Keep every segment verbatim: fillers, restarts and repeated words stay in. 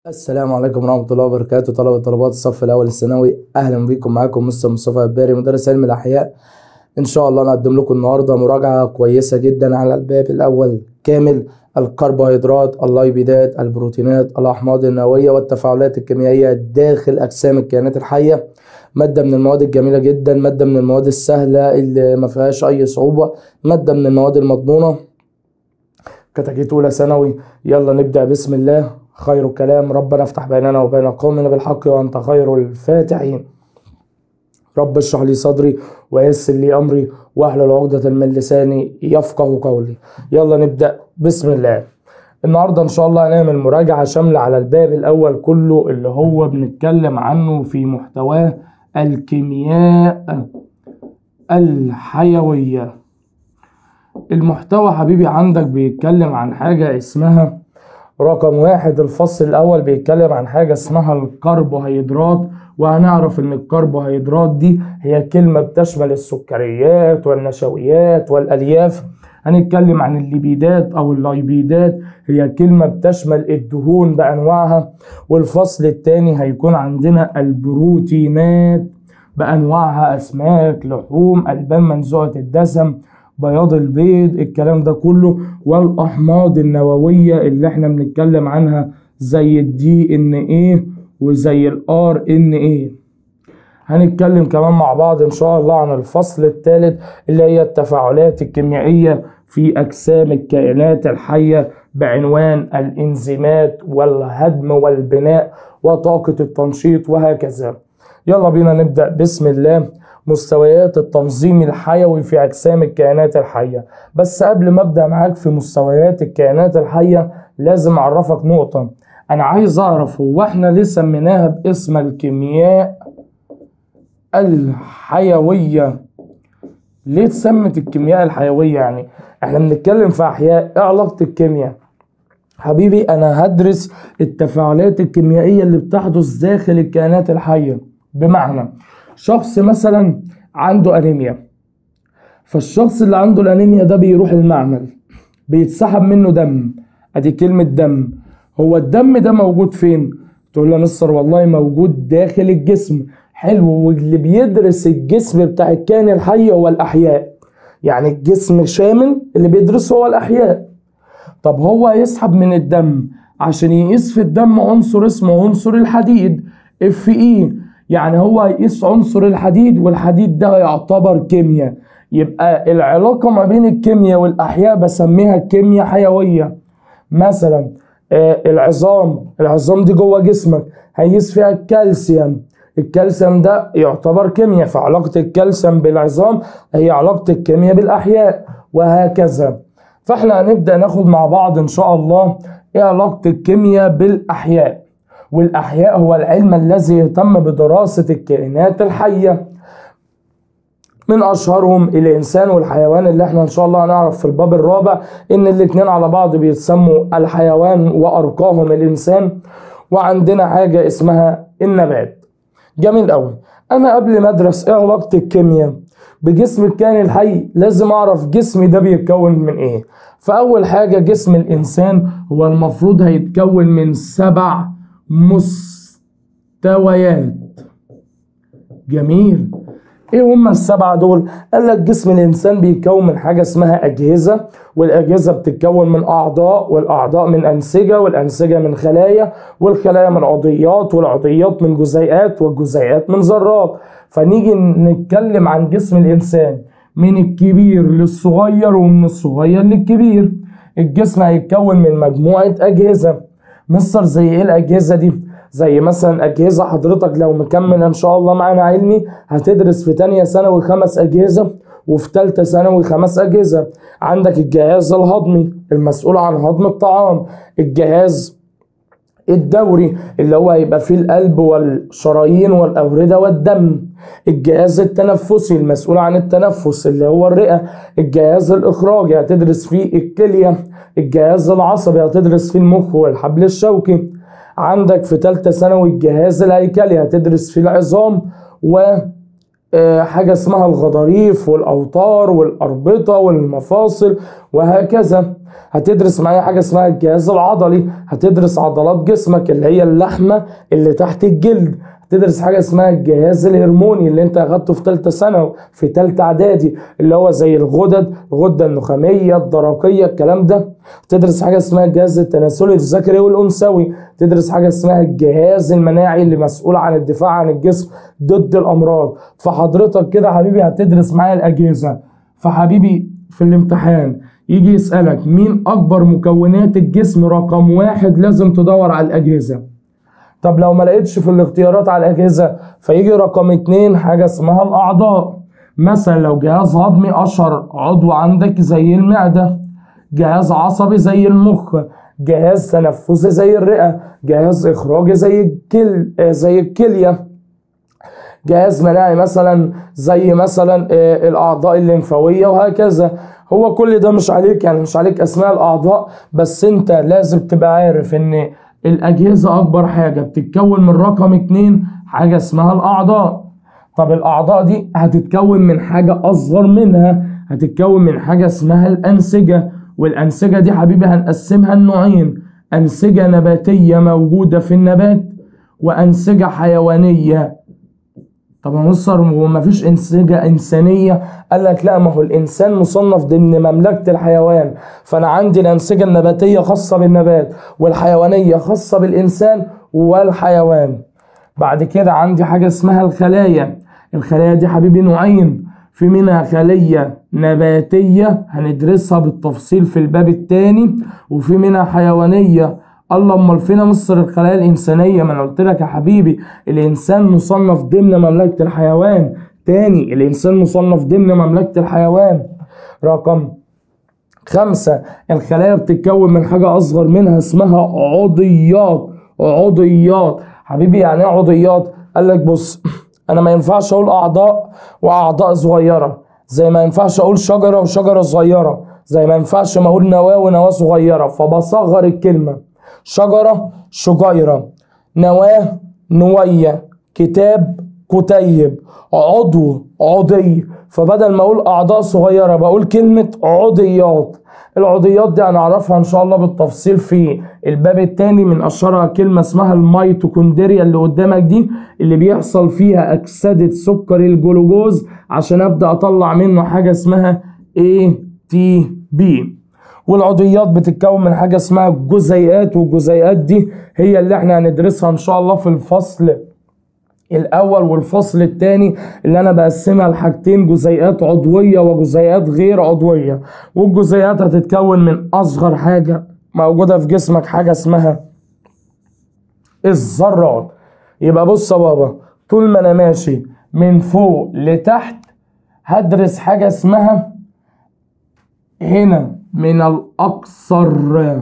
السلام عليكم ورحمة الله وبركاته. طلبة وطالبات الصف الأول الثانوي، أهلا بكم. معاكم مستر مصطفى عباري، مدرس علم الأحياء. إن شاء الله نقدم لكم النهاردة مراجعة كويسة جدا على الباب الأول كامل: الكربوهيدرات، اللايبيدات، البروتينات، الأحماض النووية والتفاعلات الكيميائية داخل أجسام الكائنات الحية. مادة من المواد الجميلة جدا، مادة من المواد السهلة اللي ما فيهاش أي صعوبة، مادة من المواد المضمونة. كتاكيت أولى ثانوي. يلا نبدأ بسم الله. خير الكلام: ربنا افتح بيننا وبين قومنا بالحق وأنت خير الفاتحين. رب اشرح لي صدري ويسر لي أمري واحلل عقدة من لساني يفقه قولي. يلا نبدأ بسم الله. النهاردة إن شاء الله هنعمل مراجعة شاملة على الباب الأول كله، اللي هو بنتكلم عنه في محتواه الكيمياء الحيوية. المحتوى حبيبي عندك بيتكلم عن حاجة اسمها رقم واحد. الفصل الأول بيتكلم عن حاجة اسمها الكربوهيدرات، وهنعرف إن الكربوهيدرات دي هي كلمة بتشمل السكريات والنشويات والألياف. هنتكلم عن الليبيدات أو اللايبيدات، هي كلمة بتشمل الدهون بأنواعها. والفصل الثاني هيكون عندنا البروتينات بأنواعها: أسماك، لحوم، ألبان منزوعة الدسم، بياض البيض، الكلام ده كله. والأحماض النووية اللي احنا بنتكلم عنها زي الدي ان ايه وزي الار ان ايه. هنتكلم كمان مع بعض ان شاء الله عن الفصل الثالث اللي هي التفاعلات الكيميائية في أجسام الكائنات الحية بعنوان الإنزيمات والهدم والبناء وطاقة التنشيط وهكذا. يلا بينا نبدأ بسم الله. مستويات التنظيم الحيوي في أجسام الكائنات الحية. بس قبل ما أبدأ معاك في مستويات الكائنات الحية لازم أعرفك نقطة. أنا عايز أعرف هو إحنا ليه سميناها باسم الكيمياء الحيوية؟ ليه اتسمت الكيمياء الحيوية؟ يعني إحنا بنتكلم في أحياء، إيه علاقة الكيمياء؟ حبيبي أنا هدرس التفاعلات الكيميائية اللي بتحدث داخل الكائنات الحية. بمعنى شخص مثلا عنده أنيميا، فالشخص اللي عنده الأنيميا ده بيروح المعمل، بيتسحب منه دم. ادي كلمة دم. هو الدم ده موجود فين؟ تقول له يا مستر والله موجود داخل الجسم. حلو. واللي بيدرس الجسم بتاع الكائن الحي هو الأحياء، يعني الجسم شامل اللي بيدرسه هو الأحياء. طب هو هيسحب من الدم عشان يقيس في الدم عنصر اسمه عنصر الحديد اف اي، يعني هو هيقيس عنصر الحديد، والحديد ده يعتبر كيمياء. يبقى العلاقة ما بين الكيمياء والأحياء بسميها كيمياء حيوية. مثلا آه العظام، العظام دي جوه جسمك هيقيس فيها الكالسيوم، الكالسيوم ده يعتبر كيمياء، فعلاقة الكالسيوم بالعظام هي علاقة الكيمياء بالأحياء وهكذا. فاحنا هنبدأ ناخد مع بعض إن شاء الله إيه علاقة الكيمياء بالأحياء. والأحياء هو العلم الذي يهتم بدراسة الكائنات الحية، من أشهرهم الإنسان والحيوان، اللي احنا إن شاء الله هنعرف في الباب الرابع إن الاتنين على بعض بيتسموا الحيوان وأرقاهم الإنسان. وعندنا حاجة اسمها النبات. جميل أوي. أنا قبل ما أدرس إيه علاقة الكيمياء بجسم الكائن الحي لازم أعرف جسمي ده بيتكون من إيه. فأول حاجة جسم الإنسان هو المفروض هيتكون من سبع مستويات. جميل. ايه هم السبعة دول؟ قال لك جسم الانسان بيتكون من حاجة اسمها اجهزة، والاجهزة بتتكون من اعضاء، والاعضاء من انسجة، والانسجة من خلايا، والخلايا من عضيات، والعضيات من جزيئات، والجزيئات من ذرات. فنيجي نتكلم عن جسم الانسان من الكبير للصغير ومن الصغير للكبير. الجسم هيتكون من مجموعة اجهزة. مصر زي ايه الاجهزة دي؟ زي مثلا اجهزه حضرتك لو مكمل ان شاء الله معانا علمي هتدرس في تانية ثانوي خمس اجهزه، وفي تالتة ثانوي خمس اجهزه. عندك الجهاز الهضمي المسؤول عن هضم الطعام، الجهاز الدوري اللي هو هيبقى فيه القلب والشرايين والاورده والدم، الجهاز التنفسي المسؤول عن التنفس اللي هو الرئه، الجهاز الاخراجي هتدرس فيه الكليه، الجهاز العصبي هتدرس فيه المخ والحبل الشوكي. عندك في تالتة ثانوي الجهاز الهيكلي هتدرس فيه العظام حاجة اسمها الغضاريف والأوتار والأربطة والمفاصل وهكذا. هتدرس معايا حاجة اسمها الجهاز العضلي، هتدرس عضلات جسمك اللي هي اللحمة اللي تحت الجلد. هتدرس حاجة اسمها الجهاز الهرموني اللي انت اخدته في تالتة ثانوي في تالتة اعدادي، اللي هو زي الغدد، الغدة النخامية، الدرقية، الكلام ده. تدرس حاجة اسمها الجهاز التناسلي الذكري والأنثوي. تدرس حاجة اسمها الجهاز المناعي اللي مسؤول عن الدفاع عن الجسم ضد الأمراض. فحضرتك كده حبيبي هتدرس معايا الأجهزة. فحبيبي في الامتحان يجي يسألك مين أكبر مكونات الجسم رقم واحد، لازم تدور على الأجهزة. طب لو ما لقيتش في الاختيارات على الأجهزة فيجي رقم اتنين حاجة اسمها الأعضاء. مثلا لو جهاز هضمي أشهر عضو عندك زي المعدة، جهاز عصبي زي المخ، جهاز تنفسي زي الرئة، جهاز إخراجي زي الكل زي الكلية، جهاز مناعي مثلا زي مثلا الأعضاء الليمفاوية وهكذا. هو كل ده مش عليك، يعني مش عليك أسماء الأعضاء، بس أنت لازم تبقى عارف إن الأجهزة أكبر حاجة بتتكون من رقم اتنين حاجة اسمها الأعضاء. طب الأعضاء دي هتتكون من حاجة أصغر منها، هتتكون من حاجة اسمها الأنسجة. والأنسجة دي حبيبي هنقسمها لنوعين: أنسجة نباتية موجودة في النبات، وأنسجة حيوانية. طب يا مستر هو مفيش أنسجة إنسانية؟ قال لك لا، ما هو الإنسان مصنف ضمن مملكة الحيوان. فأنا عندي الأنسجة النباتية خاصة بالنبات، والحيوانية خاصة بالإنسان والحيوان. بعد كده عندي حاجة اسمها الخلايا. الخلايا دي حبيبي نوعين، في منها خلية نباتية هندرسها بالتفصيل في الباب الثاني، وفي منها حيوانية. الله، امال فين مصر الخلايا الإنسانية؟ ما أنا قلت لك يا حبيبي الإنسان مصنف ضمن مملكة الحيوان. تاني، الإنسان مصنف ضمن مملكة الحيوان. رقم خمسة، الخلايا بتتكون من حاجة أصغر منها اسمها عضيات. عضيات حبيبي يعني ايه عضيات؟ قال لك بص، أنا ما ينفعش أقول أعضاء وأعضاء صغيرة، زي ما ينفعش أقول شجرة وشجرة صغيرة، زي ما ينفعش ما أقول نواة ونواة صغيرة، فبصغر الكلمة. شجرة شجيرة، نواة نوية، كتاب كتيب، عضو عضي. فبدل ما أقول أعضاء صغيرة بقول كلمة عضيات. العضيات دي هنعرفها إن شاء الله بالتفصيل في الباب الثاني. من أشهرها كلمة اسمها الميتوكوندريا اللي قدامك دي، اللي بيحصل فيها أكسدة سكر الجلوكوز عشان أبدأ أطلع منه حاجة اسمها إيه تي بي. والعضيات بتتكون من حاجة اسمها الجزيئات، والجزيئات دي هي اللي احنا هندرسها إن شاء الله في الفصل الأول والفصل الثاني، اللي أنا بقسمها لحاجتين: جزيئات عضوية وجزيئات غير عضوية. والجزيئات هتتكون من أصغر حاجة موجودة في جسمك، حاجة اسمها الذرات. يبقى بص يا بابا، طول ما أنا ماشي من فوق لتحت هدرس حاجة اسمها هنا من الأكثر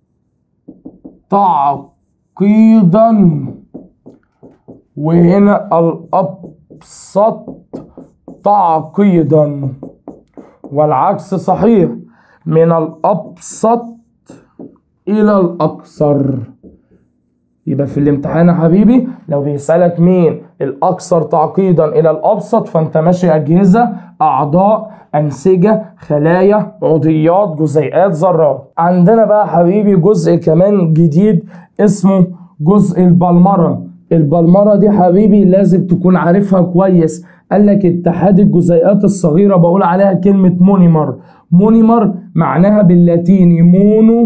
تعقيدا، وهنا الأبسط تعقيدا، والعكس صحيح، من الأبسط إلى الأكثر. يبقى في الامتحان يا حبيبي لو بيسألك مين الأكثر تعقيدا إلى الأبسط، فأنت ماشي أجهزة، أعضاء، أنسجة، خلايا، عضيات، جزيئات، ذرات. عندنا بقى حبيبي جزء كمان جديد اسمه جزء البلمرة. البلمرة دي حبيبي لازم تكون عارفها كويس. قال لك اتحاد الجزيئات الصغيرة بقول عليها كلمة مونيمر. مونيمر معناها باللاتيني مونو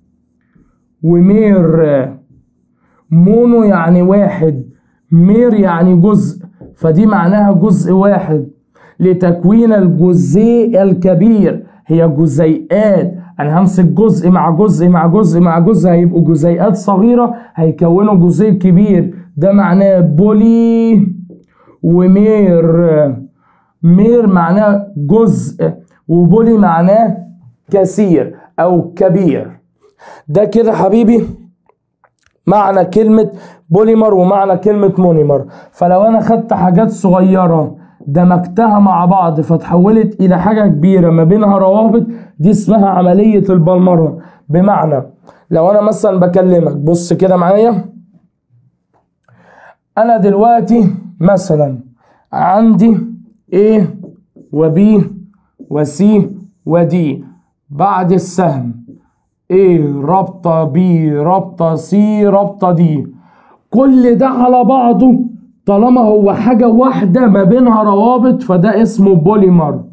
ومير. مونو يعني واحد، مير يعني جزء، فدي معناها جزء واحد. لتكوين الجزيء الكبير هي جزيئات، انا همسك جزء مع جزء مع جزء مع جزء هيبقوا جزيئات صغيرة هيكونوا جزيء كبير. ده معناه بولي ومير. مير معناه جزء، وبولي معناه كثير او كبير. ده كده حبيبي معنى كلمة بوليمر ومعنى كلمة مونيمر. فلو انا خدت حاجات صغيرة دمجتها مع بعض فتحولت الى حاجة كبيرة ما بينها روابط، دي اسمها عملية البلمرة. بمعنى لو انا مثلا بكلمك، بص كده معايا، انا دلوقتي مثلا عندي A و B و C و D بعد السهم A رابطة B رابطة C رابطة D. كل ده على بعضه طالما هو حاجة واحدة ما بينها روابط فده اسمه بوليمر.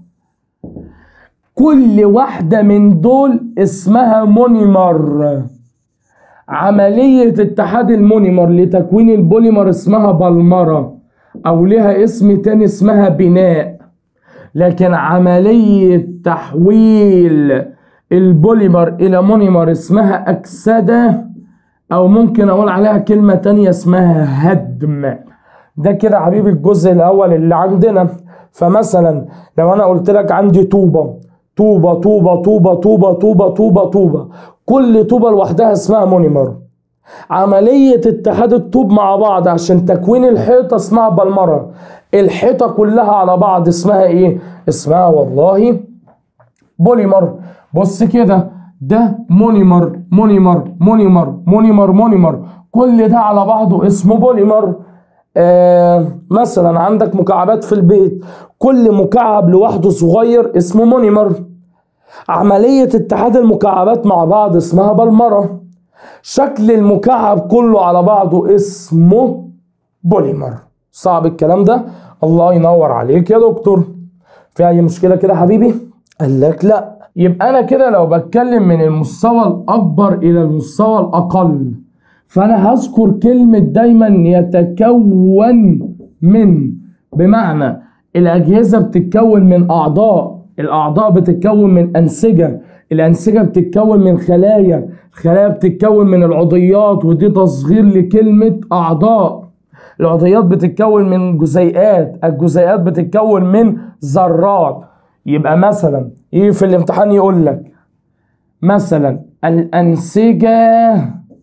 كل واحدة من دول اسمها مونيمر. عملية اتحاد المونيمر لتكوين البوليمر اسمها بلمرة أو لها اسم تاني اسمها بناء. لكن عملية تحويل البوليمر إلى مونيمر اسمها أكسدة، أو ممكن أقول عليها كلمة تانية اسمها هدم. ده كده حبيبي الجزء الأول اللي عندنا. فمثلا لو أنا قلت لك عندي طوبة طوبة طوبة طوبة طوبة طوبة طوبة طوبة، كل طوبة لوحدها اسمها مونيمر. عملية اتحاد الطوب مع بعض عشان تكوين الحيطة اسمها بلمرة. الحيطة كلها على بعض اسمها ايه؟ اسمها والله بوليمر. بص كده، ده مونيمر مونيمر مونيمر مونيمر مونيمر، كل ده على بعضه اسمه بوليمر. آه مثلا عندك مكعبات في البيت، كل مكعب لوحده صغير اسمه مونيمر. عملية اتحاد المكعبات مع بعض اسمها بلمرة. شكل المكعب كله على بعضه اسمه بوليمر. صعب الكلام ده؟ الله ينور عليك يا دكتور. في اي مشكلة كده حبيبي؟ قال لك لا. يبقى انا كده لو بتكلم من المستوى الاكبر الى المستوى الاقل، فانا هذكر كلمة دايما يتكون من، بمعنى الاجهزة بتتكون من اعضاء، الاعضاء بتتكون من انسجة، الانسجة بتتكون من خلايا، الخلايا بتتكون من العضيات، ودي تصغير لكلمة اعضاء. العضيات بتتكون من جزيئات، الجزيئات بتتكون من ذرات. يبقى مثلا يجي في الامتحان يقول لك مثلا الانسجة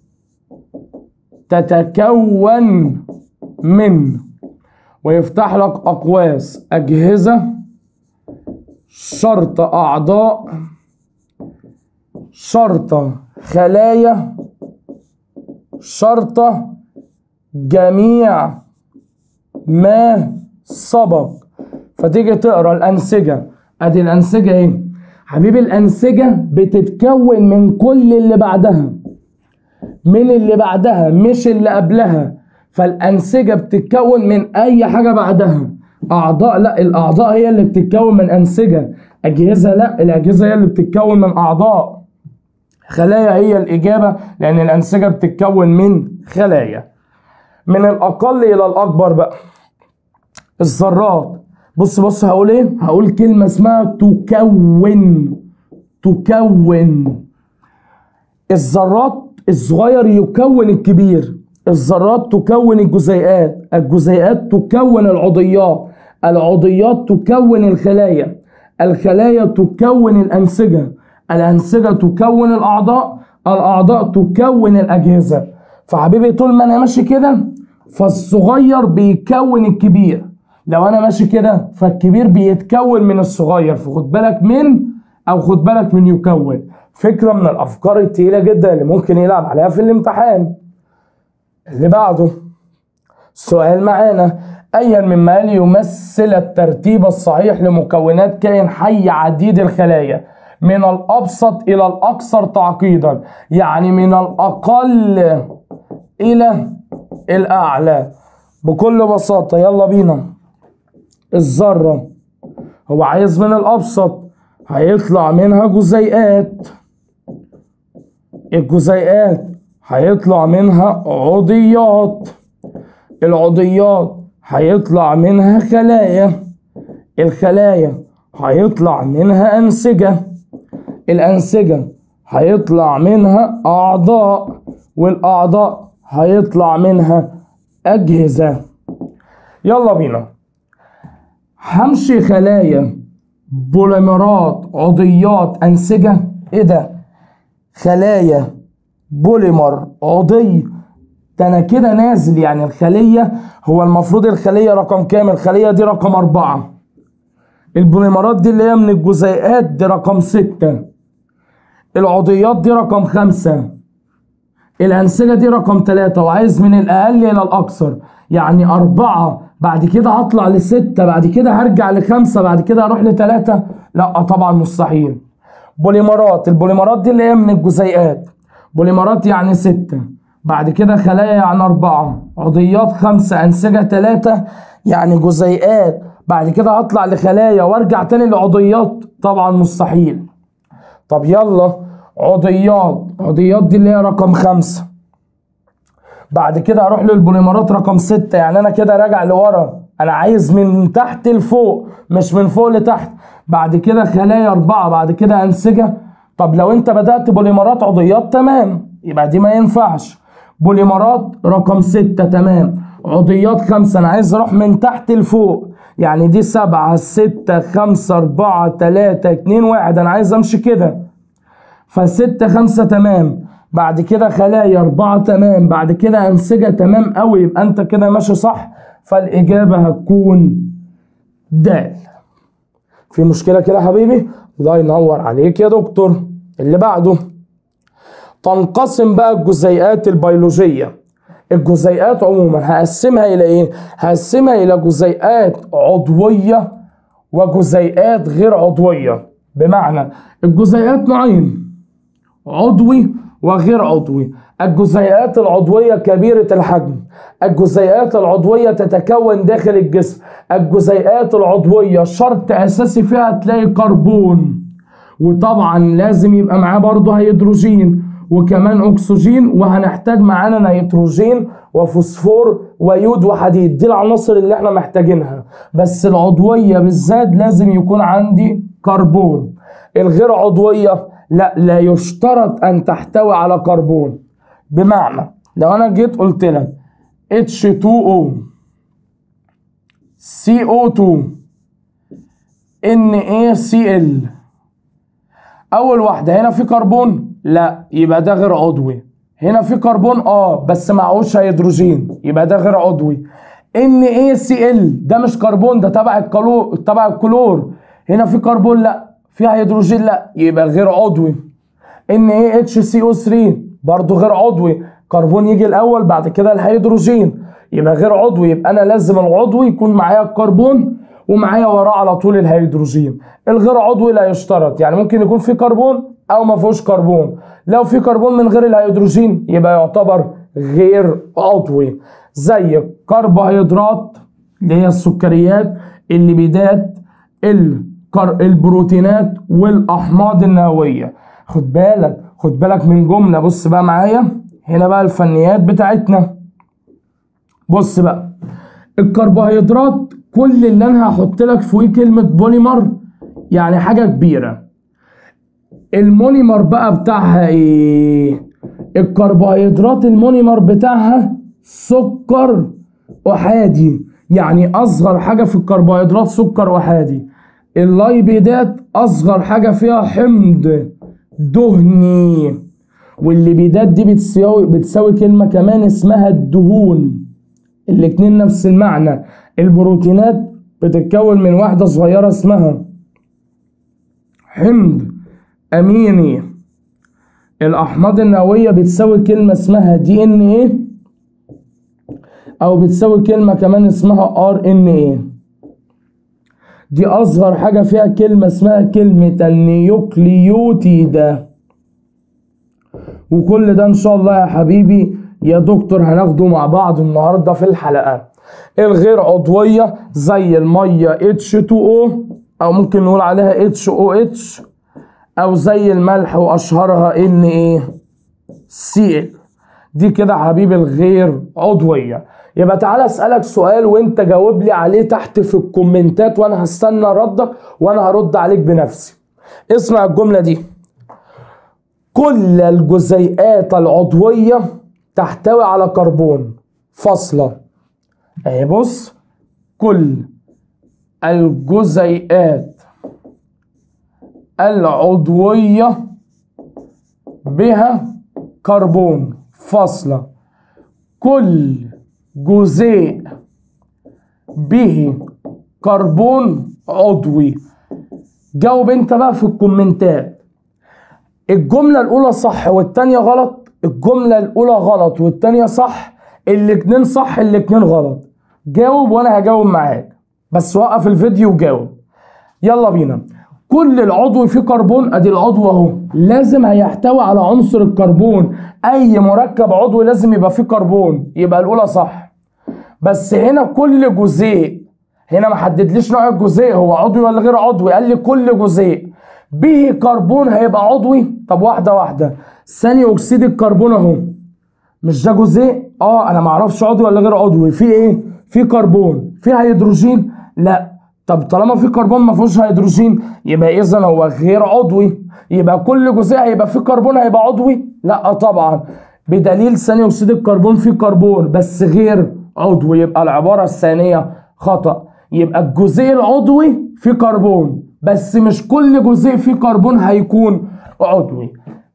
تتكون من، ويفتح لك اقواس اجهزة شرط اعضاء شرط خلايا شرط جميع ما سبق. فتيجي تقرا الانسجه، ادي الانسجه ايه حبيبي؟ الانسجه بتتكون من كل اللي بعدها، من اللي بعدها مش اللي قبلها. فالانسجه بتتكون من اي حاجه بعدها. اعضاء لا، الاعضاء هي اللي بتتكون من انسجه. اجهزه لا، الاجهزه هي اللي بتتكون من اعضاء. خلايا هي الاجابه، لان الانسجه بتتكون من خلايا. من الاقل الى الاكبر بقى الذرات. بص بص هقول ايه؟ هقول كلمه اسمها تكون. تكون. الذرات الصغير يكون الكبير، الذرات تكون الجزيئات، الجزيئات تكون العضيات، العضيات تكون الخلايا، الخلايا تكون الانسجه، الانسجه تكون الاعضاء، الاعضاء تكون الاجهزه. فحبيبي طول ما انا ماشي كده فالصغير بيكون الكبير، لو انا ماشي كده فالكبير بيتكون من الصغير. فخد بالك من، او خد بالك من يكون. فكرة من الافكار التقيلة جدا اللي ممكن يلعب عليها في الامتحان. اللي بعده سؤال معانا: ايا مما يلي يمثل الترتيب الصحيح لمكونات كائن حي عديد الخلايا من الابسط الى الاكثر تعقيدا، يعني من الاقل الى الاعلى. بكل بساطة يلا بينا. الذرة هو عايز من الابسط، هيطلع منها جزيئات، الجزيئات هيطلع منها عضيات، العضيات هيطلع منها خلايا، الخلايا هيطلع منها أنسجة، الأنسجة هيطلع منها أعضاء، والأعضاء هيطلع منها أجهزة. يلا بينا. همشي خلايا، بوليمرات، عضيات، أنسجة. إيه ده؟ خلايا، بوليمر، عضي. ده أنا كده نازل. يعني الخلية هو المفروض الخلية رقم كام؟ الخلية دي رقم أربعة. البوليمرات دي اللي هي من الجزيئات دي رقم ستة. العضيات دي رقم خمسة. الأنسجة دي رقم تلاتة. وعايز من الأقل إلى الأكثر، يعني أربعة بعد كده هطلع لستة، بعد كده هرجع لخمسة، بعد كده هروح لتلاتة؟ لا طبعا مستحيل. بوليمرات، البوليمرات دي اللي هي من الجزيئات. بوليمرات يعني ستة، بعد كده خلايا يعني أربعة، عضيات خمسة، أنسجة تلاتة، يعني جزيئات، بعد كده هطلع لخلايا وارجع تاني لعضيات؟ طبعا مستحيل. طب يلا عضيات، عضيات دي اللي هي رقم خمسة، بعد كده هروح للبوليمرات رقم ستة، يعني انا كده راجع لورا، انا عايز من تحت لفوق مش من فوق لتحت. بعد كده خلايا أربعة، بعد كده أنسجة. طب لو انت بدأت بوليمرات عضيات تمام، يبقى دي ما ينفعش. بوليمرات رقم ستة تمام، عضيات خمسة، انا عايز اروح من تحت لفوق، يعني دي سبعة ستة خمسة أربعة تلاتة اتنين واحد، انا عايز امشي كده، فستة خمسة تمام، بعد كده خلايا أربعة تمام، بعد كده أنسجة تمام أوي، يبقى أنت كده ماشي صح، فالإجابة هتكون د. في مشكلة كده يا حبيبي؟ الله ينور عليك يا دكتور. اللي بعده، تنقسم بقى الجزيئات البيولوجية. الجزيئات عموما هقسمها إلى إيه؟ هقسمها إلى جزيئات عضوية وجزيئات غير عضوية. بمعنى الجزيئات نوعين، عضوي وغير عضوي. الجزيئات العضوية كبيرة الحجم، الجزيئات العضوية تتكون داخل الجسم. الجزيئات العضوية شرط أساسي فيها تلاقي كربون، وطبعا لازم يبقى معاه برضه هيدروجين وكمان أكسجين، وهنحتاج معانا نيتروجين وفوسفور ويود وحديد. دي العناصر اللي احنا محتاجينها، بس العضوية بالذات لازم يكون عندي كربون. الغير عضوية لا، لا يشترط ان تحتوي على كربون. بمعنى لو انا جيت قلت لك إتش تو أو سي أو تو إن إيه سي إل، اول واحدة هنا في كربون؟ لا، يبقى ده غير عضوي. هنا في كربون اه بس معهوش هيدروجين، يبقى ده غير عضوي. إن إيه سي إل ده مش كربون، ده تبع الكلور، تبع الكلور. هنا في كربون لا، في هيدروجين لا، يبقى غير عضوي. إن إيه إتش سي أو ثري برضو غير عضوي، كربون يجي الاول بعد كده الهيدروجين، يبقى غير عضوي. يبقى انا لازم العضوي يكون معايا الكربون ومعايا وراه على طول الهيدروجين. الغير عضوي لا يشترط، يعني ممكن يكون في كربون او ما فيهوش كربون. لو في كربون من غير الهيدروجين يبقى يعتبر غير عضوي. زي الكربوهيدرات اللي هي السكريات، الليبيدات، البروتينات والاحماض النوويه. خد بالك خد بالك من جمله، بص بقى معايا هنا بقى الفنيات بتاعتنا. بص بقى، الكربوهيدرات كل اللي انا هحط لك فوقيه كلمه بوليمر، يعني حاجه كبيره. المونيمر بقى بتاعها ايه؟ الكربوهيدرات المونيمر بتاعها سكر احادي، يعني اصغر حاجه في الكربوهيدرات سكر احادي. اللايبيدات اصغر حاجه فيها حمض دهني، والليبيدات دي بتساوي بتساوي كلمه كمان اسمها الدهون، الاتنين نفس المعنى. البروتينات بتتكون من واحده صغيره اسمها حمض اميني. الاحماض النوويه بتساوي كلمه اسمها دي ان ايه، او بتساوي كلمه كمان اسمها ار ان ايه. دي اصغر حاجه فيها كلمه اسمها كلمه النيوكليوتيد. وكل ده ان شاء الله يا حبيبي يا دكتور هناخده مع بعض النهارده في الحلقه. الغير عضويه زي الميه إتش تو أو، او ممكن نقول عليها إتش أو إتش، او زي الملح واشهرها إن إيه سي إل. دي كده يا حبيبي الغير عضويه. يبقى تعالى اسالك سؤال وانت جاوب لي عليه تحت في الكومنتات، وانا هستنى ردك وانا هرد عليك بنفسي. اسمع الجمله دي: كل الجزيئات العضويه تحتوي على كربون فاصله. اهي بص، كل الجزيئات العضويه بها كربون فاصله. كل جزيء به كربون عضوي. جاوب انت بقى في الكومنتات. الجملة الأولى صح والتانية غلط، الجملة الأولى غلط والتانية صح، الاتنين صح الاتنين غلط. جاوب وانا هجاوب معاك، بس وقف الفيديو وجاوب. يلا بينا. كل العضو فيه كربون، ادي العضو اهو، لازم هيحتوي على عنصر الكربون. اي مركب عضوي لازم يبقى فيه كربون، يبقى الاولى صح. بس هنا كل جزيء، هنا ما حددليش نوع الجزيء هو عضوي ولا غير عضوي، قال لي كل جزيء به كربون هيبقى عضوي. طب واحده واحده. ثاني اكسيد الكربون اهو، مش ده جزيء؟ اه انا ما اعرفش عضوي ولا غير عضوي. في ايه؟ في كربون. في هيدروجين؟ لا. طب طالما في كربون ما فيهوش هيدروجين، يبقى اذا هو غير عضوي. يبقى كل جزيء هيبقى فيه كربون هيبقى عضوي؟ لا طبعا، بدليل ثاني اكسيد الكربون فيه كربون بس غير عضوي، يبقى العباره الثانيه خطأ. يبقى الجزيء العضوي فيه كربون بس مش كل جزيء فيه كربون هيكون عضوي.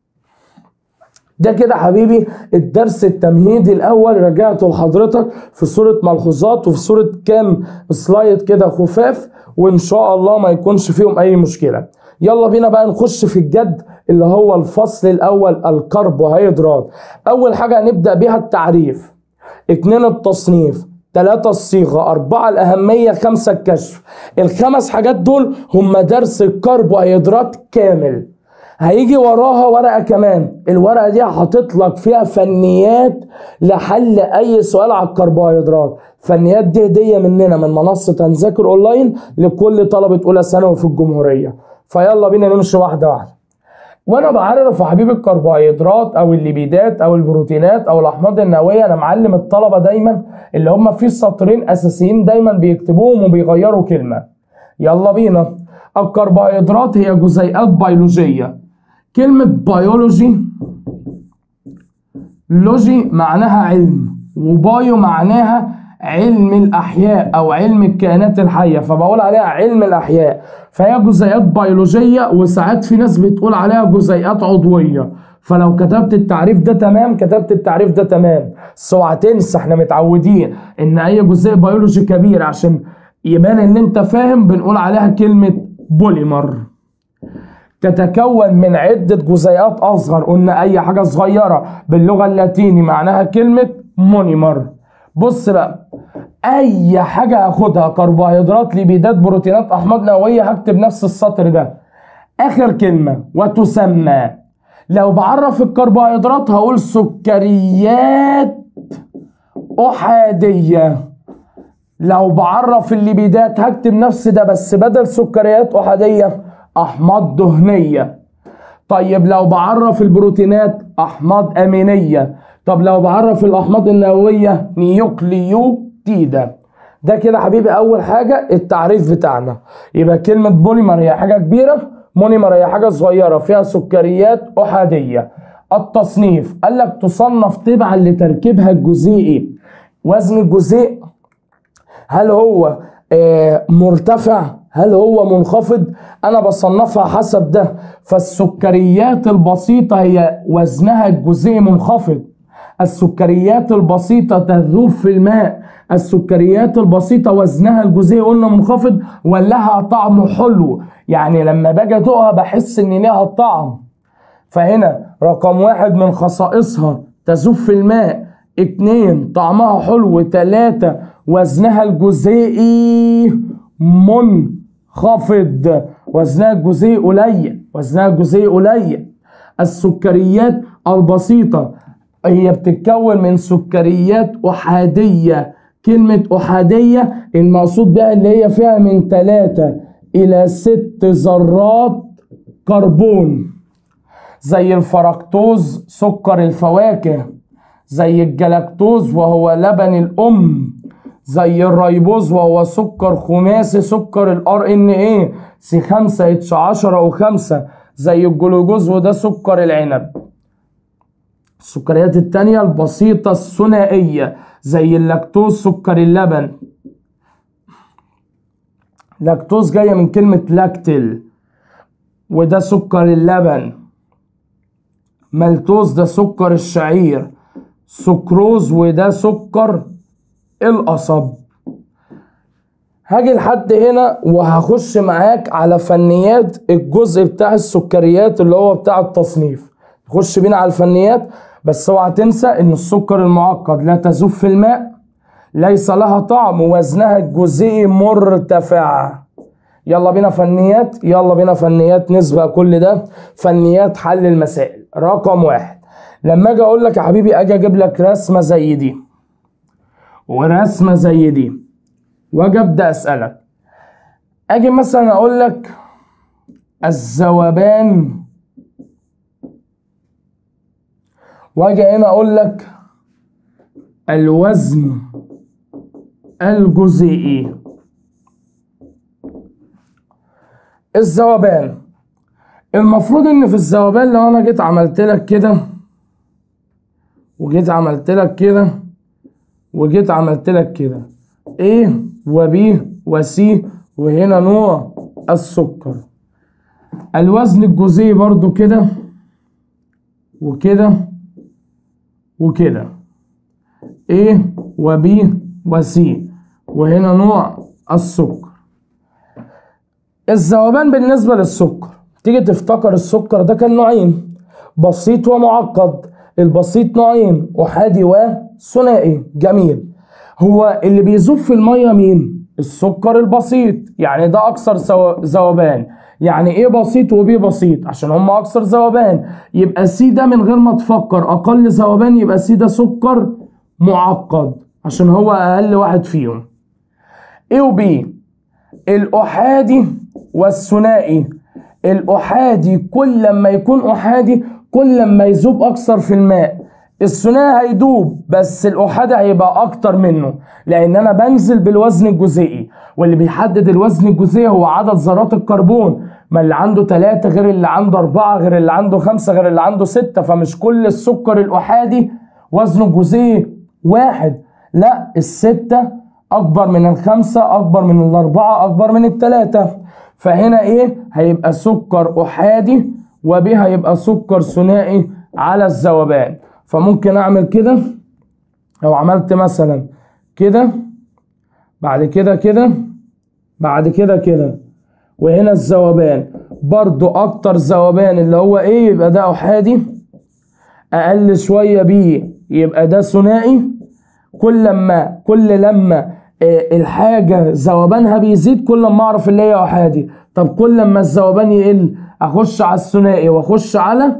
ده كده حبيبي الدرس التمهيدي الاول، رجعته لحضرتك في صورة ملحوظات وفي صورة كام سلايد كده خفاف، وان شاء الله ما يكونش فيهم اي مشكلة. يلا بينا بقى نخش في الجد اللي هو الفصل الاول، الكربوهيدرات. اول حاجة هنبدأ بيها التعريف، اتنين التصنيف، تلاتة الصيغة، أربعة الأهمية، خمسة الكشف. الخمس حاجات دول هم درس الكربوهيدرات كامل. هيجي وراها ورقة كمان، الورقة دي حاطط لك فيها فنيات لحل أي سؤال على الكربوهيدرات. فنيات دي هدية مننا من منصة هنذاكر أونلاين لكل طلبة أولى ثانوي في الجمهورية. فيلا بينا نمشي واحدة واحدة. وانا بعرف يا حبيبي الكربوهيدرات او الليبيدات او البروتينات او الاحماض النوويه، انا معلم الطلبه دايما اللي هم في سطرين اساسيين دايما بيكتبوهم وبيغيروا كلمه. يلا بينا. الكربوهيدرات هي جزيئات بيولوجيه. كلمه بيولوجي، لوجي معناها علم، وبايو معناها علم الاحياء او علم الكائنات الحيه، فبقول عليها علم الاحياء. فهي جزيئات بيولوجيه، وساعات في ناس بتقول عليها جزيئات عضويه. فلو كتبت التعريف ده تمام، كتبت التعريف ده تمام. بس اوعى تنسى احنا متعودين ان اي جزيء بيولوجي كبير عشان يبان ان انت فاهم بنقول عليها كلمه بوليمر. تتكون من عده جزيئات اصغر، قلنا اي حاجه صغيره باللغه اللاتيني معناها كلمه مونيمر. بص بقى، اي حاجه هاخدها كربوهيدرات، ليبيدات، بروتينات، احماض نوويه، هكتب نفس السطر ده اخر كلمه. وتسمى، لو بعرف الكربوهيدرات هقول سكريات احاديه. لو بعرف الليبيدات هكتب نفس ده بس بدل سكريات احاديه احماض دهنيه. طيب لو بعرف البروتينات احماض امينيه. طب لو بعرف الاحماض النوويه نيوكليوتيدة. ده كده حبيبي اول حاجه التعريف بتاعنا. يبقى كلمه بوليمر هي حاجه كبيره، مونيمر هي حاجه صغيره فيها سكريات احاديه. التصنيف قال لك تصنف تبعا لتركيبها الجزيئي. وزن الجزيء، هل هو آه مرتفع، هل هو منخفض، انا بصنفها حسب ده. فالسكريات البسيطه هي وزنها الجزيئي منخفض. السكريات البسيطة تذوب في الماء. السكريات البسيطة وزنها الجزيئي قلنا منخفض، ولها طعم حلو، يعني لما باجي ادوقها بحس ان ليها طعم. فهنا رقم واحد من خصائصها تذوب في الماء، اتنين طعمها حلو، تلاتة وزنها الجزيئي منخفض. وزنها الجزيئي قليل، وزنها الجزيئي قليل. السكريات البسيطة هي بتتكون من سكريات أحادية. كلمة أحادية المقصود بها اللي هي فيها من ثلاثة إلى ست ذرات كربون، زي الفركتوز سكر الفواكه، زي الجلاكتوز وهو لبن الأم، زي الريبوز وهو سكر خماسي سكر الار ان ايه سي خمسة اتش عشرة او خمسة، زي الجلوكوز وده سكر العنب. السكريات التانية البسيطة الثنائية زي اللاكتوز سكر اللبن. لاكتوز جاية من كلمة لاكتل وده سكر اللبن. مالتوز ده سكر الشعير. سكروز وده سكر القصب. هاجي لحد هنا وهخش معاك على فنيات الجزء بتاع السكريات اللي هو بتاع التصنيف. خش بينا على الفنيات، بس اوعى تنسى ان السكر المعقد لا تذوب في الماء، ليس لها طعم وزنها الجزيئي مرتفع. يلا بينا فنيات، يلا بينا فنيات نسبق كل ده. فنيات حل المسائل. رقم واحد، لما اجي اقول لك يا حبيبي، اجي اجيب لك رسمه زي دي ورسمه زي دي واجي ابدا اسالك، اجي مثلا اقول لك الذوبان، واجي هنا اقول لك الوزن الجزيئي. الذوبان، المفروض ان في الذوبان لو انا جيت عملت لك كده وجيت عملت لك كده وجيت عملت لك كده A و B و C وهنا نوع السكر، الوزن الجزيئي برضو كده وكده وكده A و B و C وهنا نوع السكر. الذوبان بالنسبة للسكر، تيجي تفتكر السكر ده كان نوعين، بسيط ومعقد. البسيط نوعين، أحادي وثنائي. جميل. هو اللي بيذوب في المية مين؟ السكر البسيط، يعني ده أكثر ذوبان. يعني إيه بسيط وبي بسيط؟ عشان هم أكثر ذوبان. يبقى سي ده من غير ما تفكر أقل ذوبان، يبقى سي ده سكر معقد عشان هو أقل واحد فيهم. A و B، الأحادي والثنائي. الأحادي كل لما يكون أحادي كل لما يذوب أكثر في الماء. الثنائي هيدوب بس الأحادي هيبقى أكتر منه، لأن أنا بنزل بالوزن الجزيئي، واللي بيحدد الوزن الجزيئي هو عدد ذرات الكربون. ما اللي عنده تلاتة غير اللي عنده أربعة غير اللي عنده خمسة غير اللي عنده ستة، فمش كل السكر الأحادي وزنه الجزيئي واحد، لا، الستة أكبر من الخمسة أكبر من الأربعة أكبر من التلاتة. فهنا إيه؟ هيبقى سكر أحادي وبه هيبقى سكر ثنائي على الذوبان. فممكن أعمل كده، لو عملت مثلا كده بعد كده كده بعد كده كده وهنا الذوبان برضو أكتر ذوبان اللي هو إيه؟ يبقى ده أحادي، أقل شوية بيه يبقى ده ثنائي. كل لما كل لما الحاجة ذوبانها بيزيد كل ما اعرف اللي هي احادي. طب كل لما الذوبان يقل اخش على الثنائي واخش على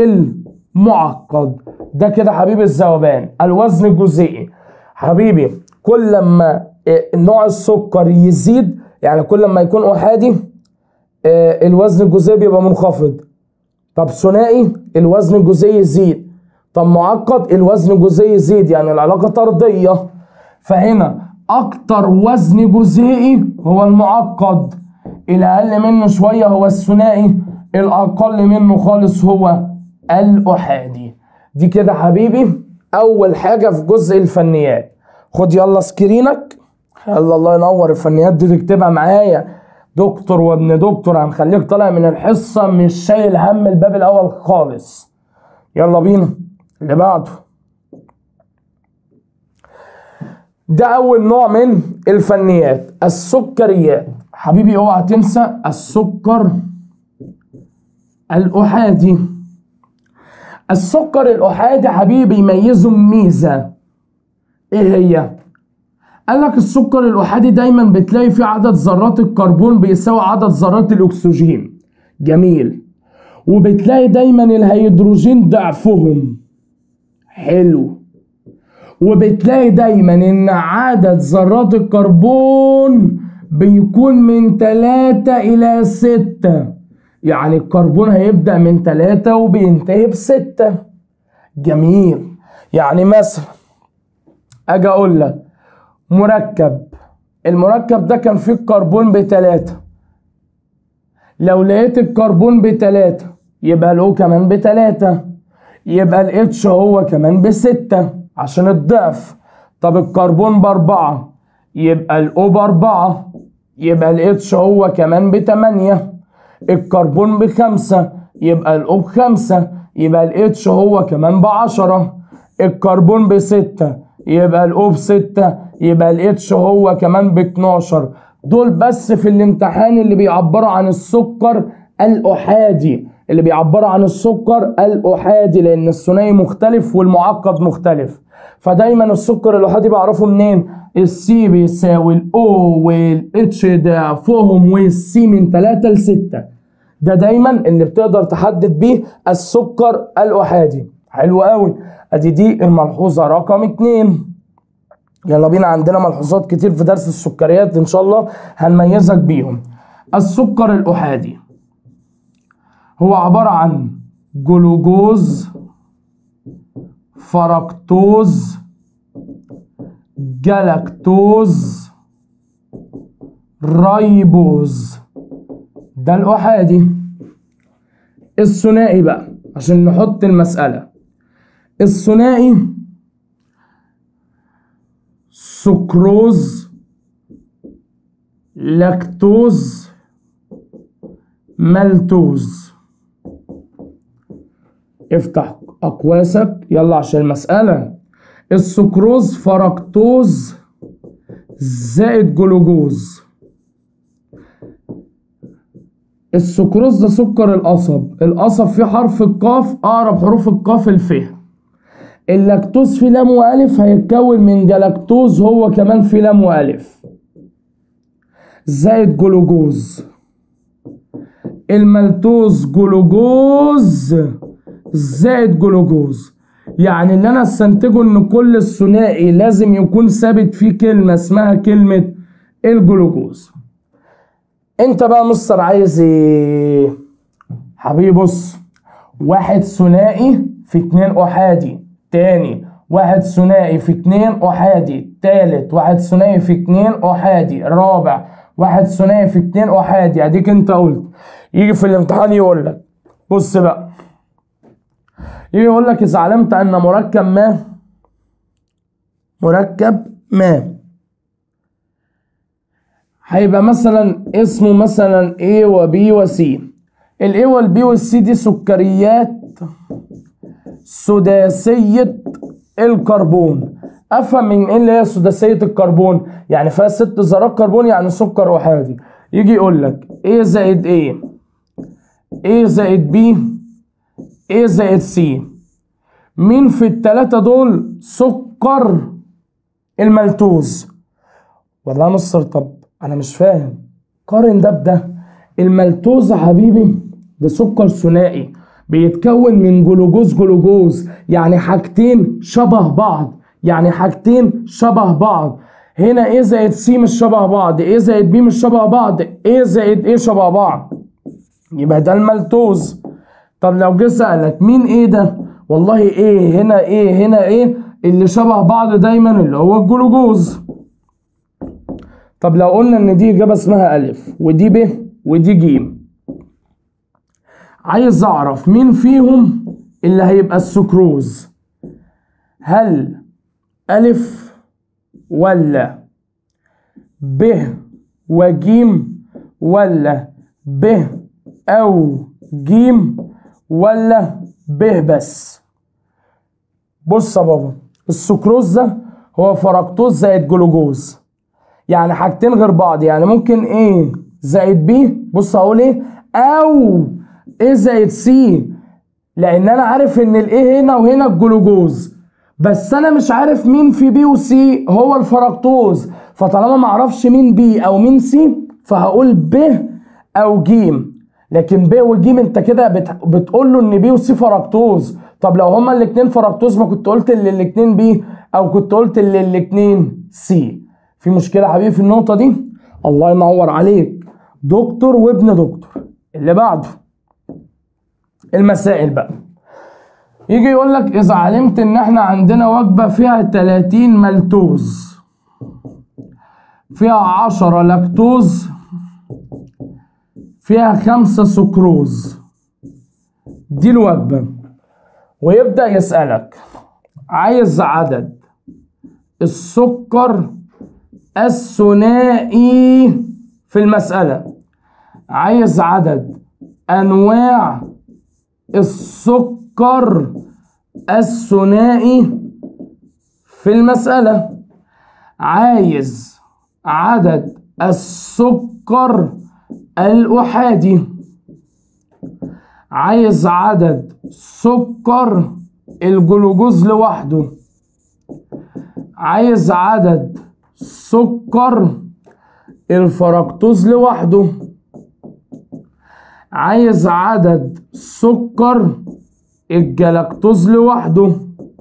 المعقد. ده كده حبيبي الذوبان. الوزن الجزيئي حبيبي كل لما نوع السكر يزيد، يعني كل لما يكون احادي الوزن الجزيئي بيبقى منخفض. طب ثنائي الوزن الجزيئي يزيد. طب معقد الوزن الجزيئي يزيد، يعني العلاقة طردية. فهنا اكتر وزن جزيئي هو المعقد، الاقل منه شويه هو الثنائي، الاقل منه خالص هو الاحادي. دي كده حبيبي اول حاجه في جزء الفنيات. خد يلا سكرينك، يلا الله ينور. الفنيات دي تكتبها معايا، دكتور وابن دكتور، هنخليك طالع من الحصه مش شايل هم الباب الاول خالص. يلا بينا اللي بعده. ده أول نوع من الفنيات، السكريات. حبيبي اوعى تنسى السكر الأحادي. السكر الأحادي حبيبي يميزه ميزة، إيه هي؟ قال لك السكر الأحادي دايما بتلاقي فيه عدد ذرات الكربون بيساوي عدد ذرات الأكسجين. جميل. وبتلاقي دايما الهيدروجين ضعفهم. حلو. وبتلاقي دايما ان عدد ذرات الكربون بيكون من تلاتة الى ستة، يعني الكربون هيبدأ من تلاتة وبينتهي بستة. جميل. يعني مثلا اجي اقول لك مركب، المركب ده كان فيه الكربون بتلاتة، لو لقيت الكربون بتلاتة يبقى الأو كمان بتلاتة، يبقى الاتش هو كمان بستة عشان الضعف. طب الكربون باربعة يبقى الأو باربعة، يبقى الاتش هو كمان بتمانية. الكربون بخمسة يبقى الأو بخمسة، يبقى الاتش هو كمان بعشرة. الكربون بستة يبقى الأو بستة، يبقى الاتش هو كمان باتناشر. دول بس في الامتحان اللي بيعبروا عن السكر الأحادي، اللي بيعبروا عن السكر الأحادي، لأن الثنائي مختلف والمعقد مختلف. فدايما السكر الأحادي بعرفه منين؟ السي بيساوي الاو والاتش ضعفهم والسي من تلاتة لستة. ده دايما اللي بتقدر تحدد بيه السكر الأحادي. حلو قوي. ادي دي الملحوظة رقم اتنين. يلا بينا، عندنا ملحوظات كتير في درس السكريات ان شاء الله هنميزك بيهم. السكر الأحادي هو عبارة عن جلوكوز، فركتوز، جلاكتوز، ريبوز. ده الأحادي. الثنائي بقى عشان نحط المسألة. الثنائي سكروز، لاكتوز، مالتوز. افتح أقواسك يلا عشان المسألة. السكروز فركتوز زائد جلوكوز. السكروز ده سكر القصب، القصب فيه حرف القاف، أقرب حروف القاف الف. اللاكتوز فيه لام وألف، هيتكون من جلاكتوز هو كمان فيه لام وألف زائد جلوكوز. المالتوز جلوكوز زائد جلوكوز. يعني اللي انا استنتجه ان كل الثنائي لازم يكون ثابت فيه كلمة اسمها كلمة الجلوكوز. انت بقى مستر عايز ايه حبيبي؟ بص، واحد ثنائي في اتنين احادي، تاني واحد ثنائي في اتنين احادي، تالت واحد ثنائي في اتنين احادي، رابع واحد ثنائي في اتنين احادي. اديك انت قلت. يجي في الامتحان يقول لك بص بقى، يجي يقول لك اذا علمت ان مركب ما مركب ما هيبقى مثلا اسمه مثلا A و B و C. ال A وال B وال C دي سكريات سداسية الكربون. افهم من ايه اللي هي سداسية الكربون؟ يعني فيها ست ذرات كربون، يعني سكر احادي. يجي يقول لك A زائد A، A زائد B، A زائد C. مين في التلاتة دول سكر المالتوز؟ والله يا مستر طب انا مش فاهم، قارن ده بده. المالتوز يا حبيبي ده سكر ثنائي بيتكون من جلوكوز جلوكوز، يعني حاجتين شبه بعض، يعني حاجتين شبه بعض. هنا A زائد C مش شبه بعض، A زائد B مش شبه بعض، A زائد A شبه بعض، يبقى ده المالتوز. طب لو جه سألك مين ايه ده؟ والله ايه هنا ايه هنا ايه، اللي شبه بعض دايما اللي هو الجلوكوز. طب لو قلنا ان دي اجابه اسمها الف ودي ب ودي ج، عايز اعرف مين فيهم اللي هيبقى السكروز. هل الف ولا ب وجيم ولا ب او جيم ولا ب بس؟ بص يا بابا، السكروز ده هو فركتوز زائد جلوكوز، يعني حاجتين غير بعض. يعني ممكن A زائد B، بص هقول ايه، او A زائد C، لان انا عارف ان ال A هنا وهنا الجلوكوز، بس انا مش عارف مين في B و C هو الفركتوز. فطالما ما اعرفش مين B او مين C فهقول ب او ج. لكن ب وج انت كده بت... بتقول له ان B و C فركتوز. طب لو هما الاثنين فركتوز ما كنت قلت ان الاثنين B او كنت قلت ان الاثنين C. في مشكلة يا حبيبي في النقطة دي؟ الله ينور عليك، دكتور وابن دكتور. اللي بعده المسائل بقى. يجي يقول لك إذا علمت إن إحنا عندنا وجبة فيها تلاتين مالتوز، فيها عشرة لاكتوز، فيها خمسة سكروز، دي الوجبة. ويبدأ يسألك عايز عدد السكر الثنائي في المسألة، عايز عدد أنواع السكر الثنائي في المسألة، عايز عدد السكر الأحادي، عايز عدد سكر الجلوكوز لوحده، عايز عدد سكر الفركتوز لوحده. عايز عدد سكر الجلاكتوز لوحده.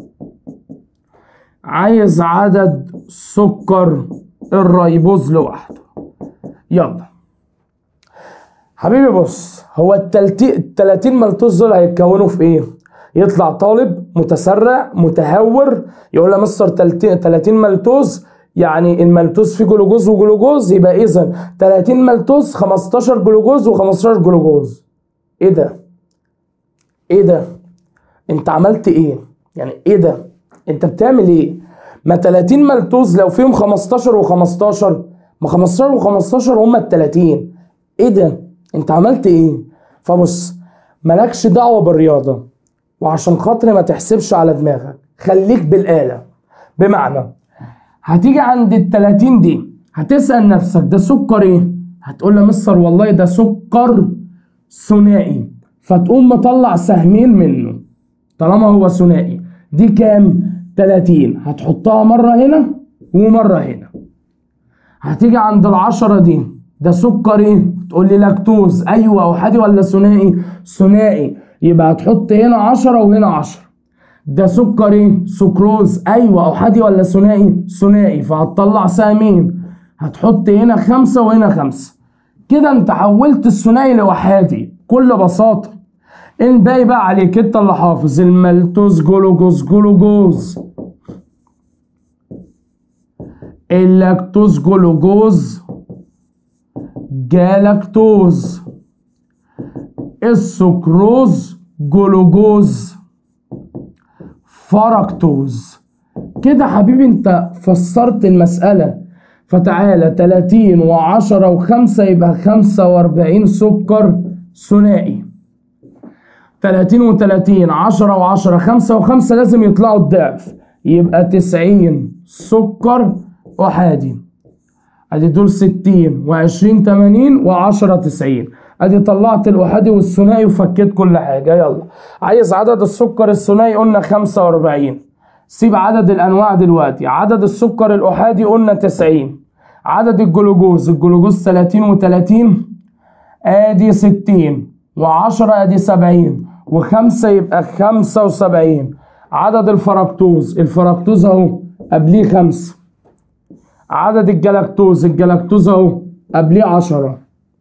عايز عدد سكر الريبوز لوحده. يلا حبيبي بص، هو التلاتين مالتوز دول هيتكونوا في ايه؟ يطلع طالب متسرع متهور يقول له مستر تلاتين مالتوز، يعني المالتوز فيه جلوكوز وجلوكوز، يبقى اذا تلاتين مالتوز خمستاشر جلوكوز وخمستاشر جلوكوز. ايه ده؟ ايه ده؟ انت عملت ايه؟ يعني ايه ده؟ انت بتعمل ايه؟ ما تلاتين مالتوز لو فيهم خمستاشر وخمستاشر، ما خمستاشر وخمستاشر هما ال تلاتين. ايه ده؟ انت عملت ايه؟ فبص، مالكش دعوه بالرياضه، وعشان خاطر ما تحسبش على دماغك خليك بالاله. بمعنى هتيجي عند ال تلاتين دي هتسال نفسك ده سكر ايه؟ هتقول له مستر والله ده سكر ثنائي، فتقوم مطلع سهمين منه طالما هو ثنائي. دي كام؟ تلاتين، هتحطها مره هنا ومره هنا. هتيجي عند العشرة دي ده سكر ايه؟ تقول لي لاكتوز. ايوه، احادي ولا ثنائي؟ ثنائي، يبقى هتحط هنا عشرة وهنا عشرة. ده سكر ايه؟ سكروز. ايوه، احادي ولا ثنائي؟ ثنائي، فهتطلع سهمين، هتحط هنا خمسة وهنا خمسة. كده انت حولت الثنائي لاحادي بكل بساطه. الباقي بقى عليك انت اللي حافظ. المالتوز جلوكوز جلوكوز، اللاكتوز جلوكوز جالاكتوز، السكروز جلوكوز فركتوز. كده حبيبي انت فسرت المسألة. فتعالى تلاتين وعشرة وخمسة يبقى خمسة واربعين سكر ثنائي. تلاتين وتلاتين، عشرة وعشرة، خمسة وخمسة لازم يطلعوا الضعف، يبقى تسعين سكر أحادي. ادي دول ستين وعشرين تمانين وعشرة تسعين. ادي طلعت الأحادي والثنائي وفكيت كل حاجة. يلا عايز عدد السكر الثنائي، قلنا خمسة واربعين. سيب عدد الأنواع دلوقتي. عدد السكر الأحادي قلنا تسعين. عدد الجلوكوز، الجلوكوز تلاتين وتلاتين ادي ستين، وعشرة ادي سبعين، وخمسة يبقى خمسة وسبعين. عدد الفركتوز، الفركتوز اهو قبليه خمسة. عدد الجلاكتوز، الجلاكتوز اهو قبليه عشرة.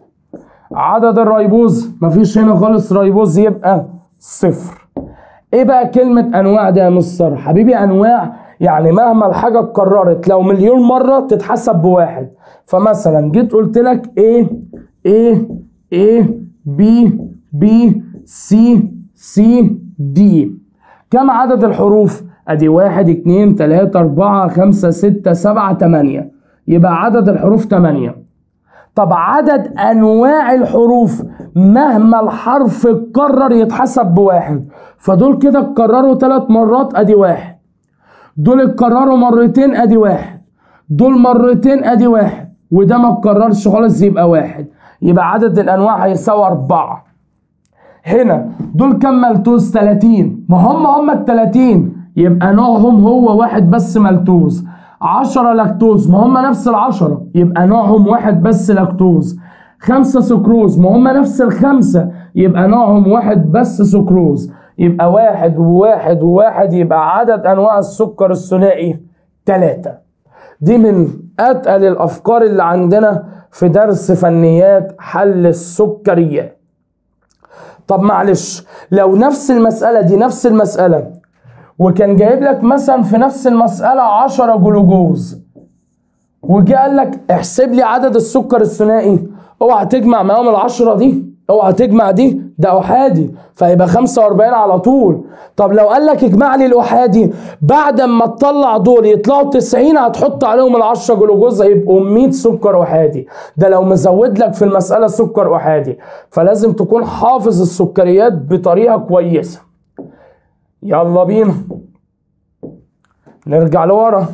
عدد الريبوز مفيش هنا خالص ريبوز، يبقى صفر. ايه بقى كلمة انواع ده يا مستر؟ حبيبي انواع يعني مهما الحاجة اتكررت لو مليون مرة تتحسب بواحد. فمثلا جيت قلت لك A A A B B C C D. كم عدد الحروف؟ ادي واحد اتنين تلاتة اربعة خمسة ستة سبعة تمانية، يبقى عدد الحروف تمانية. طب عدد انواع الحروف مهما الحرف اتكرر يتحسب بواحد. فدول كده اتكرروا تلات مرات ادي واحد، دول اتكرروا مرتين ادي واحد، دول مرتين ادي واحد، وده ما اتكررش خالص يبقى واحد. يبقى عدد الانواع هيساوي اربعة. هنا دول كم مالتوز؟ تلاتين، ما هم هم التلاتين، يبقى نوعهم هو واحد بس مالتوز. عشرة لاكتوز، ما هم نفس العشرة، يبقى نوعهم واحد بس لاكتوز. خمسة سكروز، ما هم نفس الخمسة، يبقى نوعهم واحد بس سكروز. يبقى واحد وواحد وواحد، يبقى عدد أنواع السكر الثنائي تلاتة. دي من أتقل الأفكار اللي عندنا في درس فنيات حل السكريات. طب معلش، لو نفس المسألة دي نفس المسألة وكان جايب لك مثلا في نفس المسألة عشرة جلوكوز، وجاء قال لك احسب لي عدد السكر الثنائي، اوعى تجمع معاهم العشرة دي، اوعى تجمع دي، ده احادي، فيبقى خمسة واربعين على طول. طب لو قال لك اجمع لي الاحادي، بعد ما تطلع دول يطلعوا تسعين هتحط عليهم العشرة جلوكوز هيبقوا مية سكر احادي. ده لو مزود لك في المسألة سكر احادي. فلازم تكون حافظ السكريات بطريقة كويسة. يلا بينا نرجع لورا.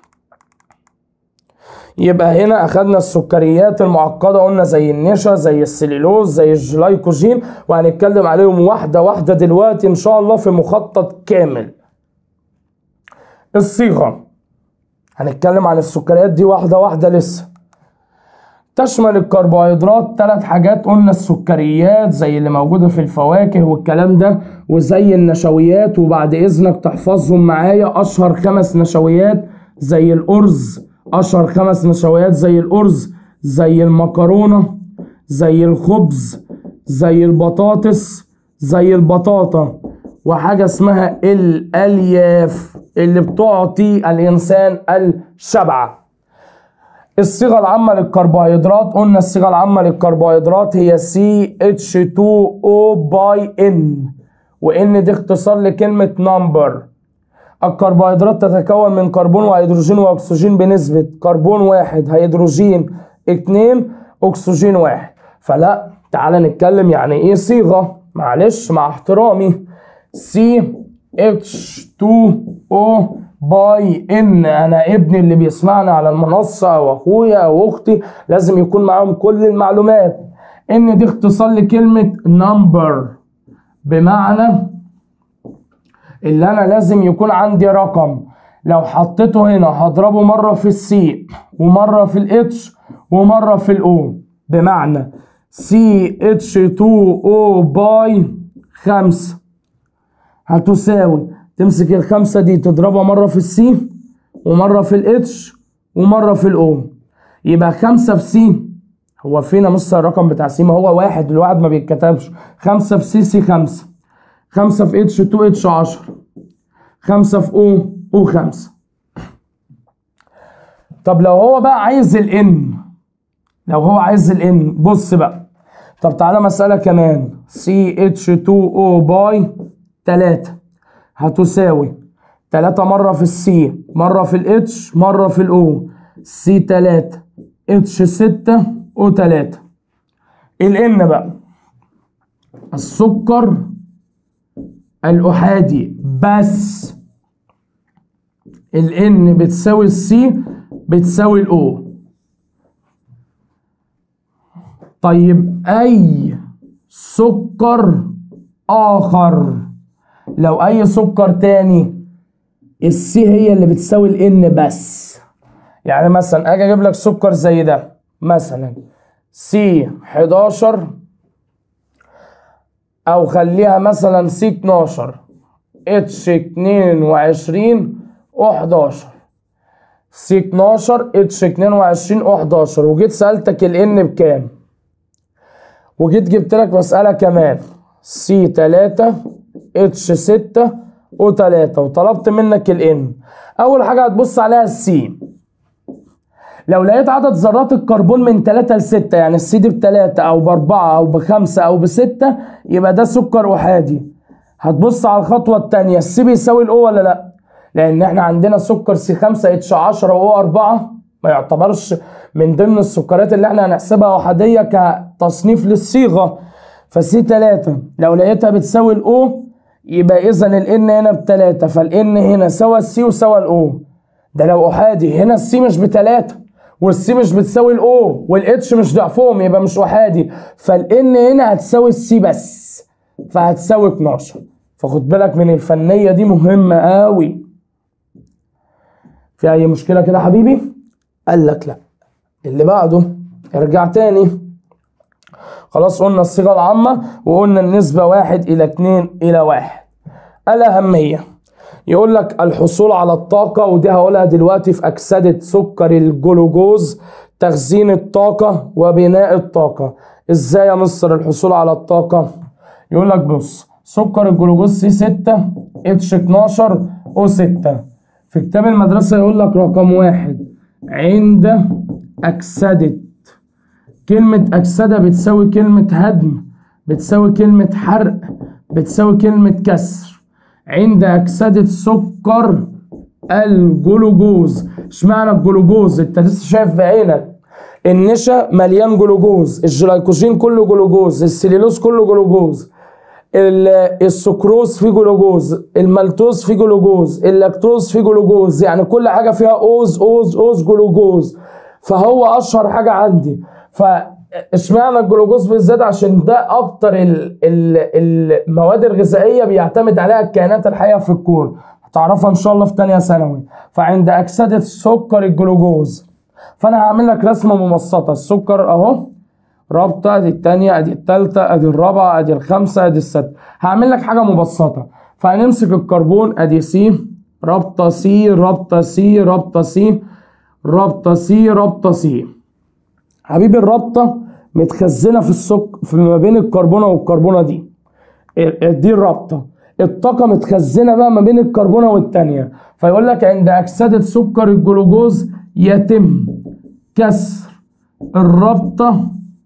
يبقى هنا اخدنا السكريات المعقده، قلنا زي النشا زي السليلوز زي الجلايكوجين، وهنتكلم عليهم واحده واحده دلوقتي ان شاء الله في مخطط كامل. الصيغه هنتكلم عن السكريات دي واحدة واحدة لسه. تشمل الكربوهيدرات ثلاث حاجات قلنا، السكريات زي اللي موجودة في الفواكه والكلام ده، وزي النشويات، وبعد إذنك تحفظهم معايا. أشهر خمس نشويات زي الأرز، أشهر خمس نشويات زي الأرز، زي المكرونة، زي الخبز، زي البطاطس، زي البطاطا، وحاجة اسمها الألياف اللي بتعطي الإنسان الشبع. الصيغة العامة للكربوهيدرات قلنا الصيغة العامة للكربوهيدرات هي سي اتش تو او باي ان، وان دي اختصار لكلمة نمبر. الكربوهيدرات تتكون من كربون وهيدروجين واكسجين بنسبة كربون واحد، هيدروجين اتنين، اكسجين واحد. فلا تعالى نتكلم يعني ايه صيغة، معلش مع احترامي. سي اتش تو او باي ان، انا ابني اللي بيسمعني على المنصة او اخويا او اختي لازم يكون معاهم كل المعلومات. ان دي اختصار لكلمة نمبر، بمعنى اللي انا لازم يكون عندي رقم، لو حطيته هنا هضربه مرة في السي ومرة في الاتش ومرة في الاو، بمعنى سي اتش تو او باي خمسة هتساوي، تمسك الخمسة دي تضربها مرة في السي ومرة في الاتش ومرة في الاو، يبقى خمسة في سي، هو فينا مصر الرقم بتاع سي؟ ما هو واحد، الواحد ما بيتكتبش. خمسة في سي سي خمسة، خمسة في اتش تو اتش عشرة، خمسة في او او خمسة. طب لو هو بقى عايز الان، لو هو عايز الان بص بقى، طب تعالى مسألة كمان، سي اتش تو او باي تلاتة هتساوي تلاتة مرة في السي مرة في الاتش مرة في الاو، سي تلاتة اتش ستة او تلاتة. الان بقى السكر الأحادي بس، الان بتساوي السي بتساوي الاو. طيب اي سكر اخر، لو اي سكر تاني السي هي اللي بتساوي الان بس. يعني مثلا اجي اجيب لك سكر زي ده، مثلا سي حداشر، او خليها مثلا سي اتناشر، اتش اتنين وعشرين او حداشر، سي اتناشر اتش اتنين وعشرين او حداشر، وجيت سألتك الان بكام، وجيت جبت لك مسألة كمان سي تلاتة اتش ستة او تلاتة وطلبت منك الان، اول حاجة هتبص عليها السي. لو لقيت عدد ذرات الكربون من تلاتة ل ستة، يعني السي دي بتلاتة او باربعة او بخمسة او بستة، يبقى ده سكر احادي. هتبص على الخطوة التانية، السي بيساوي الاو ولا لا؟ لان احنا عندنا سكر سي خمسة اتش عشرة واو اربعة ما يعتبرش من ضمن السكريات اللي احنا هنحسبها احادية كتصنيف للصيغة. فسي تلاتة لو لقيتها بتساوي الاو، يبقى اذا الان هنا بتلاتة، فالان هنا سوى السي وسوى الاو. ده لو احادي، هنا السي مش بتلاتة والسي مش بتساوي الاو والاتش مش ضعفهم، يبقى مش احادي، فالان هنا هتساوي السي بس، فهتساوي اتناشر. فخد بالك من الفنية دي مهمة قوي. في اي مشكلة كده حبيبي؟ قال لك لا. اللي بعده ارجع تاني، خلاص قلنا الصيغة العامة وقلنا النسبة واحد الى اتنين الى واحد. الأهمية يقول لك الحصول على الطاقة، ودي هقولها دلوقتي في أكسدة سكر الجلوكوز، تخزين الطاقة وبناء الطاقة. ازاي يا مستر الحصول على الطاقة؟ يقول لك بص، سكر الجلوكوز سي ستة اتش اتناشر او ستة، في كتاب المدرسة يقول لك رقم واحد عند أكسدة، كلمة أكسدة بتساوي كلمة هدم، بتساوي كلمة حرق، بتساوي كلمة كسر. عند أكسدة سكر الجلوكوز. اشمعنى الجلوكوز؟ انت لسه شايف بعينك النشا مليان جلوكوز، الجلايكوجين كله جلوكوز، السليلوز كله جلوكوز، السكروز فيه جلوكوز، المالتوز فيه جلوكوز، اللاكتوز فيه جلوكوز، يعني كل حاجة فيها اوز اوز اوز جلوكوز، فهو أشهر حاجة عندي. فاشمعنى الجلوكوز بالذات؟ عشان ده أكتر المواد الغذائية بيعتمد عليها الكائنات الحية في الكون. هتعرفها ان شاء الله في تانية ثانوي. فعند اكسده سكر الجلوكوز، فانا هعمل لك رسمه مبسطه. السكر اهو، رابطه، ادي التانية، ادي التالتة، ادي الرابعه، ادي الخامسه، ادي السادسه. هعمل لك حاجه مبسطه. فهنمسك الكربون، ادي سي، رابطه سي، رابطه سي، رابطه سي، رابطه سي، رابطه سي. حبيبي الرابطه متخزنه في السكر في ما بين الكربونه والكربونه دي. دي الرابطه. الطاقه متخزنه بقى ما بين الكربونه والتانية. فيقول لك عند اكسده سكر الجلوكوز يتم كسر الرابطه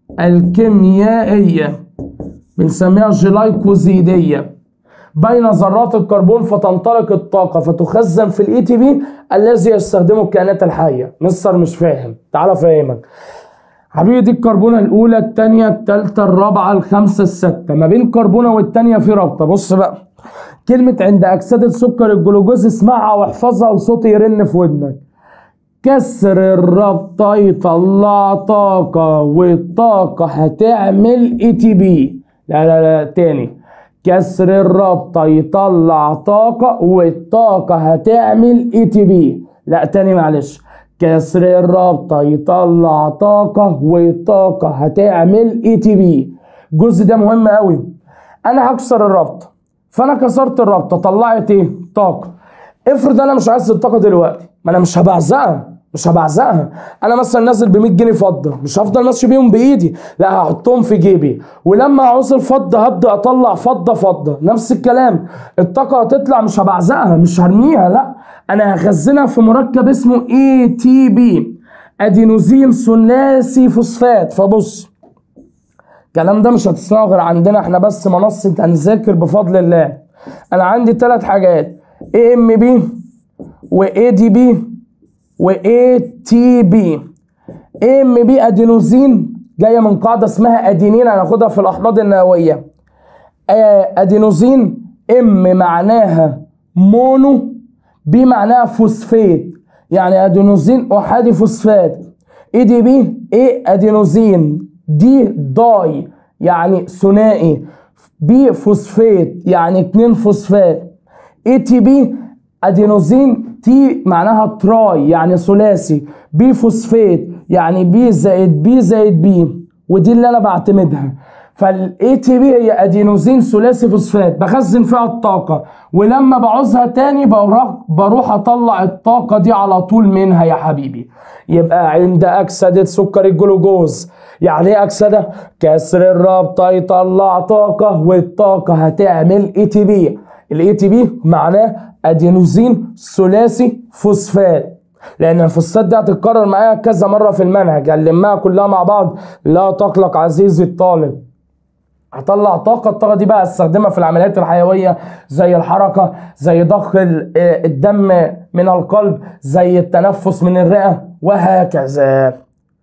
الكيميائيه، بنسميها جلايكوزيديه، بين ذرات الكربون، فتنطلق الطاقه فتخزن في الاي تي بي الذي يستخدمه الكائنات الحيه. مستر مش فاهم، تعال افهمك. حبيبي دي الكربونه الاولى، الثانيه، الثالثه، الرابعه، الخامسه، السادسه. ما بين كربونه والثانيه في رابطه. بص بقى، كلمه عند اكسده سكر الجلوكوز اسمعها واحفظها وصوتي يرن في ودنك. كسر الرابطه يطلع طاقه، والطاقه هتعمل اي تي بي. لا لا لا تاني. كسر الرابطه يطلع طاقه، والطاقه هتعمل اي تي بي. لا تاني معلش. كسر الرابطه يطلع طاقه، والطاقه هتعمل اي تي بي. الجزء ده مهم قوي. انا هكسر الرابطه، فانا كسرت الرابطه، طلعت ايه؟ طاقه. افرض انا مش عايز الطاقه دلوقتي، ما انا مش هبعزقها، مش هبعزقها. انا مثلا نازل ب مية جنيه فضه، مش هفضل ماشي بيهم بايدي، لا هحطهم في جيبي، ولما اعوز الفضه هبدا اطلع فضه فضه. نفس الكلام، الطاقه هتطلع، مش هبعزقها، مش هرميها، لا انا هخزنها في مركب اسمه اي تي بي، ادينوزين ثلاثي فوسفات. فبص، الكلام ده مش هتسمعه غير عندنا احنا بس، منصه هنذاكر بفضل الله. انا عندي ثلاث حاجات، اي ام بي واي دي بي واي تي بي. اي ام بي ادينوزين، جايه من قاعده اسمها ادينين، هناخدها في الاحماض النوويه. ادينوزين، ام معناها مونو، بي معناها فوسفات، يعني ادينوزين احادي فوسفات. اي دي بي، اي ادينوزين، دي داي يعني ثنائي، بي فوسفات يعني اتنين فوسفات. اي تي بي ادينوزين، تي معناها تراي يعني ثلاثي، بي فوسفات يعني بي زائد بي زائد بي، ودي اللي انا بعتمدها. فالاي تي بي هي ادينوزين ثلاثي فوسفات، بخزن فيها الطاقه، ولما بعوزها تاني بروح بروح اطلع الطاقه دي على طول منها يا حبيبي. يبقى عند اكسده سكر الجلوكوز، يعني ايه اكسده؟ كسر الرابطه يطلع طاقه، والطاقه هتعمل اي تي بي. الاي تي بي معناه ادينوزين ثلاثي فوسفات، لان الفوسفات دي هتتكرر معايا كذا مره في المنهج، هنلمها كلها مع بعض. لا تقلق عزيزي الطالب، هطلع طاقه. الطاقه دي بقى استخدمها في العمليات الحيويه، زي الحركه، زي ضخ الدم من القلب، زي التنفس من الرئه، وهكذا.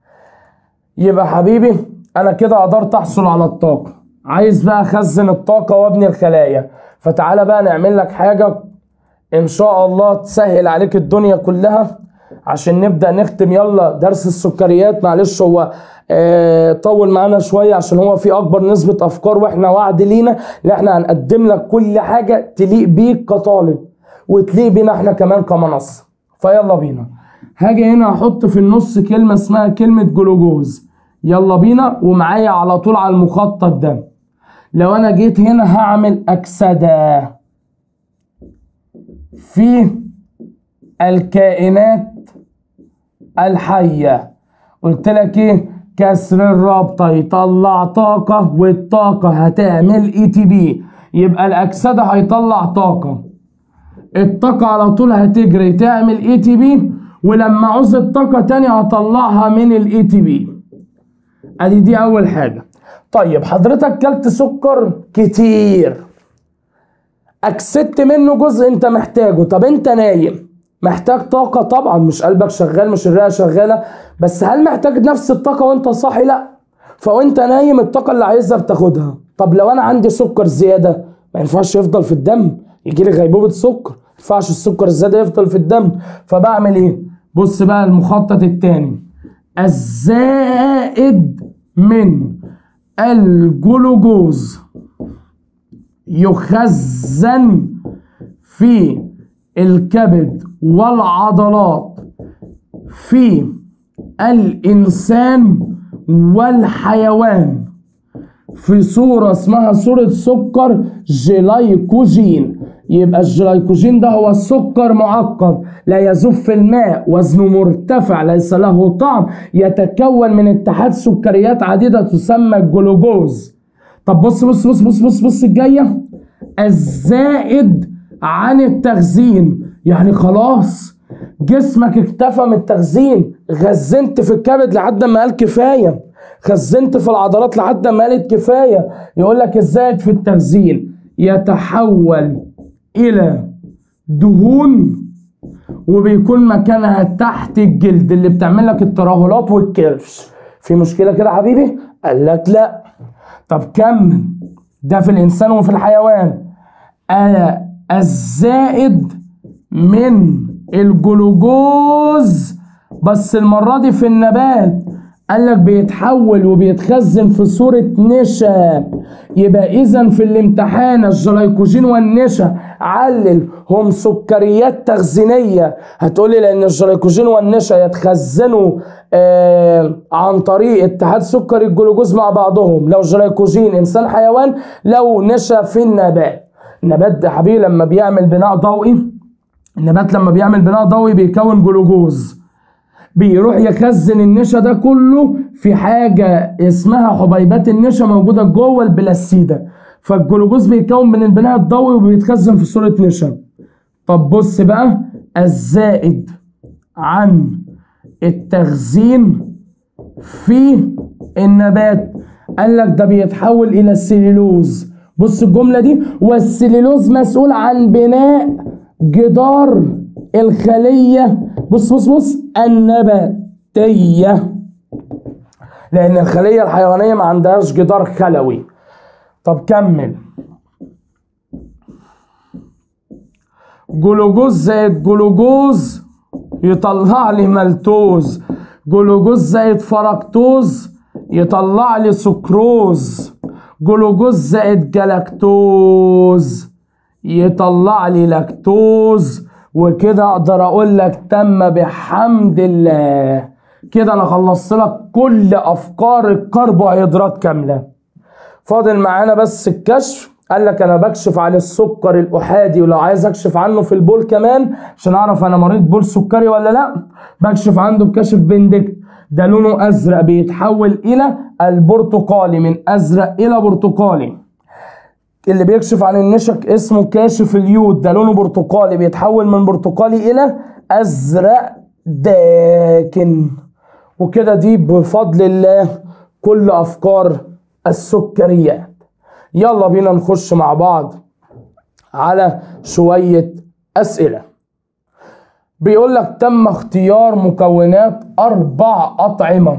يبقى حبيبي انا كده قدرت احصل على الطاقه. عايز بقى اخزن الطاقه وابني الخلايا، فتعالى بقى نعمل لك حاجه ان شاء الله تسهل عليك الدنيا كلها عشان نبدا نختم. يلا درس السكريات، معلش هو اه طول معانا شويه عشان هو في اكبر نسبه افكار، واحنا وعد لينا ان احنا هنقدم لك كل حاجه تليق بيك كطالب وتليق بينا احنا كمان كمنصه. فيلا بينا. هاجي هنا احط في النص كلمه اسمها كلمه جلوكوز. يلا بينا، ومعايا على طول على المخطط ده. لو انا جيت هنا هعمل اكسده في الكائنات الحيه، قلت لك ايه؟ كسر الرابطه يطلع طاقه، والطاقه هتعمل اي تي بي. يبقى الاكسده هيطلع طاقه، الطاقه على طول هتجري تعمل اي تي بي، ولما عوز الطاقه تاني هطلعها من الاي تي بي. ادي دي اول حاجه. طيب حضرتك كلت سكر كتير، اكسدت منه جزء انت محتاجه. طب انت نايم، محتاج طاقه طبعا، مش قلبك شغال، مش الرئه شغاله، بس هل محتاج نفس الطاقه وانت صاحي؟ لا. فوانت نايم الطاقه اللي عايزها بتاخدها. طب لو انا عندي سكر زياده، ما ينفعش يفضل في الدم، يجي لي غيبوبه سكر، ما ينفعش السكر الزياده يفضل في الدم. فبعمل ايه؟ بص بقى المخطط الثاني، الزائد من الجلوكوز يخزن في الكبد والعضلات في الإنسان والحيوان في صورة اسمها صورة سكر جلايكوجين. يبقى الجلايكوجين ده هو السكر معقد لا يذوب في الماء، وزنه مرتفع، ليس له طعم، يتكون من اتحاد سكريات عديدة تسمى الجلوكوز. طب بص بص بص بص بص بص الجاية، الزائد عن التخزين. يعني خلاص جسمك اكتفى من التخزين، خزنت في الكبد لحد ما قال كفاية، خزنت في العضلات لحد ما قالت كفاية. يقول لك الزائد في التخزين يتحول إلى دهون وبيكون مكانها تحت الجلد اللي بتعمل لك الترهلات والكرش. في مشكلة كده حبيبي؟ قال لك لا. طب كمل، ده في الإنسان وفي الحيوان. آه الزائد من الجلوكوز بس المرة دي في النبات، قال لك بيتحول وبيتخزن في صورة نشا. يبقى إذا في الامتحان الجلايكوجين والنشا علل هم سكريات تخزينية. هتقولي لأن الجلايكوجين والنشا يتخزنوا آه عن طريق اتحاد سكر الجلوكوز مع بعضهم، لو جلايكوجين إنسان حيوان، لو نشا في النبات. النبات ده حبيبي لما بيعمل بناء ضوئي، النبات لما بيعمل بناء ضوئي بيكون جلوكوز، بيروح يخزن النشا ده كله في حاجة اسمها حبيبات النشا موجودة جوه البلاسيدة، فالجلوكوز بيكون من البناء الضوئي وبيتخزن في صورة نشا. طب بص بقى، الزائد عن التخزين في النبات، قال لك ده بيتحول إلى السليلوز. بص الجملة دي، والسليلوز مسؤول عن بناء جدار الخلية بص بص بص النباتية، لأن الخلية الحيوانية ما عندهاش جدار خلوي. طب كمل، جلوكوز زائد جلوكوز يطلع لي مالتوز، جلوكوز زائد فركتوز يطلع لي سكروز، جلوكوز زائد جلاكتوز يطلع لي لاكتوز. وكده اقدر اقول لك تم بحمد الله. كده انا خلصت لك كل افكار الكربوهيدرات كامله. فاضل معانا بس الكشف. قال لك انا بكشف عن السكر الاحادي، ولو عايز اكشف عنه في البول كمان عشان اعرف انا مريض بول سكري ولا لا، بكشف عنده بكشف بندكت. ده لونه ازرق بيتحول الى البرتقالي، من ازرق الى برتقالي. اللي بيكشف عن النشك اسمه كاشف اليود، ده لونه برتقالي بيتحول من برتقالي الى ازرق داكن. وكده دي بفضل الله كل افكار السكريات. يلا بينا نخش مع بعض على شوية اسئلة. بيقول لك تم اختيار مكونات اربع اطعمة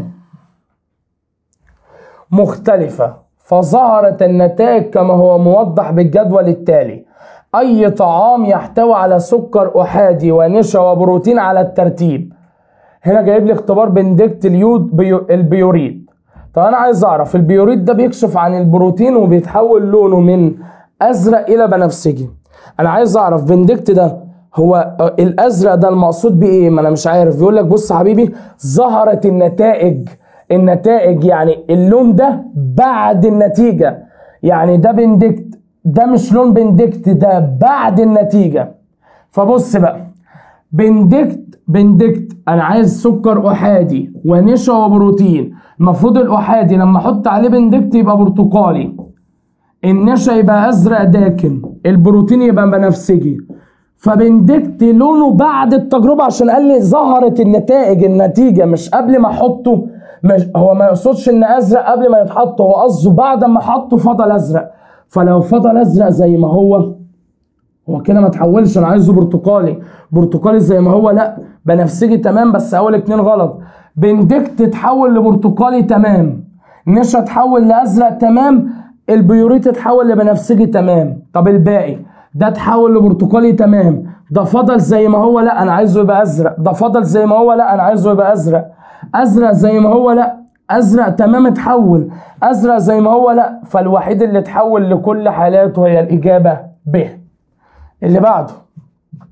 مختلفة فظهرت النتائج كما هو موضح بالجدول التالي. أي طعام يحتوي على سكر أحادي ونشا وبروتين على الترتيب. هنا جايب لي اختبار بندكت اليود بيو البيوريد. طب أنا عايز أعرف البيوريد ده بيكشف عن البروتين وبيتحول لونه من أزرق إلى بنفسجي. أنا عايز أعرف بندكت ده هو الأزرق ده المقصود بإيه؟ ما أنا مش عارف. بيقول لك بص يا حبيبي، ظهرت النتائج. النتائج يعني اللون ده بعد النتيجة، يعني ده بندكت، ده مش لون بندكت، ده بعد النتيجة. فبص بقى، بندكت بندكت انا عايز سكر احادي ونشا وبروتين. المفروض الاحادي لما احط عليه بندكت يبقى برتقالي، النشا يبقى ازرق داكن، البروتين يبقى بنفسجي. فبندكت لونه بعد التجربة عشان قال لي ظهرت النتائج، النتيجة مش قبل ما احطه. مش هو ما يقصدش ان ازرق قبل ما يتحط، هو قصده بعد ما احطه فضل ازرق. فلو فضل ازرق زي ما هو هو كده ما تحولش، انا عايزه برتقالي. برتقالي زي ما هو لا، بنفسجي تمام، بس اول اتنين غلط. بندكت تتحول لبرتقالي تمام، نشا تحول لازرق تمام، البيوريت تتحول لبنفسجي تمام. طب الباقي ده تحول لبرتقالي تمام، ده فضل زي ما هو لا انا عايزه يبقى ازرق، ده فضل زي ما هو لا انا عايزه يبقى ازرق، ازرق زي ما هو لا، ازرق تمام اتحول، ازرق زي ما هو لا. فالوحيد اللي اتحول لكل حالاته هي الاجابه ب. اللي بعده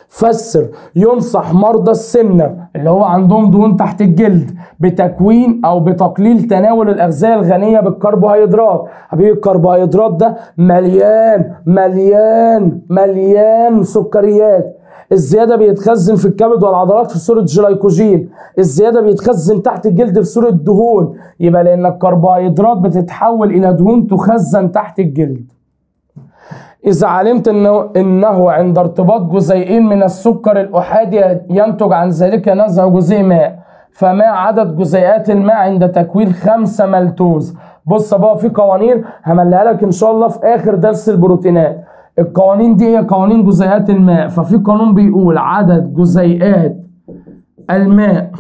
فسر. ينصح مرضى السمنة اللي هو عندهم دهون تحت الجلد بتكوين او بتقليل تناول الاغذية الغنية بالكربوهيدرات. حبيبي الكربوهيدرات ده مليان مليان مليان سكريات. الزيادة بيتخزن في الكبد والعضلات في صورة جلايكوجين، الزيادة بيتخزن تحت الجلد في صورة دهون. يبقى لان الكربوهيدرات بتتحول الى دهون تخزن تحت الجلد. إذا علمت إنه, إنه عند ارتباط جزيئين من السكر الأحادي ينتج عن ذلك نزع جزيء ماء، فما عدد جزيئات الماء عند تكوين خمسة مالتوز؟ بص بقى في قوانين همليها لك إن شاء الله في آخر درس البروتينات. القوانين دي هي قوانين جزيئات الماء. ففي قانون بيقول عدد جزيئات الماء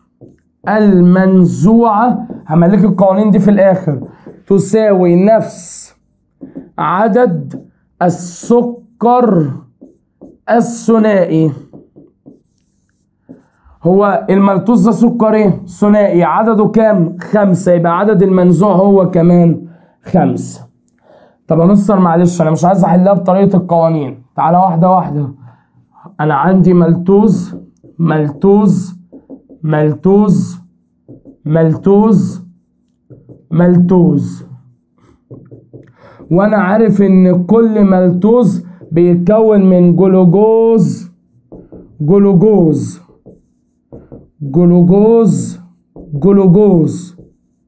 المنزوعة، همليك القوانين دي في الآخر، تساوي نفس عدد السكر الثنائي. هو المالتوز ده سكر ايه؟ ثنائي، عدده كام؟ خمسة، يبقى عدد المنزوع هو كمان خمسة. طب يا مستر معلش انا مش عايز احلها بطريقة القوانين، تعالى واحدة واحدة. انا عندي مالتوز مالتوز مالتوز مالتوز مالتوز، وانا عارف ان كل مالتوز بيتكون من جلوكوز جلوكوز جلوكوز جلوكوز.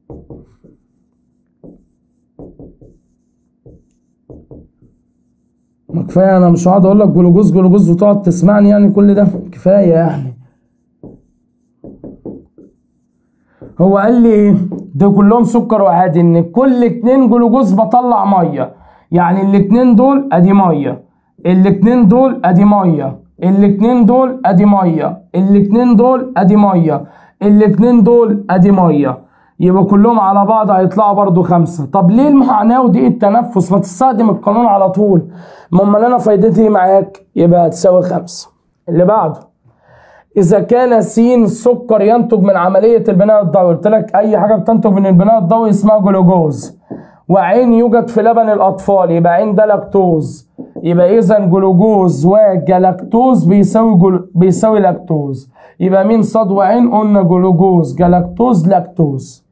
ما كفايه، انا مش هقعد اقول لك جلوكوز جلوكوز وتقعد تسمعني يعني كل ده، كفايه يعني. هو قال لي ايه؟ ده كلهم سكر وعادي، ان كل اتنين جلوكوز بطلع ميه، يعني الاتنين دول ادي ميه، الاتنين دول ادي ميه، الاتنين دول ادي ميه، الاتنين دول ادي ميه، الاتنين دول ادي ميه، يبقى كلهم على بعض هيطلعوا برضو خمسة. طب ليه المعاناة ودي التنفس؟ ما تستخدم القانون على طول. امال انا فايدتي معاك؟ يبقى هتساوي خمسة. اللي بعده، إذا كان س سكر ينتج من عملية البناء الضوئي، قلت لك أي حاجة بتنتج من البناء الضوئي اسمها جلوكوز، وعين يوجد في لبن الأطفال، يبقى عين ده لاكتوز، يبقى إذا جلوكوز وجلاكتوز بيساوي جلو... بيساوي لاكتوز، يبقى مين صاد وعين؟ قلنا جلوكوز جلاكتوز لاكتوز.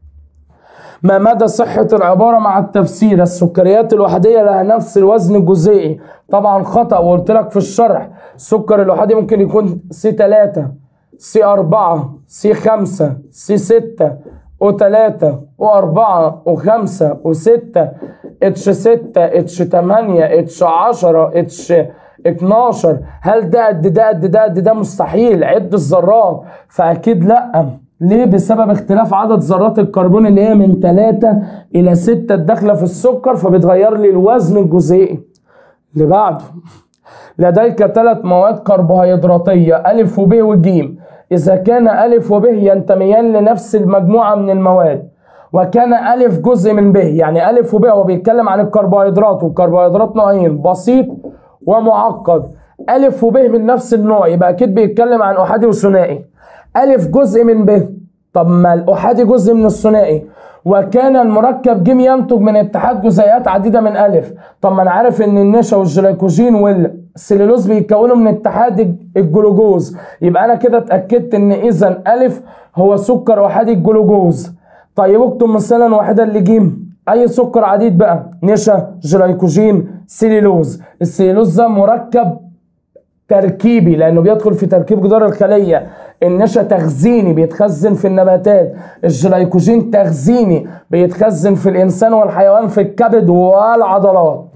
ما مدى صحة العبارة مع التفسير؟ السكريات الوحيدية لها نفس الوزن الجزيئي. طبعا خطأ، وقلت لك في الشرح السكر الوحيدي ممكن يكون سي تلاتة سي أربعة سي خمسة سي ستة او تلاتة او أربعة او خمسة او ستة اتش ستة اتش تمانية اتش عشرة اتش اتناشر. هل ده قد ده قد ده قد ده؟ مستحيل. عد الذرات، فأكيد لأ. ليه؟ بسبب اختلاف عدد ذرات الكربون اللي هي من تلاتة إلى ستة الداخلة في السكر، فبتغير لي الوزن الجزيئي. اللي بعده، لديك ثلاث مواد كربوهيدراتية ألف وب وج. إذا كان ألف وب ينتميان لنفس المجموعة من المواد، وكان ألف جزء من ب، يعني ألف وب هو بيتكلم عن الكربوهيدرات، والكربوهيدرات نوعين، بسيط ومعقد. ألف وب من نفس النوع، يبقى أكيد بيتكلم عن أحادي وثنائي. ألف جزء من ب، طب ما الأحادي جزء من الثنائي. وكان المركب ج ينتج من اتحاد جزيئات عديدة من ألف، طب ما أنا عارف إن النشا والجلايكوجين والسليلوز بيتكونوا من اتحاد الجلوكوز، يبقى أنا كده اتأكدت إن إذا ألف هو سكر أحادي الجلوكوز. طيب اكتب مثلا واحدة لج، أي سكر عديد بقى، نشا جلايكوجين سليلوز. السليلوز ده مركب تركيبي لانه بيدخل في تركيب جدار الخليه. النشا تخزيني بيتخزن في النباتات، الجلايكوجين تخزيني بيتخزن في الانسان والحيوان في الكبد والعضلات.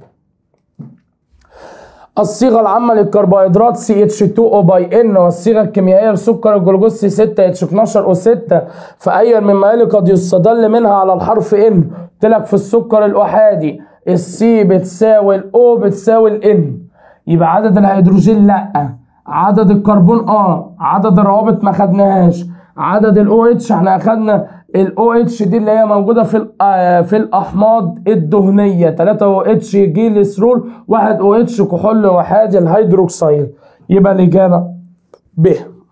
الصيغه العامه للكربوهيدرات سي اتش اتنين او باي ان، والصيغه الكيميائيه لسكر الجلوكوز سي ستة اتش اتناشر او ستة، فاي مما يلي قد يستدل منها على الحرف ان. قلت لك في السكر الاحادي السي بتساوي الاو بتساوي الان، يبقى عدد الهيدروجين لا، عدد الكربون اه، عدد الروابط ما خدناهاش، عدد الاو اتش احنا اخدنا الاو اتش دي اللي هي موجوده في في الاحماض الدهنيه، تلاتة او اتش جليسرول، واحد او اتش كحول وحادي الهيدروكسيل. يبقى الاجابه ب.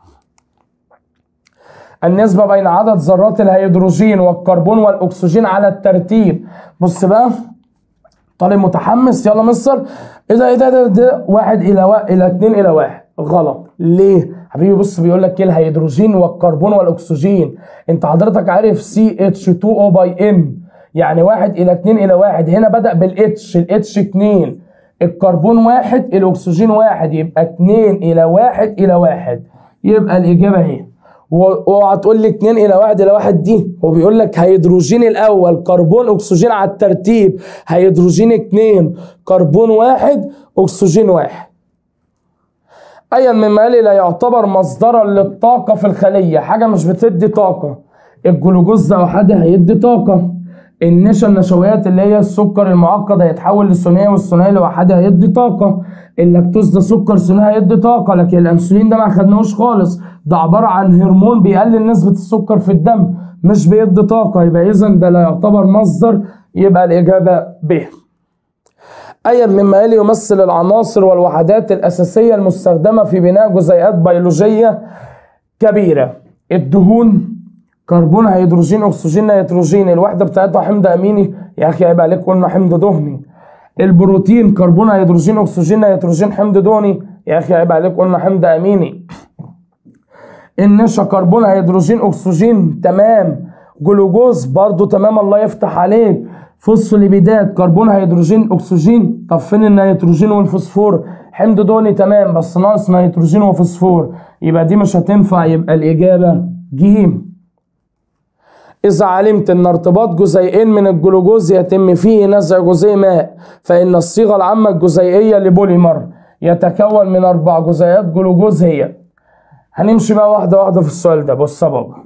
النسبه بين عدد ذرات الهيدروجين والكربون والاكسجين على الترتيب. بص بقى طالب متحمس، يلا مستر. ايه ده ايه ده ده واحد الى واحد الى اتنين الى واحد. غلط. ليه؟ حبيبي بص بيقول لك ايه الهيدروجين والكربون والاكسجين. انت حضرتك عارف سي اتش اتنين او باي ام يعني واحد الى اتنين الى واحد. هنا بدأ بالاتش، الاتش اتنين، الكربون واحد، الاكسجين واحد، يبقى اتنين الى واحد الى واحد. يبقى الاجابه اهي. واوعى تقول لي اتنين الى واحد الى واحد دي، هو بيقول لك هيدروجين الاول كربون اكسجين على الترتيب، هيدروجين اتنين كربون واحد اكسجين واحد. ايا مما يلي لا يعتبر مصدرا للطاقه في الخليه، حاجه مش بتدي طاقه. الجلوكوز ده وحده هيدي طاقه، النشا النشويات اللي هي السكر المعقد هيتحول لثنائي، والثنائي لوحده هيدي طاقه. اللاكتوز ده سكر ثنائي هيدي طاقه، لكن الانسولين ده ما خدناهوش خالص، ده عباره عن هرمون بيقلل نسبه السكر في الدم مش بيدي طاقه. يبقى اذا ده لا يعتبر مصدر، يبقى الاجابه ب. ايا مما يلي يمثل العناصر والوحدات الاساسيه المستخدمه في بناء جزيئات بيولوجيه كبيره. الدهون كربون هيدروجين اكسجين نيتروجين، الوحده بتاعتها حمض اميني، يا اخي عيب عليك قلنا حمض دهني. البروتين كربون هيدروجين اكسجين نيتروجين حمض دهني، يا اخي عيب عليك قلنا حمض اميني. النشا كربون هيدروجين اكسجين تمام، جلوكوز برضو تمام الله يفتح عليك. فوسفوليبيدات كربون هيدروجين اكسجين، طب فين النيتروجين والفوسفور؟ حمض دهني تمام بس ناقص نيتروجين وفوسفور، يبقى دي مش هتنفع، يبقى الاجابه ج. إذا علمت أن ارتباط جزيئين من الجلوكوز يتم فيه نزع جزيء ماء، فإن الصيغة العامة الجزيئية لبوليمر يتكون من أربع جزيئات جلوكوز هي. هنمشي بقى واحدة واحدة في السؤال ده. بص يا بابا،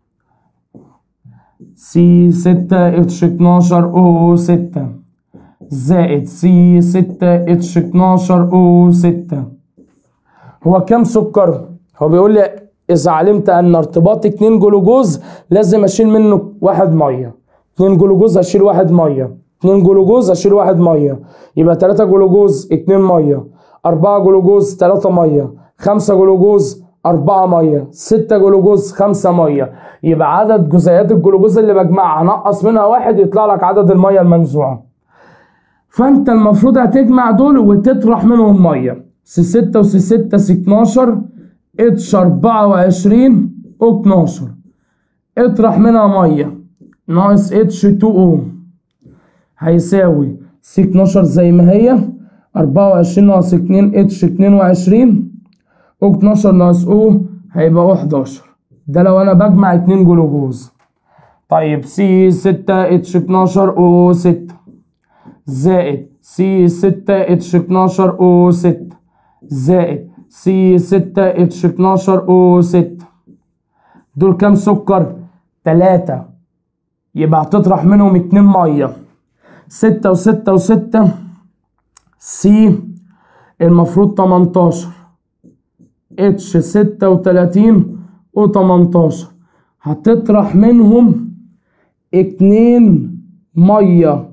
سي ستة اتش اتناشر او ستة زائد سي ستة اتش اتناشر او ستة، هو كام سكر؟ هو بيقول لي إذا علمت أن ارتباط اتنين جلوكوز لازم أشيل منه واحد مية، اتنين جلوكوز أشيل واحد مية، اتنين جلوكوز أشيل واحد مية، يبقى تلاتة جلوكوز اتنين مية، أربعة جلوكوز تلاتة مية، خمسة جلوكوز أربعة مية، ستة جلوكوز خمسة مية، يبقى عدد جزيئات الجلوكوز اللي بجمعها نقص منها واحد يطلع لك عدد المية المنزوعة. فأنت المفروض هتجمع دول وتطرح منهم مية، سي ستة وسي ستة سي اتناشر اتش اربعة وعشرين او اتناشر، اطرح منها ميه ناقص اتش اتنين او هيساوي سي اتناشر زي ما هي، اربعة وعشرين ناقص اتنين اتش اتنين وعشرين او اتناشر ناقص او هيبقى او حداشر. ده لو انا بجمع اتنين جلوكوز. طيب سي ستة اتش اتناشر او ستة زائد سي ستة اتش اتناشر او ستة زائد سي ستة اتش اتناشر او ستة، دول كام سكر؟ تلاتة، يبقى هتطرح منهم اتنين مية. ستة وستة وستة سي المفروض تمنتاشر، اتش ستة وتلاتين او تمنتاشر، هتطرح منهم اتنين مية.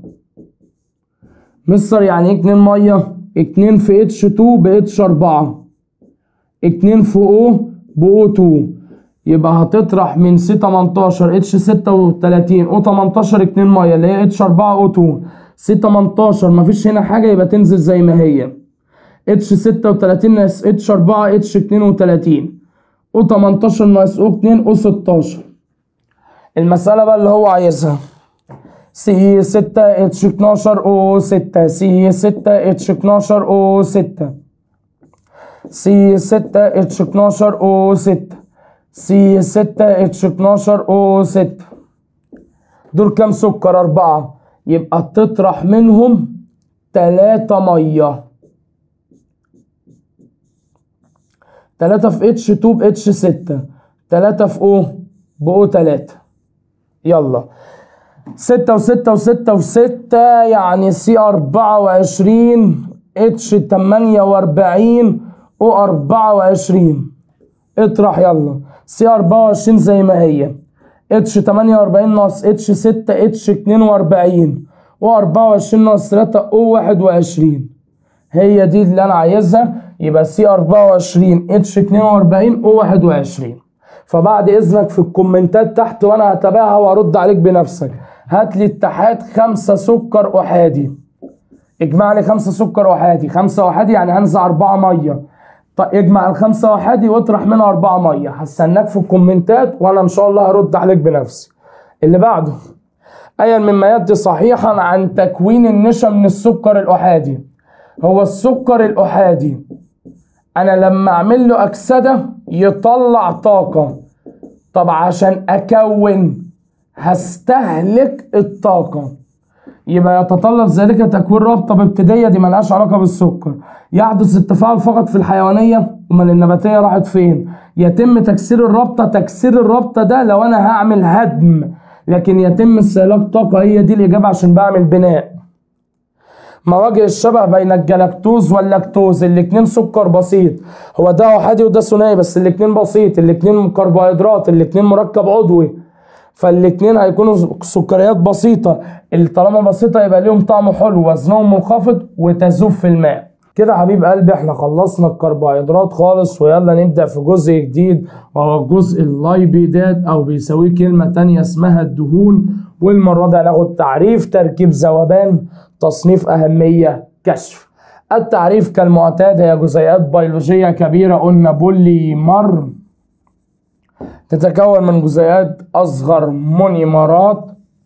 مصر يعني ايه اتنين مية؟ اتنين في اتش اتنين ب اتش اربعة، اتنين في او ب او اتنين، يبقى هتطرح من سي تمنتاشر اتش ستة وتلاتين او تمنتاشر اتنين ميه اللي هي اتش اربعة او اتنين، سي تمنتاشر مفيش هنا حاجه يبقى تنزل زي ما هي، اتش ستة وتلاتين ناقص اتش اربعة اتش اتنين وتلاتين او تمنتاشر ناقص او اتنين او ستاشر. المساله بقى اللي هو عايزها سي ستة اتش اتناشر او ستة، سي ستة اتش اتناشر او ستة، سي ستة اتش اتناشر او ستة، سي ستة اتش اتناشر او ستة، دول كام سكر؟ أربعة، يبقى تطرح منهم تلاتة مية، تلاتة في اتش اتنين ب اتش ستة، تلاتة في او ب او تلاتة. يلا ستة وستة وستة وستة يعني سي أربعة وعشرين اتش تمانية وأربعين او أربعة وعشرين، اطرح يلا سي أربعة وعشرين زي ما هي، اتش تمانية وأربعين ناقص اتش ستة اتش اتنين وأربعين و أربعة وعشرين ناقص تلاتة او واحد وعشرين، هي دي اللي انا عايزها، يبقى سي أربعة وعشرين اتش اتنين وأربعين او واحد وعشرين. فبعد اذنك في الكومنتات تحت وانا هتابعها وارد عليك بنفسك، هات لي اتحاد خمسة سكر احادي، اجمع لي خمسة سكر احادي، خمسة احادي يعني هنزع أربعة ميه، طيب اجمع الخمسة وحادي واطرح منها أربعة مية. هستناك في الكومنتات وأنا إن شاء الله هرد عليك بنفسي. اللي بعده، أي مما يأتي صحيحا عن تكوين النشا من السكر الأحادي. هو السكر الأحادي أنا لما أعمل له أكسدة يطلع طاقة. طب عشان أكون هستهلك الطاقة، يبقى يتطلب ذلك تكوين رابطة بابتدائية. دي ملهاش علاقة بالسكر. يحدث التفاعل فقط في الحيوانية. أمال النباتية راحت فين؟ يتم تكسير الرابطة. تكسير الرابطة ده لو أنا هعمل هدم، لكن يتم استهلاك طاقة. هي دي الإجابة عشان بعمل بناء. مواجه الشبه بين الجلاكتوز واللاكتوز، الاتنين سكر بسيط. هو ده أحادي وده ثنائي، بس الاتنين بسيط، الاتنين كربوهيدرات، الاتنين مركب عضوي، فالاتنين هيكونوا سكريات بسيطة. اللي طالما بسيطة يبقى ليهم طعم حلو، وزنهم منخفض، وتذوب في الماء. كده حبيب قلبي احنا خلصنا الكربوهيدرات خالص، ويلا نبدأ في جزء جديد وهو جزء اللايبيدات، او بيساويه كلمة تانية اسمها الدهون. والمرة دي هناخد تعريف، تركيب، ذوبان، تصنيف، أهمية، كشف. التعريف كالمعتاد هي جزيئات بيولوجية كبيرة، قلنا بوليمر، تتكون من جزيئات أصغر مونيمرات،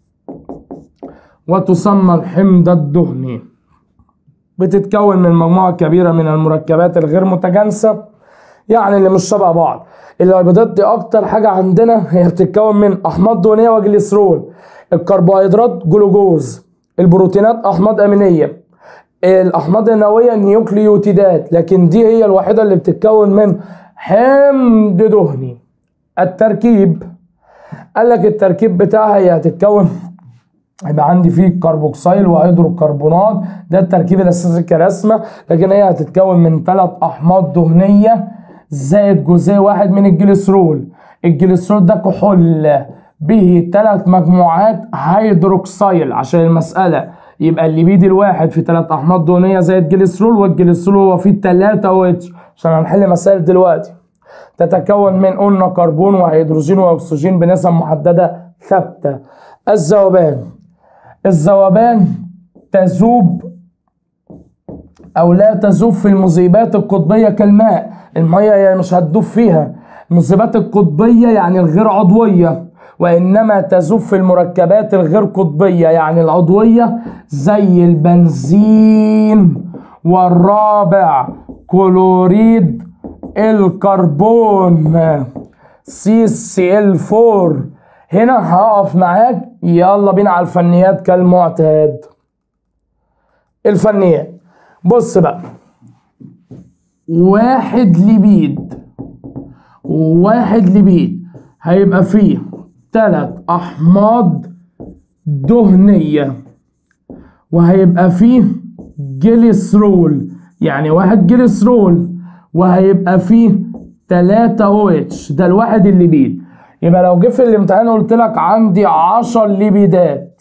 وتسمى الحمض الدهني. بتتكون من مجموعة كبيرة من المركبات الغير متجانسة، يعني اللي مش شبه بعض. اللايبيدات دي أكتر حاجة عندنا، هي بتتكون من أحماض دهنية وجليسرول. الكربوهيدرات جلوكوز، البروتينات أحماض أمينية، الأحماض النووية نيوكليوتيدات، لكن دي هي الوحيدة اللي بتتكون من حمض دهني. التركيب قال لك التركيب بتاعها هي هتتكون، يبقى عندي فيه كربوكسيل وهيدروكربونات، ده التركيب الاساسي كرسمه، لكن هي هتتكون من ثلاث احماض دهنيه زائد جزيء واحد من الجليسرول. الجليسرول ده كحول به ثلاث مجموعات هيدروكسيل عشان المساله، يبقى الليبيد الواحد في ثلاث احماض دهنيه زائد جليسرول، والجليسرول هو فيه ثلاثة او اتش عشان هنحل مسائل دلوقتي. تتكون من قلنا كربون وهيدروجين واكسجين بنسب محدده ثابته. الذوبان، الذوبان تذوب او لا تذوب في المذيبات القطبيه كالماء. الميه مش هتذوب فيها. المذيبات القطبيه يعني الغير عضويه، وانما تذوب في المركبات الغير قطبيه يعني العضويه، زي البنزين. والرابع كلوريد الكربون سي سي ال أربعة. هنا هقف معاك، يلا بينا على الفنيات كالمعتاد. الفنيات بص بقى، واحد ليبيد واحد ليبيد هيبقى فيه ثلاث احماض دهنية، وهيبقى فيه جليسرول، يعني واحد جليسرول، وهيبقى فيه ثلاثة او اتش، ده الواحد الليبيد. يبقى لو جه في الامتحان قلت لك عندي عشر ليبيدات،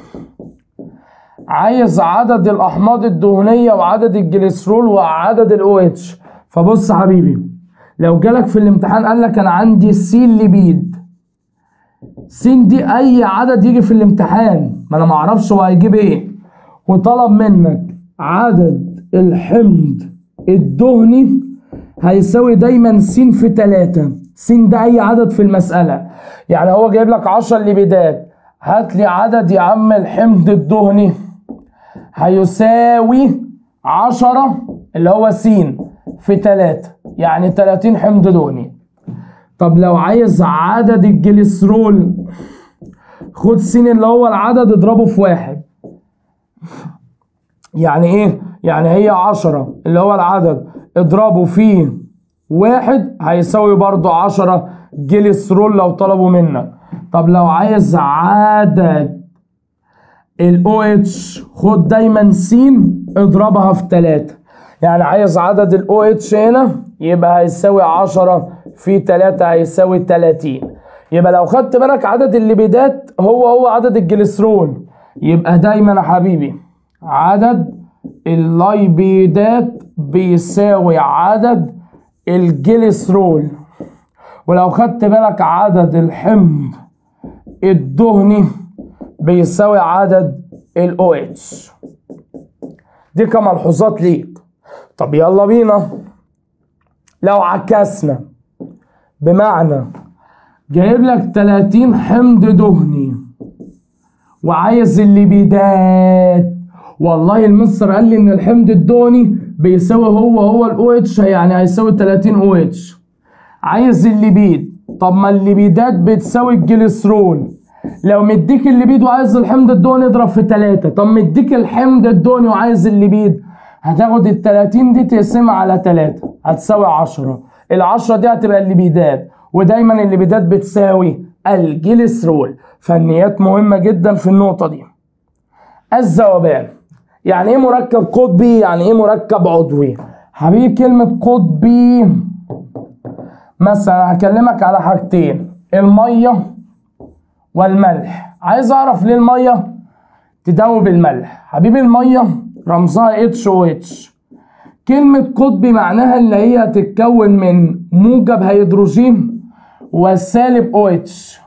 عايز عدد الاحماض الدهنيه وعدد الجليسرول وعدد الاو اتش. فبص حبيبي، لو جالك في الامتحان قال لك انا عندي س ليبيد، س دي اي عدد يجي في الامتحان، ما انا ما اعرفش هو هيجيب ايه، وطلب منك عدد الحمض الدهني هيساوي دايما س في ثلاثة. س ده اي عدد في المسألة، يعني هو جايب لك عشر ليبيدات، هات لي عدد يا عم الحمض الدهني هيساوي عشرة اللي هو س في ثلاثة، يعني ثلاثين حمض دهني. طب لو عايز عدد الجليسرول، خد س اللي هو العدد اضربه في واحد. يعني ايه؟ يعني هي عشرة اللي هو العدد اضربه في واحد هيساوي برضو عشرة جليسرول لو طلبوا منك. طب لو عايز عدد ال او اتش، خد دايما س اضربها في ثلاثة، يعني عايز عدد ال او اتش هنا يبقى هيساوي عشرة في ثلاثة هيساوي ثلاثين. يبقى لو خدت بالك عدد الليبيدات هو هو عدد الجليسرول، يبقى دايما يا حبيبي عدد اللايبيدات بيساوي عدد الجليسرول. ولو خدت بالك عدد الحمض الدهني بيساوي عدد ال او اتش. دي كملحوظات ليك. طب يلا بينا لو عكسنا بمعنى جايب لك تلاتين حمض دهني وعايز الليبيدات، والله المستر قال لي ان الحمض الدهني بيساوي هو هو الاو اتش، يعني هيساوي تلاتين او اتش. عايز الليبيد، طب ما الليبيدات بتساوي الجليسرول. لو مديك الليبيد وعايز الحمض الدهني اضرب في تلاتة. طب مديك الحمض الدهني وعايز الليبيد، هتاخد ال تلاتين دي تقسمها على تلاتة هتساوي عشرة. ال عشرة دي هتبقى الليبيدات، ودايما الليبيدات بتساوي الجليسرول. فنيات مهمة جدا في النقطة دي. الذوبان، يعني ايه مركب قطبي؟ يعني ايه مركب عضوي؟ حبيبي كلمة قطبي مثلا هكلمك على حاجتين، المية والملح. عايز اعرف ليه المية تدوب الملح. حبيبي المية رمزها اتش او اتش. كلمة قطبي معناها اللي هي تتكون من موجب هيدروجين وسالب او اتش.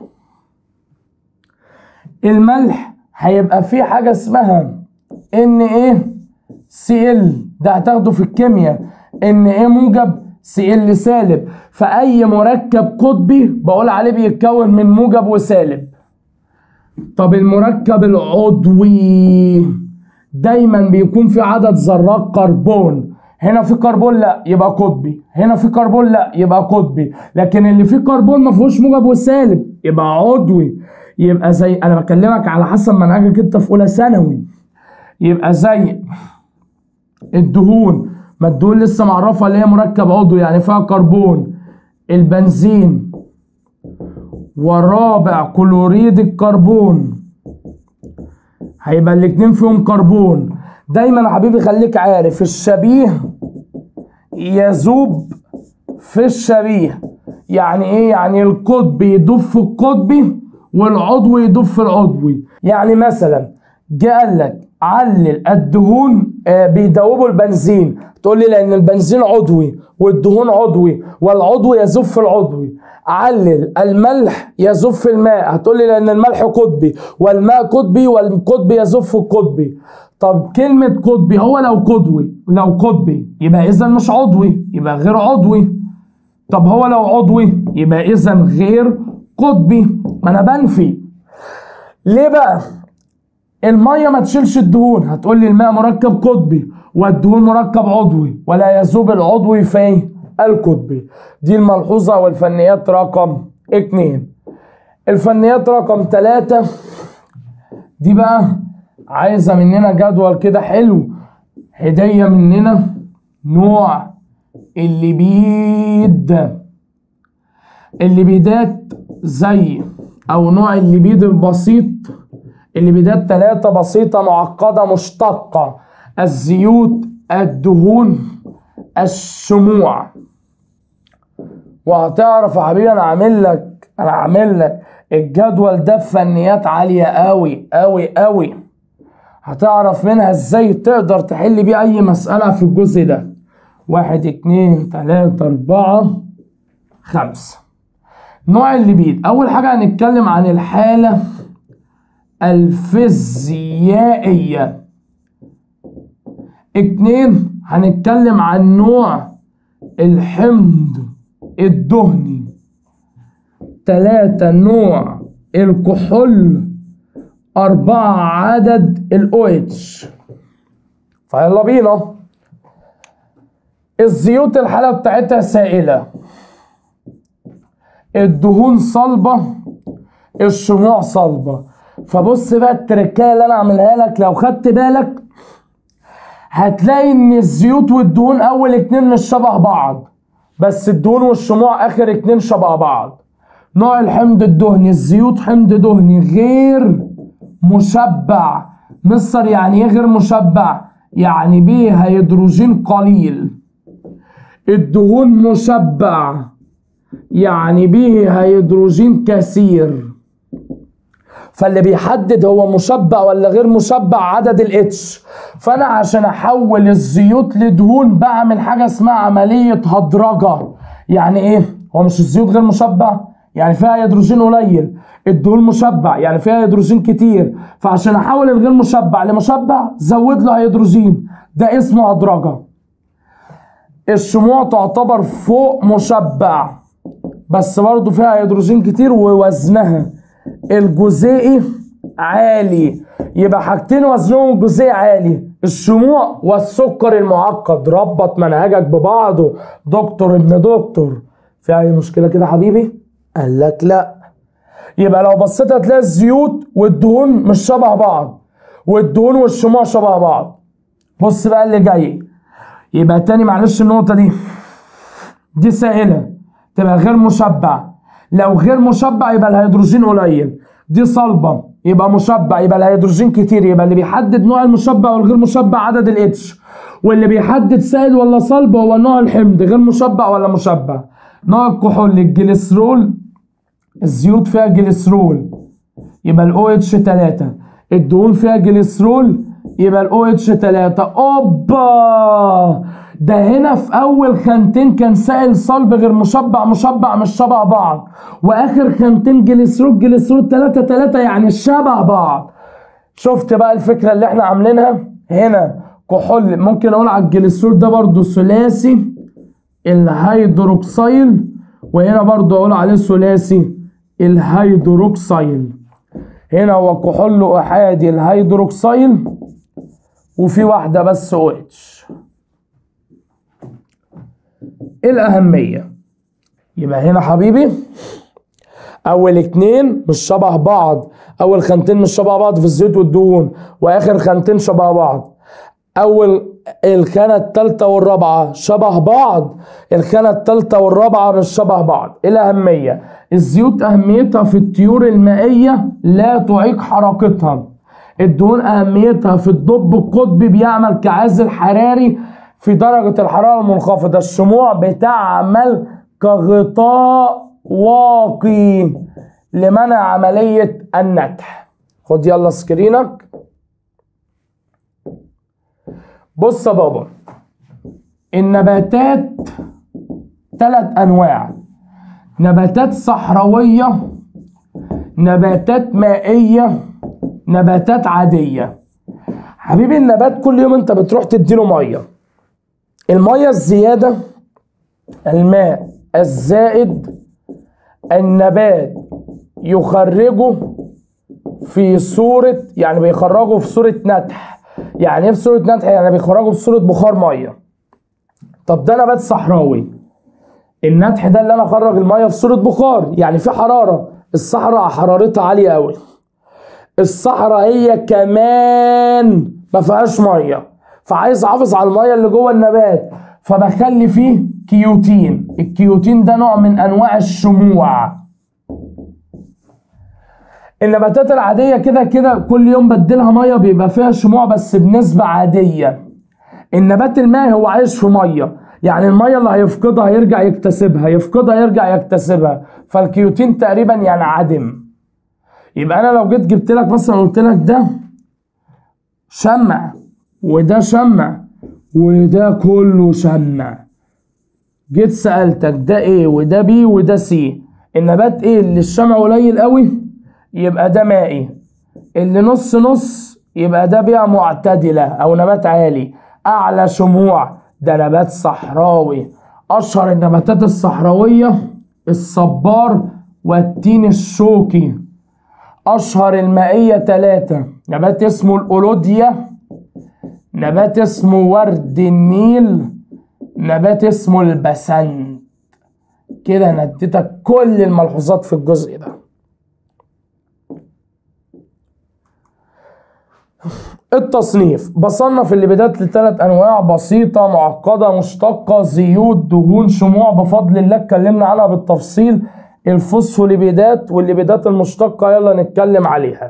الملح هيبقى فيه حاجة اسمها ان ايه سي ال، ده هتاخده في الكيمياء، ان ايه موجب سي ال سالب. فأي مركب قطبي بقول عليه بيتكون من موجب وسالب. طب المركب العضوي دايما بيكون في عدد ذرات كربون. هنا في كربون لا يبقى قطبي، هنا في كربون لا يبقى قطبي، لكن اللي فيه كربون ما فيهوش موجب وسالب يبقى عضوي. يبقى زي انا بكلمك على حسب منهجك انت في اولى ثانوي، يبقى زي الدهون، ما الدهون لسه معرفه اللي هي مركب عضوي يعني فيها كربون. البنزين والرابع كلوريد الكربون هيبقى الاتنين فيهم كربون. دايما يا حبيبي خليك عارف الشبيه يذوب في الشبيه. يعني ايه؟ يعني القطبي يدوب في القطبي والعضوي يدوب في العضوي. يعني مثلا جه قال لك علل الدهون آه بيدوبوا البنزين، تقول لي لان البنزين عضوي والدهون عضوي والعضوي يذوب في العضوي. علل الملح يذوب في الماء، هتقول لي لان الملح قطبي والماء قطبي والقطبي يذوب في القطبي. طب كلمة قطبي هو لو قطبي لو قطبي يبقى اذا مش عضوي، يبقى غير عضوي. طب هو لو عضوي يبقى اذا غير قطبي. ما انا بنفي ليه بقى؟ الميه ما تشيلش الدهون، هتقول لي الماء مركب قطبي والدهون مركب عضوي ولا يذوب العضوي في القطبي. دي الملحوظه والفنيات رقم اتنين. الفنيات رقم تلاتة دي بقى عايزه مننا جدول كده حلو، هديه مننا. نوع الليبيد، الليبيدات زي او نوع الليبيد البسيط. الليبيدات تلاتة بسيطة معقدة مشتقة: الزيوت، الدهون، الشموع. وهتعرف يا حبيبي انا عامل لك انا عامل لك الجدول ده بفنيات عالية قوي قوي قوي، هتعرف منها ازاي تقدر تحل بيه اي مسألة في الجزء ده. واحد اتنين تلاتة اربعة خمسة. نوع الليبيد، اول حاجة هنتكلم عن الحالة الفيزيائية. اتنين هنتكلم عن نوع الحمض الدهني. تلاتة نوع الكحول. أربعة عدد الأو اتش. فيلا بينا. الزيوت الحالة بتاعتها سائلة، الدهون صلبة، الشموع صلبة. فبص بقى التركية اللي انا اعملها لك، لو خدت بالك هتلاقي ان الزيوت والدهون اول اتنين مش شبه بعض، بس الدهون والشموع اخر اتنين شبه بعض. نوع الحمض الدهني، الزيوت حمض دهني غير مشبع. مصر يعني ايه غير مشبع؟ يعني بيه هيدروجين قليل. الدهون مشبع يعني بيه هيدروجين كثير. فاللي بيحدد هو مشبع ولا غير مشبع عدد الاتش. فانا عشان احول الزيوت لدهون بعمل حاجه اسمها عمليه هدرجه. يعني ايه؟ هو مش الزيوت غير مشبع يعني فيها هيدروجين قليل، الدهون مشبع يعني فيها هيدروجين كتير، فعشان احول الغير مشبع لمشبع زود له هيدروجين، ده اسمه هدرجه. الشموع تعتبر فوق مشبع بس برضه فيها هيدروجين كتير ووزنها الجزيئي عالي. يبقى حاجتين وزنهم الجزيئي عالي، الشموع والسكر المعقد. ربط منهجك ببعضه دكتور ابن دكتور. في اي مشكله كده حبيبي؟ قال لك لا. يبقى لو بصيت هتلاقي الزيوت والدهون مش شبه بعض والدهون والشموع شبه بعض. بص بقى اللي جاي. يبقى تاني معلش النقطه دي دي سائله تبقى غير مشبع. لو غير مشبع يبقى الهيدروجين قليل. دي صلبه يبقى مشبع يبقى الهيدروجين كتير. يبقى اللي بيحدد نوع المشبع والغير مشبع عدد الاتش، واللي بيحدد سائل ولا صلب هو نوع الحمض غير مشبع ولا مشبع. نوع الكحول الجليسرول، الزيوت فيها جليسرول يبقى الاو اتش تلاتة، الدهون فيها جليسرول يبقى الاو اتش تلاتة. اوبا ده هنا في اول خانتين كان سائل صلب غير مشبع مشبع مش شبه بعض، واخر خانتين جليسرول جليسرول تلاتة تلاتة يعني شبه بعض. شفت بقى الفكره اللي احنا عاملينها هنا؟ كحول ممكن اقول على الجليسرول ده برضو ثلاثي الهيدروكسيل، وهنا برضو اقول عليه ثلاثي الهيدروكسيل. هنا هو كحول احادي الهيدروكسيل وفي واحده بس او اتش. ايه الاهميه؟ يبقى هنا حبيبي اول اتنين مش شبه بعض، اول خانتين مش شبه بعض في الزيت والدهون، واخر خانتين شبه بعض. اول الخانه الثالثه والرابعه شبه بعض، الخانه الثالثه والرابعه مش شبه بعض. ايه الاهميه؟ الزيوت اهميتها في الطيور المائيه لا تعيق حركتها. الدهون اهميتها في الضب القطبي بيعمل كعازل حراري في درجه الحراره المنخفضه. الشموع بتعمل كغطاء واقي لمنع عمليه النتح. خد يلا سكرينك. بص يا بابا، النباتات ثلاث انواع: نباتات صحراويه، نباتات مائيه، نباتات عاديه. حبيبي النبات كل يوم انت بتروح تديله ميه. الميه الزياده، الماء الزائد، النبات يخرجه في صوره، يعني بيخرجه في صوره نتح. يعني ايه في صوره نتح؟ يعني بيخرجه في صوره بخار ميه. طب ده نبات صحراوي. النتح ده اللي انا اخرج الميه في صوره بخار، يعني في حراره. الصحراء حرارتها عاليه قوي. الصحراء هي كمان ما فيهاش ميه، فعايز احافظ على الميه اللي جوه النبات، فبخلي فيه كيوتين. الكيوتين ده نوع من انواع الشموع. النباتات العاديه كده كده كل يوم بديلها ميه بيبقى فيها شموع بس بنسبه عاديه. النبات المائي هو عايش في ميه، يعني الميه اللي هيفقدها هيرجع يكتسبها، يفقدها يرجع يكتسبها، فالكيوتين تقريبا يعني عدم. يبقى انا لو جيت جبت لك مثلا قلت لك ده شمع وده شمع وده كله شمع، جيت سألتك ده ايه وده بي وده سي، النبات ايه اللي الشمع قليل قوي يبقى ده مائي، اللي نص نص يبقى ده بيئة معتدلة او نبات عالي. اعلى شموع ده نبات صحراوي. اشهر النباتات الصحراوية الصبار والتين الشوكي. اشهر المائية ثلاثة: نبات اسمه الأولوديا، نبات اسمه ورد النيل، نبات اسمه البسنت. كده انا اديتك كل الملحوظات في الجزء ده. التصنيف: بصنف الليبيدات لثلاث انواع بسيطه معقده مشتقه: زيوت، دهون، شموع. بفضل الله اتكلمنا عنها بالتفصيل. الفوسفوليبيدات والليبيدات المشتقه يلا نتكلم عليها.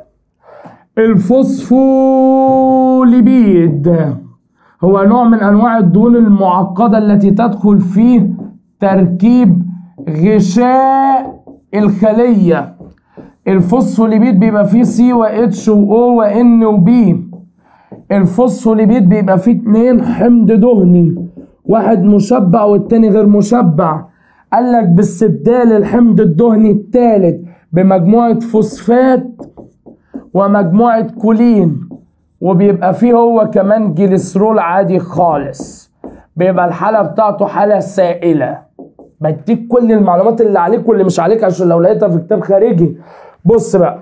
الفوسفوليبيد هو نوع من انواع الدهون المعقده التي تدخل في تركيب غشاء الخليه. الفوسفوليبيد بيبقى فيه سي واتش واو وان وبي. الفوسفوليبيد بيبقى فيه اتنين حمض دهني، واحد مشبع والتاني غير مشبع. قال لك باستبدال الحمض الدهني الثالث بمجموعه فوسفات ومجموعه كولين، وبيبقى فيه هو كمان جليسرول عادي خالص. بيبقى الحالة بتاعته حالة سائلة. بديك كل المعلومات اللي عليك واللي مش عليك عشان لو لقيتها في كتاب خارجي. بص بقى،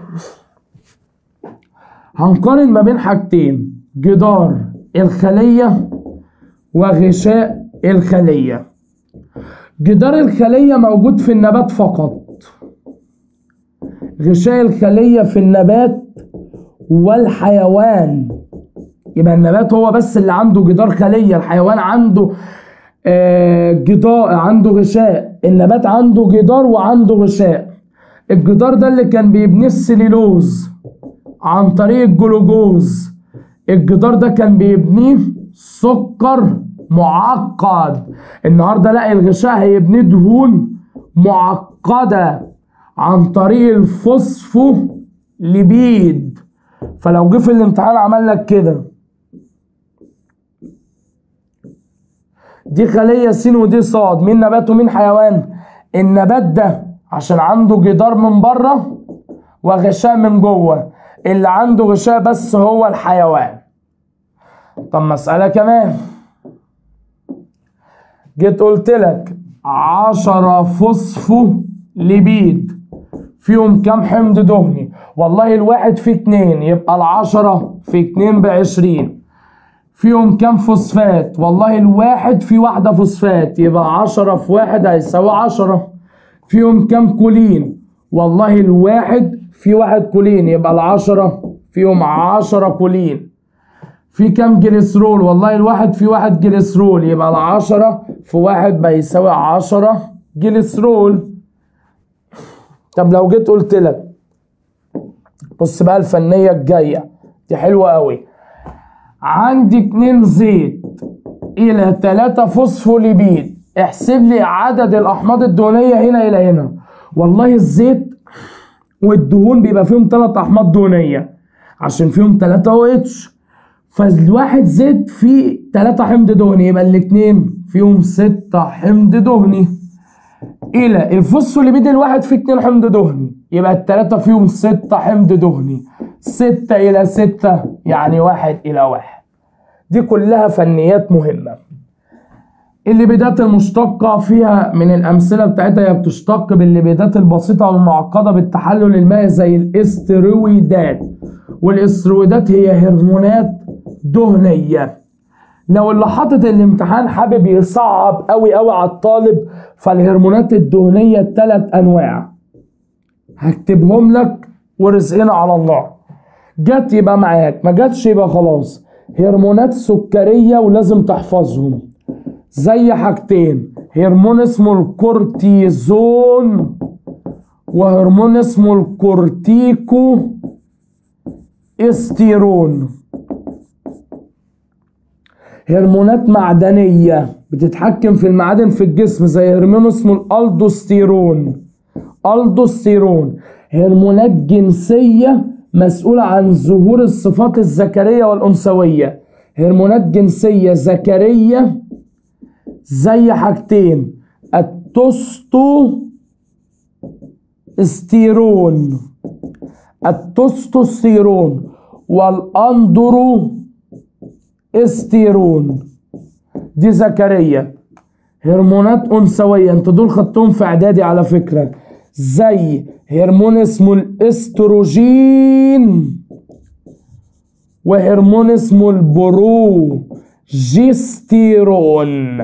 هنقارن ما بين حاجتين: جدار الخلية وغشاء الخلية. جدار الخلية موجود في النبات فقط، غشاء الخلية في النبات والحيوان. يبقى النبات هو بس اللي عنده جدار خلية، الحيوان عنده آه جدار، عنده غشاء. النبات عنده جدار وعنده غشاء. الجدار ده اللي كان بيبنيه السليلوز عن طريق الجلوكوز. الجدار ده كان بيبنيه سكر معقد. النهارده لا، الغشاء هيبنيه دهون معقدة عن طريق الفوسفوليبيد. فلو جه في الامتحان عمل لك كده، دي خلية س ودي ص، مين نبات ومين حيوان؟ النبات ده عشان عنده جدار من بره وغشاء من جوه، اللي عنده غشاء بس هو الحيوان. طب مسألة كمان، جيت قلت لك عشرة فوسفوليبيد فيهم كام حمض دهني؟ والله الواحد في اتنين، يبقى العشرة في اتنين بعشرين. فيهم كام فوسفات؟ والله الواحد في واحدة فوسفات، يبقى عشرة في واحد هيساوي عشرة. فيهم كام كولين؟ والله الواحد في واحد كولين، يبقى العشرة فيهم عشرة كولين. في كام جليسرول؟ والله الواحد في واحد جليسرول، يبقى العشرة في واحد بيساوي عشرة جليسرول. طب لو جيت قلت لك، بص بقى الفنية الجاية دي حلوة قوي، عندي اتنين زيت الى تلاتة فوسفوليبيد، احسب لي عدد الاحماض الدهنية هنا الى هنا. والله الزيت والدهون بيبقى فيهم تلات احماض دهنية عشان فيهم تلاتة او اتش، فالواحد زيت فيه تلاتة حمض دهني، يبقى الاتنين فيهم ستة حمض دهني. الى الفوسفوليبيد الواحد فيه اتنين حمض دهني، يبقى التلاتة فيهم ستة حمض دهني. ستة الى ستة يعني واحد الى واحد. دي كلها فنيات مهمة. الليبيدات المشتقة فيها من الأمثلة بتاعتها هي بتشتق بالليبيدات البسيطة والمعقدة بالتحلل المائي زي الاسترويدات، والاسترويدات هي هرمونات دهنية. لو اللي حاطط الامتحان حابب يصعب قوي قوي على الطالب، فالهرمونات الدهنية الثلاث أنواع هكتبهم لك ورزقنا على الله. جت يبقى معاك، ما جاتش يبقى خلاص. هرمونات سكرية ولازم تحفظهم، زي حاجتين: هرمون اسمه الكورتيزون وهرمون اسمه الكورتيكو استيرون. هرمونات معدنية بتتحكم في المعادن في الجسم زي هرمون اسمه الالدوستيرون. الدوستيرون. هرمونات جنسية مسؤولة عن ظهور الصفات الذكرية والأنثوية. هرمونات جنسية ذكرية زي حاجتين: التستوستيرون التستوستيرون والاندروستيرون، دي ذكرية. هرمونات أنثوية، انت دول خدتهم في إعدادي على فكرة، زي هرمون اسمه الاستروجين وهرمون اسمه البروجستيرون.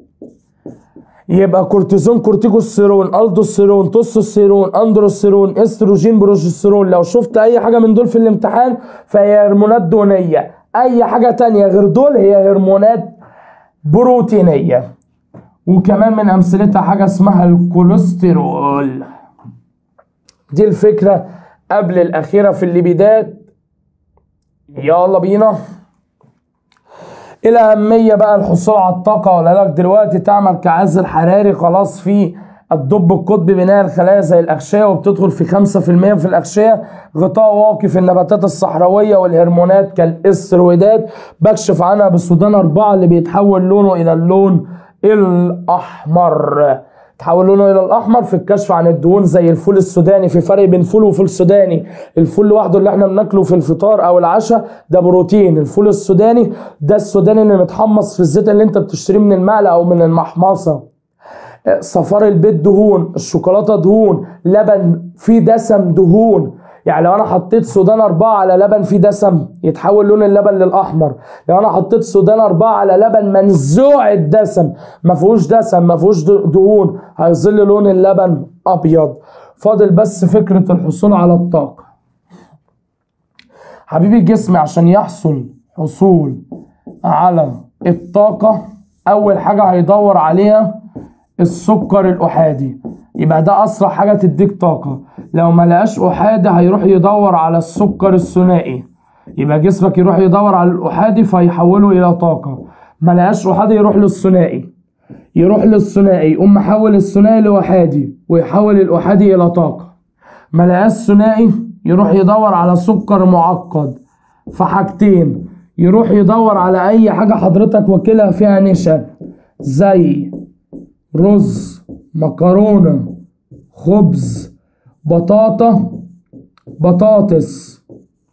يبقى كورتيزون، كورتيكوستيرون، الدوستيرون، تستوستيرون، اندروستيرون، استروجين، بروجستيرون. لو شفت اي حاجه من دول في الامتحان فهي هرمونات دهنيه، اي حاجه تانية غير دول هي هرمونات بروتينيه. وكمان من امثلتها حاجه اسمها الكوليسترول. دي الفكره قبل الاخيره في الليبيدات. يلا بينا. الأهمية بقى الحصول على الطاقة، ولا لك دلوقتي تعمل كعازل حراري خلاص في الدب القطبي بناء الخلايا زي الأغشية، وبتدخل في خمسة في المية في الأغشية. غطاء واقي في النباتات الصحراوية، والهرمونات كالاسترويدات بكشف عنها بالسودان أربعة اللي بيتحول لونه إلى اللون الأحمر. تحول لونه الى الاحمر في الكشف عن الدهون زي الفول السوداني. في فرق بين فول وفول سوداني. الفول لوحده اللي احنا بناكله في الفطار او العشاء ده بروتين. الفول السوداني ده السوداني اللي متحمص في الزيت اللي انت بتشتريه من المقلة او من المحمصة. صفار البيض دهون، الشوكولاتة دهون، لبن فيه دسم دهون. يعني لو انا حطيت سودان اربعة على لبن فيه دسم يتحول لون اللبن للاحمر. لو انا حطيت سودان اربعة على لبن منزوع الدسم ما فيهوش دسم ما فيهوش دهون هيظل لون اللبن ابيض. فاضل بس فكرة الحصول على الطاقة. حبيبي الجسم عشان يحصل حصول على الطاقة اول حاجة هيدور عليها السكر الاحادي. يبقى ده اسرع حاجة تديك طاقة. لو ما لقاش احادي هيروح يدور على السكر الثنائي. يبقى جسمك يروح يدور على الاحادي فيحوله الى طاقة. ما لقاش احادي يروح للثنائي. يروح للثنائي يقوم محول الثنائي لاحادي ويحول الاحادي الى طاقة. ما لقاش ثنائي يروح يدور على سكر معقد. فحاجتين يروح يدور على اي حاجة حضرتك واكلها فيها نشا زي رز، مكرونة، خبز، بطاطا، بطاطس.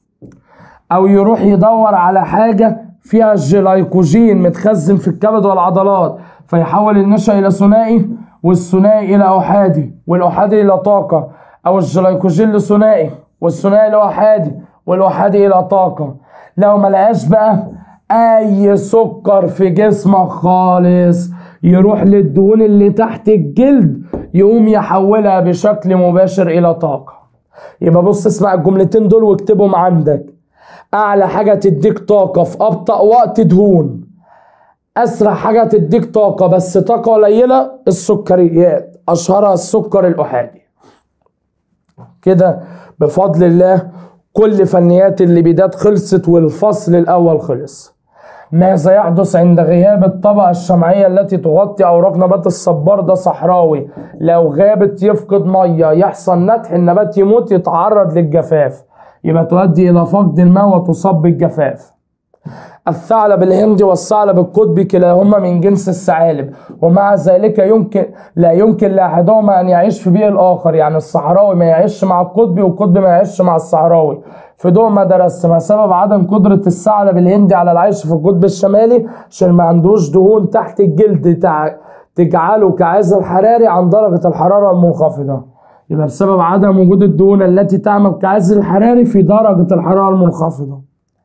او يروح يدور على حاجة فيها الجلايكوجين متخزن في الكبد والعضلات فيحول النشا الى ثنائي والثنائي الى احادي والاحادي الى طاقة. او الجلايكوجين لثنائي والثنائي لاحادي والاحادي الى طاقة. لو ما لقاش بقى اي سكر في جسمك خالص يروح للدهون اللي تحت الجلد يقوم يحولها بشكل مباشر الى طاقة. يبقى بص اسمع الجملتين دول واكتبهم عندك. اعلى حاجة تديك طاقة في ابطأ وقت دهون. اسرع حاجة تديك طاقة بس طاقة قليلة السكريات اشهرها السكر الاحادي. كده بفضل الله كل فنيات الليبيدات خلصت والفصل الاول خلص. ماذا يحدث عند غياب الطبقة الشمعية التي تغطي أوراق نبات الصبار؟ ده صحراوي. لو غابت يفقد مية يحصل نتح النبات يموت يتعرض للجفاف. يبقى تؤدي إلى فقد الماء وتصاب بالجفاف. الثعلب الهندي والثعلب القطبي كلاهما من جنس الثعالب ومع ذلك يمكن لا يمكن لأحدهما أن يعيش في بيئة الآخر. يعني الصحراوي ما يعيش مع القطبي والقطبي ما يعيش مع الصحراوي. في ضوء ما درست ما سبب عدم قدرة الثعلب الهندي على العيش في القطب الشمالي؟ عشان ما عندوش دهون تحت الجلد تع... تجعله كعازل حراري عن درجة الحرارة المنخفضة. يبقى بسبب عدم وجود الدهون التي تعمل كعازل حراري في درجة الحرارة المنخفضة.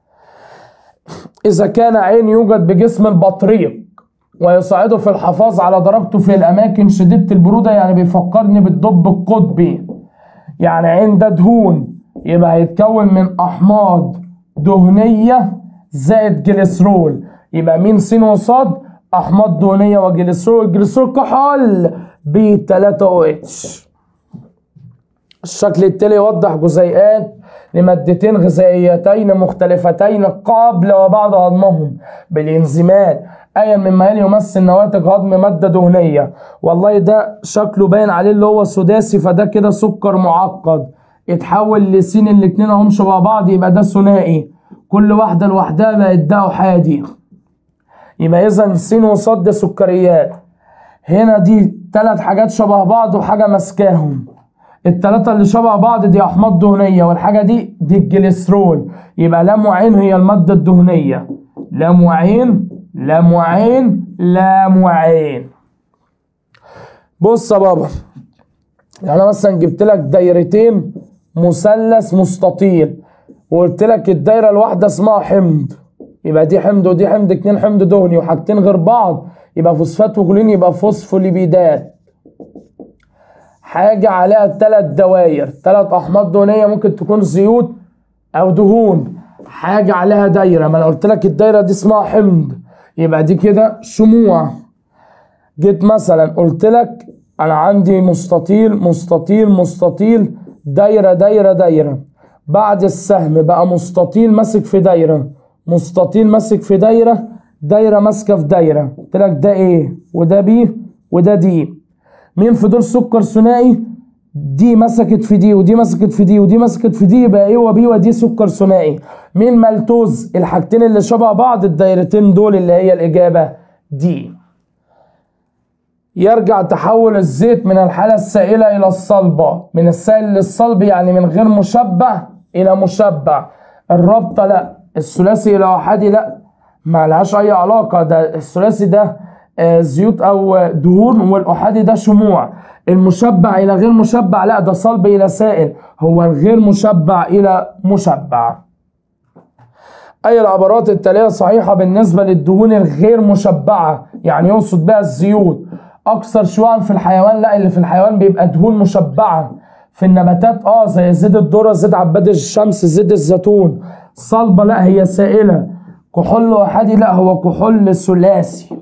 إذا كان عين يوجد بجسم البطريق ويساعده في الحفاظ على درجته في الأماكن شديدة البرودة، يعني بيفكرني بالدب القطبي. يعني عين ده دهون يبقى هيتكون من أحماض دهنية زائد جليسرول. يبقى مين س وصاد؟ أحماض دهنية وجليسرول. الجليسرول كحول بي ثلاثة او اتش. الشكل التالي يوضح جزيئات لمادتين غذائيتين مختلفتين قبل وبعد هضمهم بالانزيمات. أي مما يلي يمثل نواتج هضم مادة دهنية. والله ده شكله باين عليه اللي هو سداسي فده كده سكر معقد اتحول لسين. الاتنين اهم شبه بعض يبقى ده ثنائي. كل واحدة لوحدها بقت ده أحادي. يبقى إذا س وصاد ده سكريات. هنا دي تلات حاجات شبه بعض وحاجة ماسكاهم. التلاتة اللي شبه بعض دي أحماض دهنية والحاجة دي دي الجليسرول. يبقى لام وعين هي المادة الدهنية. لام وعين لام وعين لام وعين. بص يا بابا، يعني أنا مثلا جبت لك دايرتين مثلث مستطيل وقلت لك الدايرة الواحدة اسمها حمض. يبقى دي حمض ودي حمض، اتنين حمض دهني وحاجتين غير بعض يبقى فوسفات وكلين يبقى فوسفوليبيدات. حاجة عليها تلات دواير، تلات أحماض دهنية ممكن تكون زيوت أو دهون. حاجة عليها دايرة، ما أنا قلت لك الدايرة دي اسمها حمض يبقى دي كده شموع. جيت مثلا قلت لك أنا عندي مستطيل مستطيل مستطيل دايرة دايرة دايرة. بعد السهم بقى مستطيل ماسك في دايرة، مستطيل ماسك في دايرة، دايرة ماسكة في دايرة. قلت لك ده ايه وده بي وده دي. مين في دول سكر ثنائي؟ دي مسكت في دي ودي مسكت في دي ودي مسكت في دي يبقى ايه وبي ودي سكر ثنائي. مين مالتوز؟ الحاجتين اللي شبه بعض الدايرتين دول اللي هي الإجابة دي. يرجع تحول الزيت من الحالة السائلة إلى الصلبة، من السائل للصلب، يعني من غير مشبع إلى مشبع. الرابطة لا، الثلاثي إلى أحادي لا، ما لهاش أي علاقة. ده الثلاثي ده زيوت أو دهون، والأحادي ده شموع. المشبع إلى غير مشبع لا، ده صلب إلى سائل. هو الغير مشبع إلى مشبع. أي العبارات التالية صحيحة بالنسبة للدهون الغير مشبعة؟ يعني يقصد بها الزيوت. أكثر شيوعا في الحيوان لا، اللي في الحيوان بيبقى دهون مشبعة. في النباتات اه زي زيت الذرة، زيت عباد الشمس، زيت الزيتون. صلبة لا، هي سائلة. كحول أحادي لا، هو كحول ثلاثي.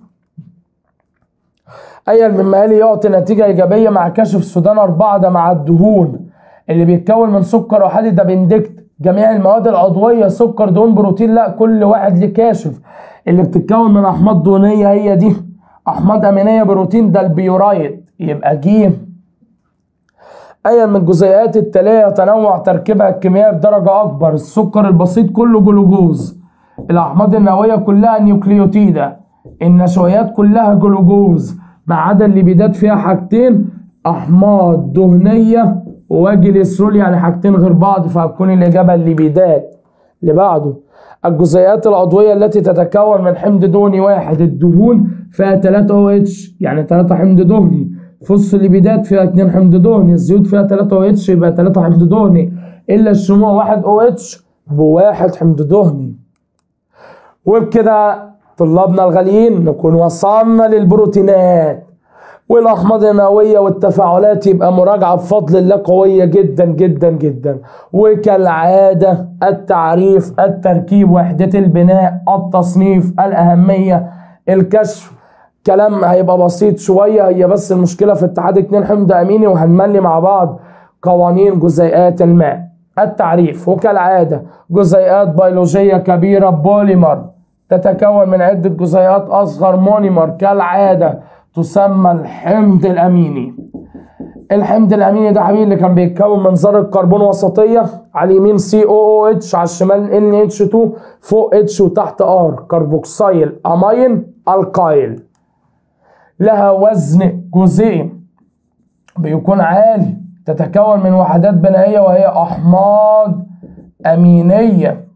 أي المما يلي يعطي نتيجة إيجابية مع كشف سودان أربعة؟ ده مع الدهون اللي بيتكون من سكر أحادي، ده بندكت. جميع المواد العضوية سكر دهون بروتين لا، كل واحد ليه كاشف. اللي بتتكون من أحماض دهنية هي دي، أحماض أمينية بروتين، ده البيورايد، يبقى جيم. أي من الجزيئات التالية يتنوع تركيبها الكيميائي بدرجة أكبر؟ السكر البسيط كله جلوكوز، الأحماض النووية كلها نيوكليوتيدة، النشويات كلها جلوكوز، ما عدا الليبيدات فيها حاجتين، أحماض دهنية وجليسرول، يعني حاجتين غير بعض، فهتكون الإجابة الليبيدات. اللي بعده الجزيئات العضوية التي تتكون من حمض دهني واحد. الدهون فيها ثلاثة او اتش، يعني ثلاثة حمض دهني. فوسفوليبيدات فيها اثنين حمض دهني. الزيوت فيها ثلاثة او اتش، يبقى ثلاثة حمض دهني. إلا الشموع واحد او اتش بواحد حمض دهني. وبكده طلابنا الغاليين نكون وصلنا للبروتينات والاحماض النوويه والتفاعلات. يبقى مراجعه بفضل الله قويه جدا جدا جدا. وكالعاده التعريف، التركيب، وحده البناء، التصنيف، الاهميه، الكشف. كلام هيبقى بسيط شويه، هي بس المشكله في اتحاد اتنين حمض اميني، وهنملي مع بعض قوانين جزيئات الماء. التعريف وكالعاده جزيئات بيولوجيه كبيره بوليمر تتكون من عده جزيئات اصغر مونيمر كالعاده تسمى الحمض الاميني. الحمض الاميني ده حبيبي اللي كان بيتكون من ذره كربون وسطيه، على اليمين سي او او اتش، على الشمال ان اتش اتنين، فوق اتش وتحت ار، كربوكسيل امين القايل. لها وزن جزيئي بيكون عالي، تتكون من وحدات بنائيه وهي احماض امينيه.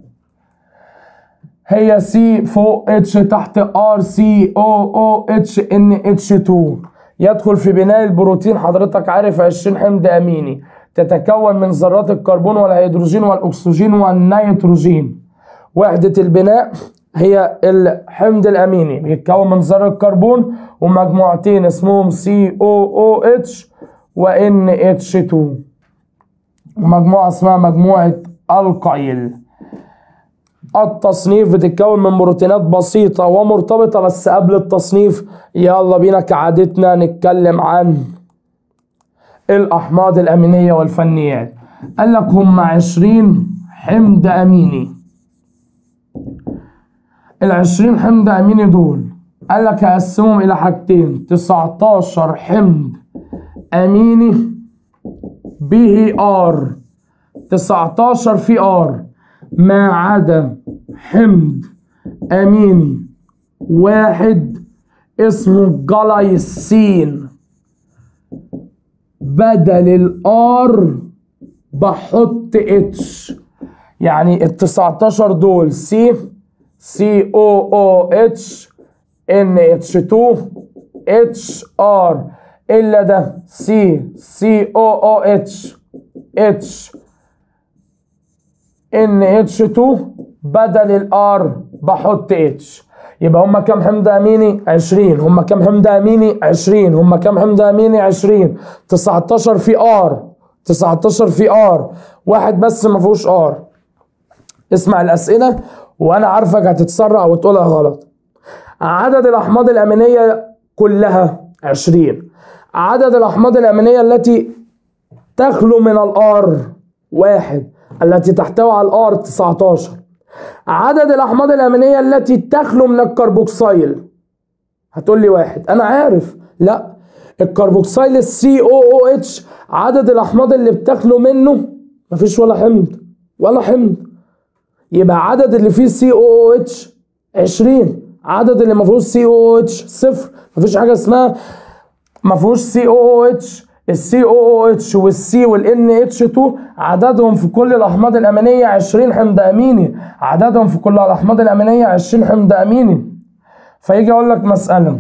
هي سي فوق اتش تحت ار، سي او او اتش ان اتش اتنين. يدخل في بناء البروتين حضرتك عارف عشرين حمض اميني، تتكون من ذرات الكربون والهيدروجين والاكسجين والنيتروجين. وحدة البناء هي الحمض الاميني، بيتكون من ذرة كربون ومجموعتين اسمهم سي او او اتش وان اتش اتنين، ومجموعة اسمها مجموعة القايل. التصنيف بتتكون من بروتينات بسيطة ومرتبطة. بس قبل التصنيف يلا بينا كعادتنا نتكلم عن الأحماض الأمينية والفنيات. قال لك هم عشرين حمض أميني. العشرين حمض أميني دول قال لك هقسمهم إلى حاجتين، تسعتاشر حمض أميني به ار، تسعتاشر في ار، ما عدا حمض اميني واحد اسمه جلايسين، بدل الار بحط اتش. يعني ال تسعتاشر دول سي سي او او اتش ان اتش اتنين اتش ار، الا ده سي سي او او اتش اتش ان اتش اتنين، بدل الار بحط اتش. يبقى هما كام حمض اميني؟ عشرين. هما كام حمض اميني؟ عشرين. هما كام حمض اميني؟ عشرين. تسعتاشر في ار، تسعتاشر في ار، واحد بس ما فيهوش ار. اسمع الاسئله وانا عارفك هتتسرع وتقولها غلط. عدد الاحماض الامينيه كلها عشرين. عدد الاحماض الامينيه التي تخلو من الار واحد، التي تحتوي على الار تسعتاشر. عدد الاحماض الامينيه التي تخلو من الكربوكسيل، هتقول لي واحد. انا عارف، لا، الكربوكسيل السي او او اتش عدد الاحماض اللي بتخلو منه مفيش ولا حمض ولا حمض. يبقى عدد اللي فيه سي او او اتش عشرين، عدد اللي ما فيهوش سي او اتش صفر. مفيش حاجه اسمها ما فيهوش سي او اتش. السي او اتش والسي والان اتش اتنين عددهم في كل الاحماض الامينيه عشرين حمض اميني. عددهم في كل الاحماض الامينيه عشرين حمض اميني. فيجي اقول لك مساله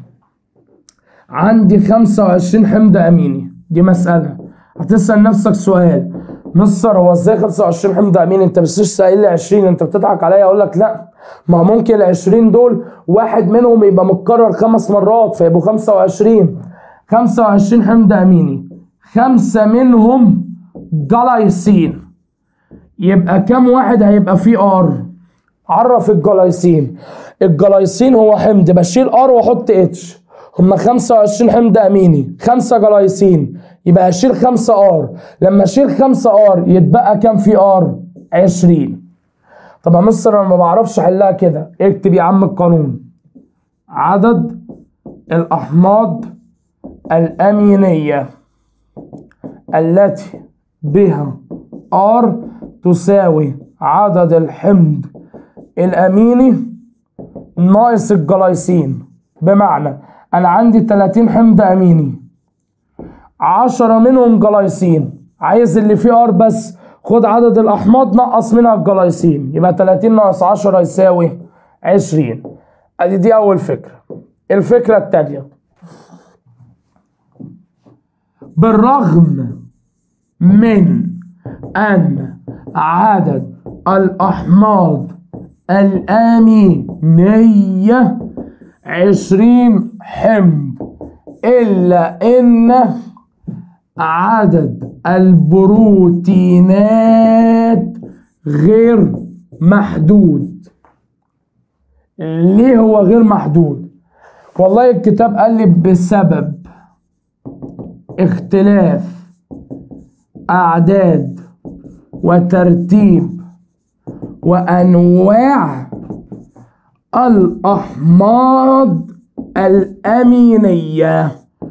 عندي خمسة وعشرين حمض اميني، دي مساله هتسال نفسك سؤال، مستر هو ازاي خمسة وعشرين حمض اميني؟ انت مش لسه قايل لي عشرين، انت بتضحك عليا. اقول لك لا، ما ممكن ال عشرين دول واحد منهم يبقى متكرر خمس مرات فيبقوا خمسة وعشرين. خمسة وعشرين حمض اميني، خمسه منهم جلايسين، يبقى كم واحد هيبقى فيه ار؟ عرف الجلايسين. الجلايسين هو حمض بشيل ار واحط اتش، هما خمسة وعشرين حمض اميني، خمسه جلايسين، يبقى هشيل خمسه ار. لما اشيل خمسه ار يتبقى كام في ار؟ عشرين. طب يا مستر انا ما بعرفش احلها كده. اكتب يا عم القانون. عدد الاحماض الامينيه التي بها ار تساوي عدد الحمض الاميني ناقص الجلايسين. بمعنى انا عندي تلاتين حمض اميني، عشرة منهم جلايسين، عايز اللي فيه ار بس، خد عدد الاحماض نقص منها الجلايسين، يبقى تلاتين ناقص عشرة يساوي عشرين. ادي دي اول فكره. الفكره الثانيه، بالرغم من ان عدد الاحماض الامينيه عشرين حمض، الا ان عدد البروتينات غير محدود. ليه هو غير محدود؟ والله الكتاب قال لي بسبب اختلاف اعداد وترتيب وانواع الاحماض الامينيه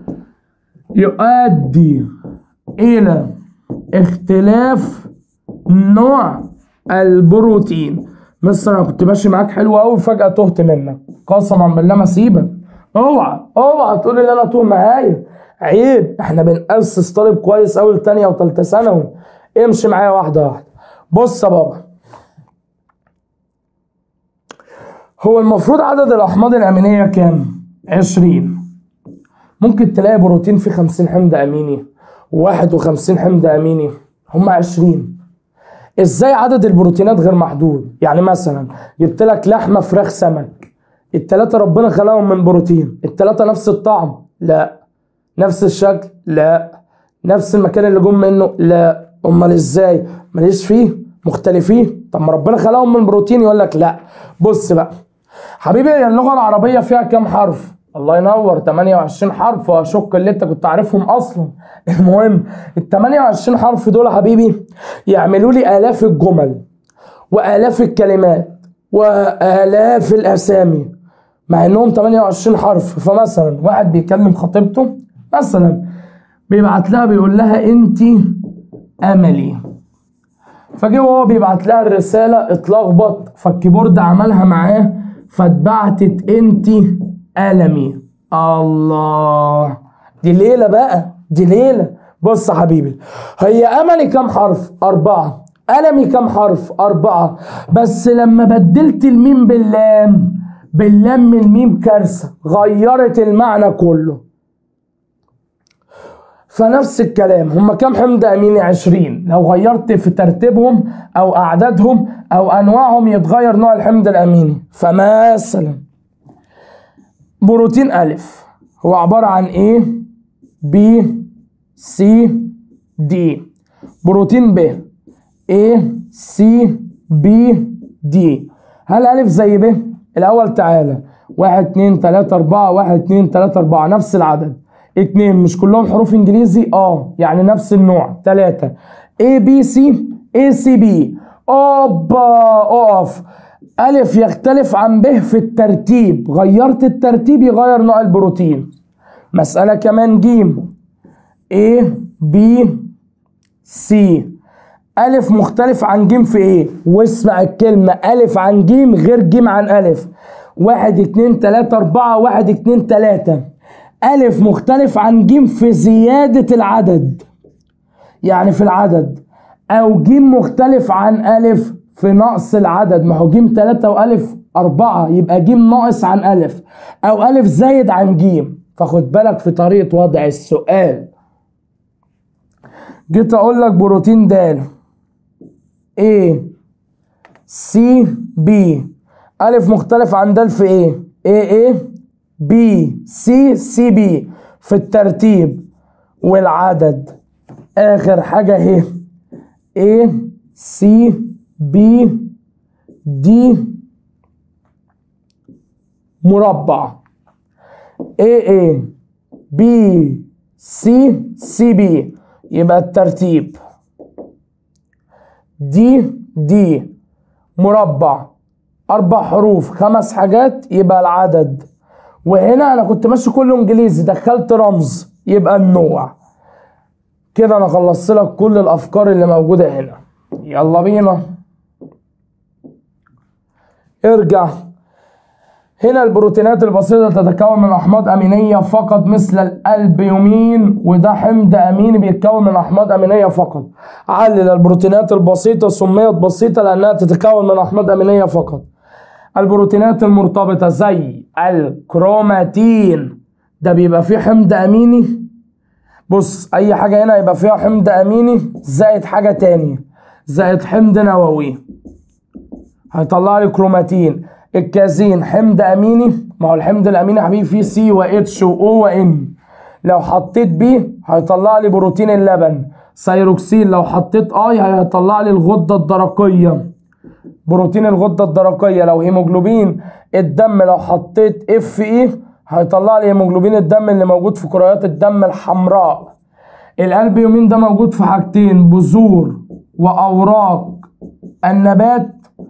يؤدي الى اختلاف نوع البروتين. مستر انا كنت ماشي معاك حلو قوي فجاه تهت منك، قسما بالله ما سيبك. اوعى اوعى تقول لي انا توه معايا، عيب. احنا بنأسس طالب كويس قوي لتانية وتالتة ثانوي. امشي معايا واحده واحده. بص يا بابا، هو المفروض عدد الاحماض الامينيه كام؟ عشرين. ممكن تلاقي بروتين فيه خمسين حمض اميني وواحد وخمسين حمض اميني، هم عشرين. ازاي عدد البروتينات غير محدود؟ يعني مثلا جبت لك لحمه، فراخ، سمك، التلاته ربنا خلقهم من بروتين، التلاته نفس الطعم؟ لا. نفس الشكل؟ لا. نفس المكان اللي جم منه؟ لا. امال ازاي؟ ماليش فيه مختلفين. طب ما ربنا خلقهم من بروتين. يقول لك لا. بص بقى حبيبي، اللغه العربيه فيها كام حرف؟ الله ينور، تمانية وعشرين حرف، واشك اللي انت كنت عارفهم اصلا. المهم ال تمانية وعشرين حرف دول يا حبيبي يعملوا لي الاف الجمل والاف الكلمات والاف الاسامي، مع انهم تمانية وعشرين حرف. فمثلا واحد بيكلم خطيبته مثلا، بيبعت لها بيقول لها انت املي، فجه وهو بيبعت لها الرساله اتلخبط، فالكيبورد عملها معاه فاتبعتت انت ألمي. الله، دي ليلة بقى، دي ليلة. بص يا حبيبي، هي أملي كام حرف؟ أربعة. ألمي كام حرف؟ أربعة. بس لما بدلت الميم باللام، باللام من الميم كارثة، غيرت المعنى كله. فنفس الكلام، هما كام حمض أميني؟ عشرين. لو غيرت في ترتيبهم أو أعدادهم أو أنواعهم يتغير نوع الحمض الأميني. فمثلا بروتين ألف هو عبارة عن A B C D. بروتين ب A C B D. هل ألف زي ب؟ الأول تعالى، واحد اتنين تلاتة أربعة، واحد اتنين تلاتة أربعة، نفس العدد. اتنين مش كلهم حروف إنجليزي؟ اه، يعني نفس النوع. تلاتة A B C A C B. أوبا، أقف. ألف يختلف عن ب في الترتيب، غيرت الترتيب يغير نوع البروتين. مسألة كمان جيم A B C. ألف مختلف عن جيم في إيه؟ واسمع الكلمة، ألف عن جيم غير جيم عن ألف. واحد اتنين تلاتة أربعة، واحد اتنين تلاتة. ألف مختلف عن ج في زيادة العدد، يعني في العدد، أو ج مختلف عن ألف في نقص العدد. ما هو ج تلاتة وألف أربعة، يبقى ج ناقص عن ألف، أو ألف زايد عن ج. فخد بالك في طريقة وضع السؤال. جيت أقول لك بروتين د A C B، ألف مختلف عن د في إيه؟ A A B C C B في الترتيب والعدد. آخر حاجة اهي A C B D مربع. A A B C C B يبقى الترتيب. دي دي مربع، أربع حروف، خمس حاجات، يبقى العدد. وهنا أنا كنت ماشي كله إنجليزي، دخلت رمز يبقى النوع. كده أنا خلصت لك كل الأفكار اللي موجودة هنا. يلا بينا ارجع. هنا البروتينات البسيطة تتكون من أحماض أمينية فقط مثل الألبيومين، وده حمض أميني بيتكون من أحماض أمينية فقط. علل البروتينات البسيطة سميت بسيطة لأنها تتكون من أحماض أمينية فقط. البروتينات المرتبطة زي الكروماتين ده بيبقى فيه حمض أميني. بص، أي حاجة هنا يبقى فيها حمض أميني زائد حاجة تانية زائد حمض نووي هيطلع لي كروماتين. الكازين حمض اميني، ما هو الحمض الاميني يا حبيبي فيه سي واتش واو وان، لو حطيت بي هيطلع لي بروتين اللبن. سيروكسين لو حطيت اي هيطلع لي الغده الدرقيه، بروتين الغده الدرقيه. لو هيموجلوبين الدم لو حطيت اف اي هيطلع لي هيموجلوبين الدم اللي موجود في كريات الدم الحمراء. الالبيومين ده موجود في حاجتين، بذور واوراق النبات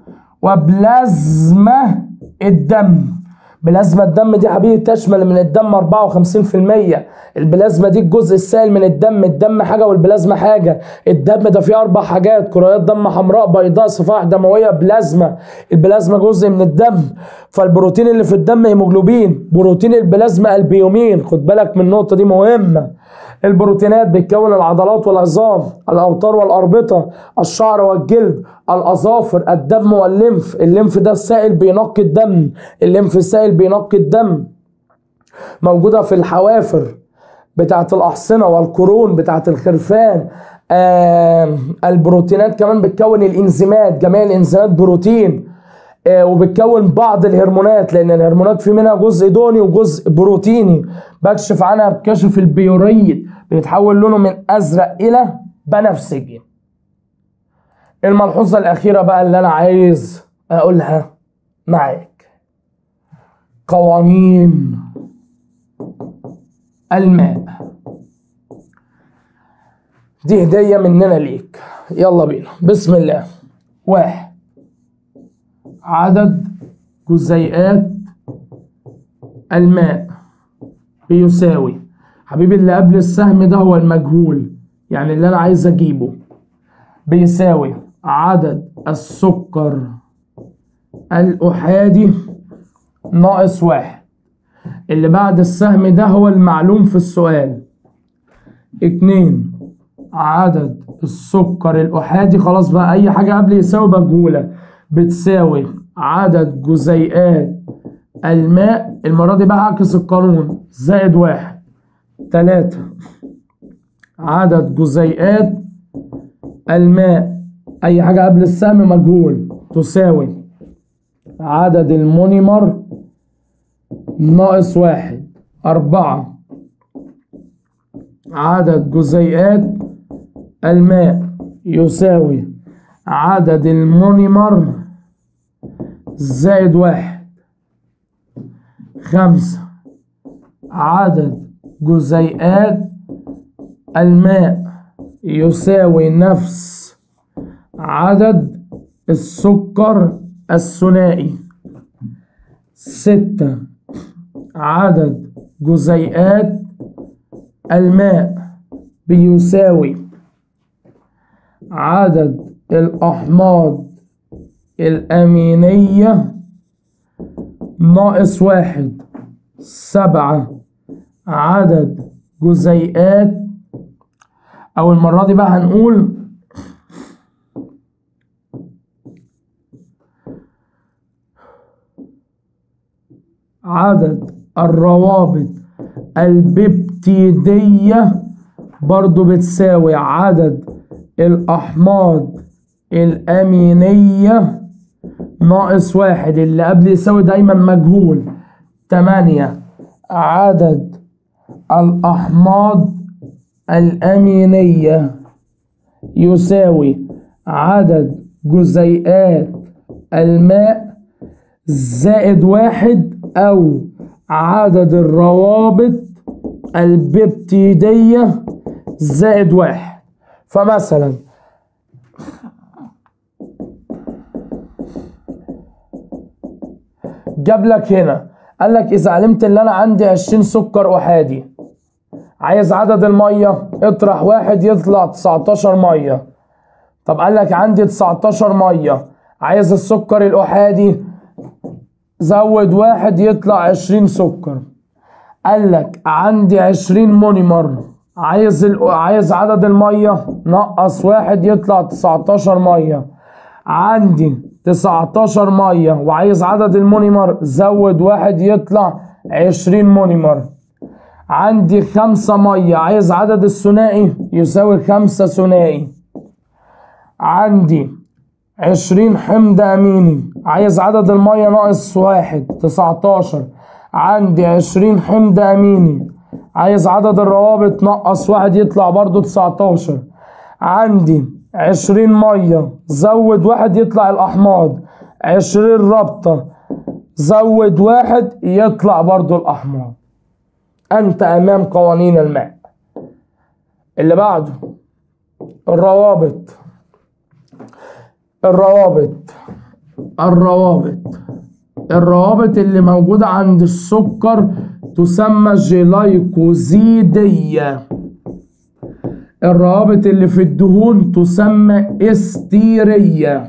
وبلازما الدم. بلازما الدم دي حبيبي تشمل من الدم أربعة وخمسين في المية. البلازما دي الجزء السائل من الدم، الدم حاجه والبلازما حاجه. الدم ده فيه اربع حاجات، كريات دم حمراء بيضاء صفائح دمويه بلازما. البلازما جزء من الدم. فالبروتين اللي في الدم هيموجلوبين، بروتين البلازما البيومين. خد بالك من النقطه دي مهمه. البروتينات بتكون العضلات والعظام، الاوتار والاربطه، الشعر والجلد، الاظافر، الدم والليمف. الليمف ده السائل بينقي الدم، الليمف السائل بينقي الدم. موجوده في الحوافر بتاعه الاحصنه والقرون بتاعه الخرفان. آه البروتينات كمان بتكون الانزيمات، جميع الانزيمات بروتين. آه وبتكون بعض الهرمونات، لان الهرمونات في منها جزء دهني وجزء بروتيني. بكشف عنها بكشف البيوريد، بيتحول لونه من ازرق الى بنفسجي. الملحوظه الاخيره بقى اللي انا عايز اقولها معاك، قوانين الماء دي هديه مننا ليك. يلا بينا بسم الله. واحد، عدد جزيئات الماء بيساوي، حبيبي اللي قبل السهم ده هو المجهول، يعني اللي انا عايز اجيبه، بيساوي عدد السكر الأحادي ناقص واحد. اللي بعد السهم ده هو المعلوم في السؤال. اتنين، عدد السكر الأحادي، خلاص بقى أي حاجة قبل يساوي مجهولة، بتساوي عدد جزيئات الماء، المرة دي بقى أعكس القانون، زائد واحد. تلاتة، عدد جزيئات الماء، أي حاجة قبل السهم مجهول، تساوي عدد المونيمر ناقص واحد. أربعة، عدد جزيئات الماء يساوي عدد المونيمر زائد واحد. خمسة، عدد جزيئات الماء يساوي نفس عدد السكر الثنائي. ستة، عدد جزيئات الماء بيساوي عدد الأحماض الأمينية ناقص واحد سبعة عدد جزيئات، أو المرة دي بقى هنقول عدد الروابط البيبتيدية برضو بتساوي عدد الأحماض الأمينية ناقص واحد، اللي قبل يساوي دايما مجهول. تمانية عدد الأحماض الأمينية يساوي عدد جزيئات الماء زائد واحد، أو عدد الروابط البيبتيدية زائد واحد. فمثلا جاب لك هنا قال لك إذا علمت إن أنا عندي عشرين سكر أحادي، عايز عدد المية، اطرح واحد يطلع تسعتاشر مية. طب قال لك عندي تسعتاشر مية، عايز السكر الأحادي، زود واحد يطلع عشرين سكر. قال لك عندي عشرين مونيمر، عايز ال... عايز عدد المية، نقص واحد يطلع تسعتاشر مية. عندي تسعتاشر مية وعايز عدد المونيمر، زود واحد يطلع عشرين مونيمر. عندي خمسة مية، عايز عدد الثنائي، يساوي خمسة ثنائي. عندي عشرين حمض أميني، عايز عدد المية ناقص واحد تسعتاشر. عندي عشرين حمض أميني، عايز عدد الروابط، نقص واحد يطلع برضو تسعتاشر. عندي عشرين مية، زود واحد يطلع الأحماض. عشرين رابطة، زود واحد يطلع برضو الأحماض. أنت أمام قوانين الماء. اللي بعده الروابط. الروابط الروابط الروابط اللي موجودة عند السكر تسمى جلايكوزيدية. الروابط اللي في الدهون تسمى استيرية.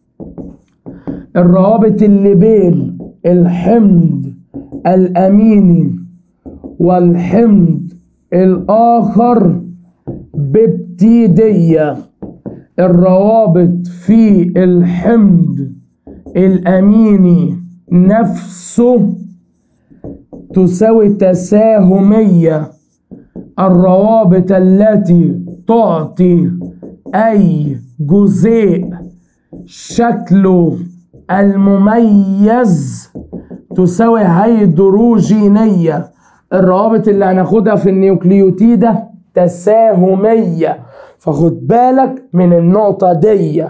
الروابط اللي بين الحمض الأميني والحمض الآخر بيبتيدية. الروابط في الحمض الأميني نفسه تساوي تساهمية. الروابط التي تعطي أي جزيء شكله المميز تساوي هيدروجينية. الروابط اللي هناخدها في النيوكليوتيدة تساهمية، فخد بالك من النقطة دي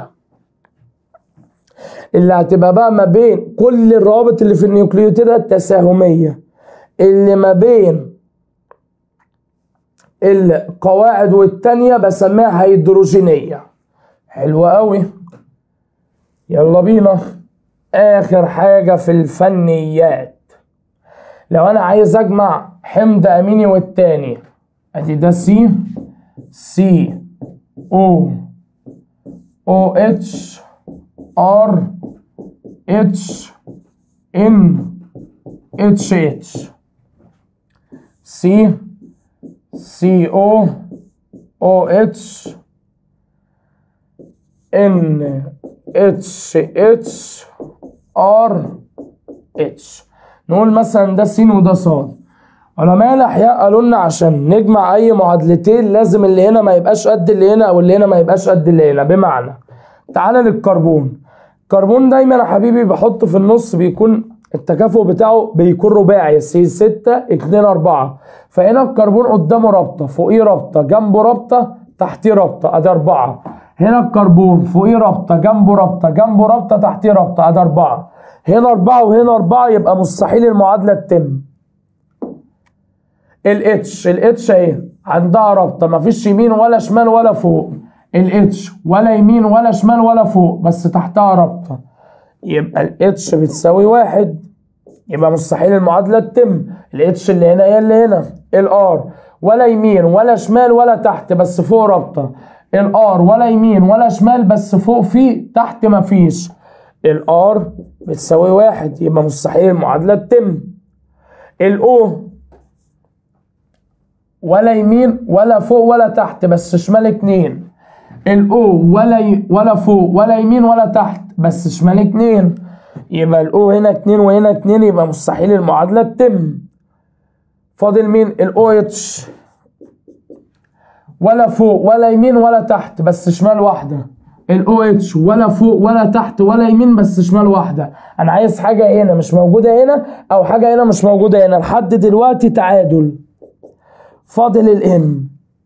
اللي هتبقى بقى ما بين كل الروابط اللي في النيوكليوتيدة التساهمية، اللي ما بين القواعد والتانية بسميها هيدروجينية. حلوة قوي. يلا بينا آخر حاجة في الفنيات. لو أنا عايز أجمع حمض أميني والتاني، أدي ده سي سي او او اتش ار اتش ان اتش اتش. سي سي او او اتش ان اتش اتش ار اتش. نقول مثلا ده س وده ص. علماء الاحياء قالوا لنا عشان نجمع اي معادلتين لازم اللي هنا ما يبقاش قد اللي هنا، او اللي هنا ما يبقاش قد اللي هنا. بمعنى تعالى للكربون. الكربون دايما يا حبيبي بحطه في النص، بيكون التكافؤ بتاعه بيكون رباعي، سي ستة اتنين اربعة. فهنا الكربون قدامه رابطه، فوقيه رابطه، جنبه رابطه، تحتيه رابطه، ادي اربعه. هنا الكربون فوقيه رابطه، جنبه رابطه، جنبه رابطه، تحتيه رابطه، ادي اربعه. هنا اربعه وهنا اربعه، يبقى مستحيل المعادله تتم. الاتش الاتش اهي عندها رابطه، مفيش يمين ولا شمال ولا فوق. الاتش ولا يمين ولا شمال ولا فوق، بس تحتها رابطه، يبقى الاتش بتساوي واحد، يبقى مستحيل المعادله تتم. الاتش اللي هنا هي اللي هنا. الار ولا يمين ولا شمال ولا تحت، بس فوق رابطه. الار ولا يمين ولا شمال، بس فوق فيه، تحت مفيش. الار بتساوي واحد، يبقى مستحيل المعادلة تتم. الاو ولا يمين ولا فوق ولا تحت بس شمال اتنين. الاو ولا ي... ولا فوق ولا يمين ولا تحت بس شمال اتنين، يبقى الاو هنا اتنين وهنا اتنين، يبقى مستحيل المعادلة تتم. فاضل مين؟ الاو اتش ولا فوق ولا يمين ولا تحت بس شمال واحدة. الاو اتش ولا فوق ولا تحت ولا يمين بس شمال واحدة. انا عايز حاجة هنا مش موجودة هنا او حاجة هنا مش موجودة هنا. لحد دلوقتي تعادل. فاضل الان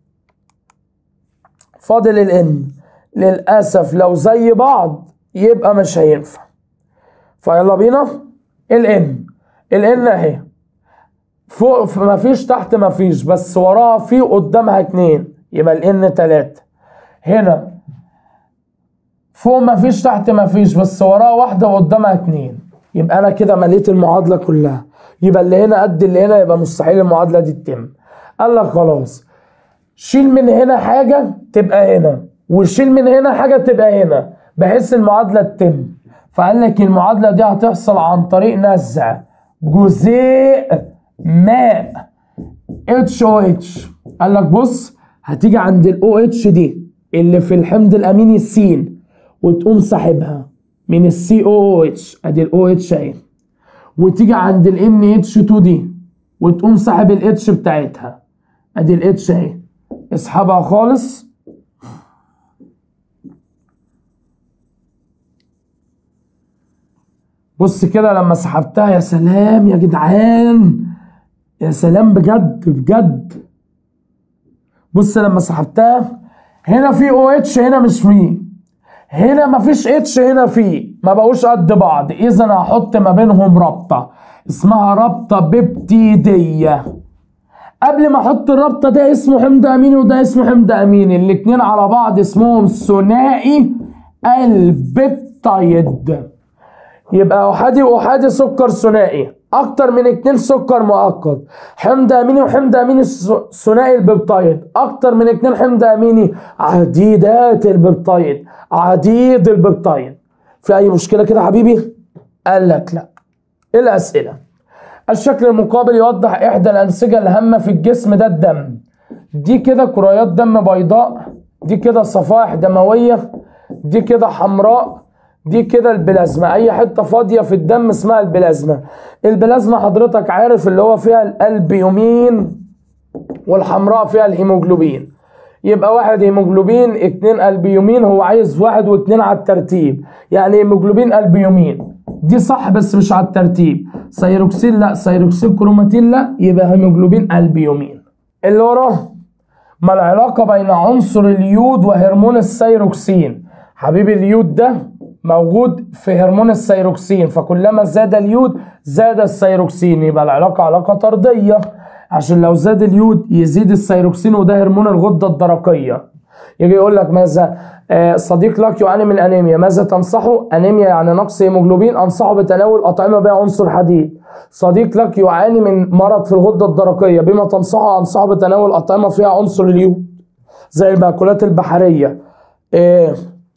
فاضل الان للأسف لو زي بعض يبقى مش هينفع. فيلا بينا. الان الان اهي فوق مفيش تحت مفيش بس وراها في قدامها اتنين، يبقى الان تلاتة. هنا فوق مفيش تحت مفيش بس وراها واحدة وقدامها اتنين، يبقى انا كده مليت المعادلة كلها. يبقى اللي هنا قد اللي هنا، يبقى مستحيل المعادلة دي تتم. قال لك خلاص شيل من هنا حاجة تبقى هنا وشيل من هنا حاجة تبقى هنا بحيث المعادلة تتم. فقال لك المعادلة دي هتحصل عن طريق نزع جزيء ماء اتش او اتش. قال لك بص هتيجي عند الاو اتش دي اللي في الحمض الاميني السين وتقوم ساحبها من السي او اتش، ادي الاو اتش اهي، وتيجي عند الان اتش اتنين دي وتقوم ساحب الاتش بتاعتها، ادي الاتش اهي، اسحبها خالص. بص كده لما سحبتها، يا سلام يا جدعان، يا سلام بجد بجد. بص لما سحبتها هنا في او اتش هنا مش فيه، هنا مفيش اتش هنا فيه، ما بقوش قد بعض. اذا هحط ما بينهم رابطه اسمها رابطه بيبتيديه. قبل ما احط الرابطه ده اسمه حمض اميني وده اسمه حمض اميني، الاتنين على بعض اسمهم ثنائي البيبتايد. يبقى احادي واحادي سكر ثنائي، اكتر من اتنين سكر مؤقت. حمض اميني وحمض اميني ثنائي البيبتايد، اكتر من اتنين حمض اميني عديدات البيبتايد، عديد البيبتايد. في اي مشكله كده يا حبيبي؟ قال لك لا. الاسئله: الشكل المقابل يوضح احدى الانسجه الهامه في الجسم، ده الدم. دي كده كريات دم بيضاء، دي كده صفائح دمويه، دي كده حمراء، دي كده البلازما. اي حته فاضيه في الدم اسمها البلازما. البلازما حضرتك عارف اللي هو فيها الالبيومين والحمراء فيها الهيموجلوبين. يبقى واحد هيموجلوبين اتنين البيومين، هو عايز واحد واتنين على الترتيب، يعني هيموجلوبين البيومين دي صح بس مش على الترتيب. سيروكسيل لا، سيروكسيل كروماتين لا، يبقى هيموجلوبين البيومين. اللي وراه: ما العلاقه بين عنصر اليود وهرمون السيروكسين؟ حبيبي اليود ده موجود في هرمون السيروكسين، فكلما زاد اليود زاد السيروكسين، يبقى العلاقة علاقة طردية، عشان لو زاد اليود يزيد السيروكسين وده هرمون الغدة الدرقية. يجي يقول لك ماذا آه صديق لك يعاني من انيميا، ماذا تنصحه؟ انيميا يعني نقص هيموجلوبين، انصحه بتناول اطعمة بها عنصر حديد. صديق لك يعاني من مرض في الغدة الدرقية، بما تنصحه؟ انصحه بتناول اطعمة فيها عنصر اليود زي المأكولات البحرية. آه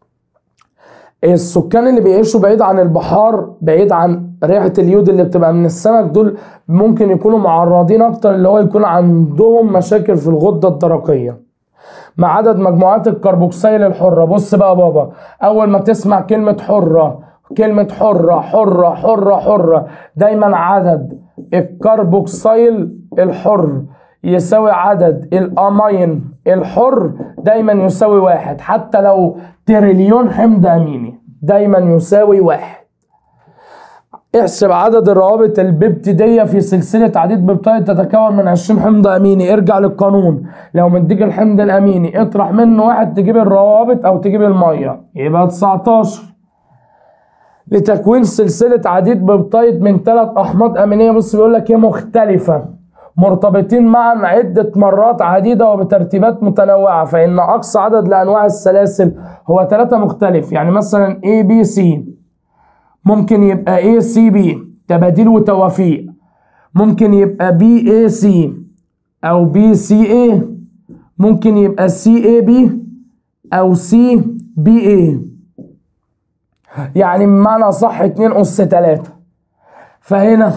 السكان اللي بيعيشوا بعيد عن البحار، بعيد عن ريحة اليود اللي بتبقى من السمك، دول ممكن يكونوا معرضين اكتر اللي هو يكون عندهم مشاكل في الغدة الدرقية. مع عدد مجموعات الكربوكسيل الحرة. بص بقى بابا، اول ما تسمع كلمة حرة، كلمة حرة حرة حرة حرة، دايما عدد الكربوكسيل الحر يساوي عدد الامين الحر، دايما يساوي واحد. حتى لو تريليون حمض اميني دايما يساوي واحد. احسب عدد الروابط البيبتيدية في سلسلة عديد بيبتايد تتكون من عشرين حمض اميني. ارجع للقانون، لو مديك الحمض الاميني اطرح منه واحد تجيب الروابط او تجيب المية، يبقى تسعتاشر. لتكوين سلسلة عديد بيبتايد من ثلاث احماض امينية، بص بيقول لك هي مختلفة مرتبطين معا عدة مرات عديدة وبترتيبات متنوعة، فإن أقصى عدد لأنواع السلاسل هو ثلاثة مختلف. يعني مثلا A B C ممكن يبقى A C B تباديل وتوافيق، ممكن يبقى B A C أو B C A، ممكن يبقى C A B أو C B A. يعني بمعنى صح اتنين أس تلاتة. فهنا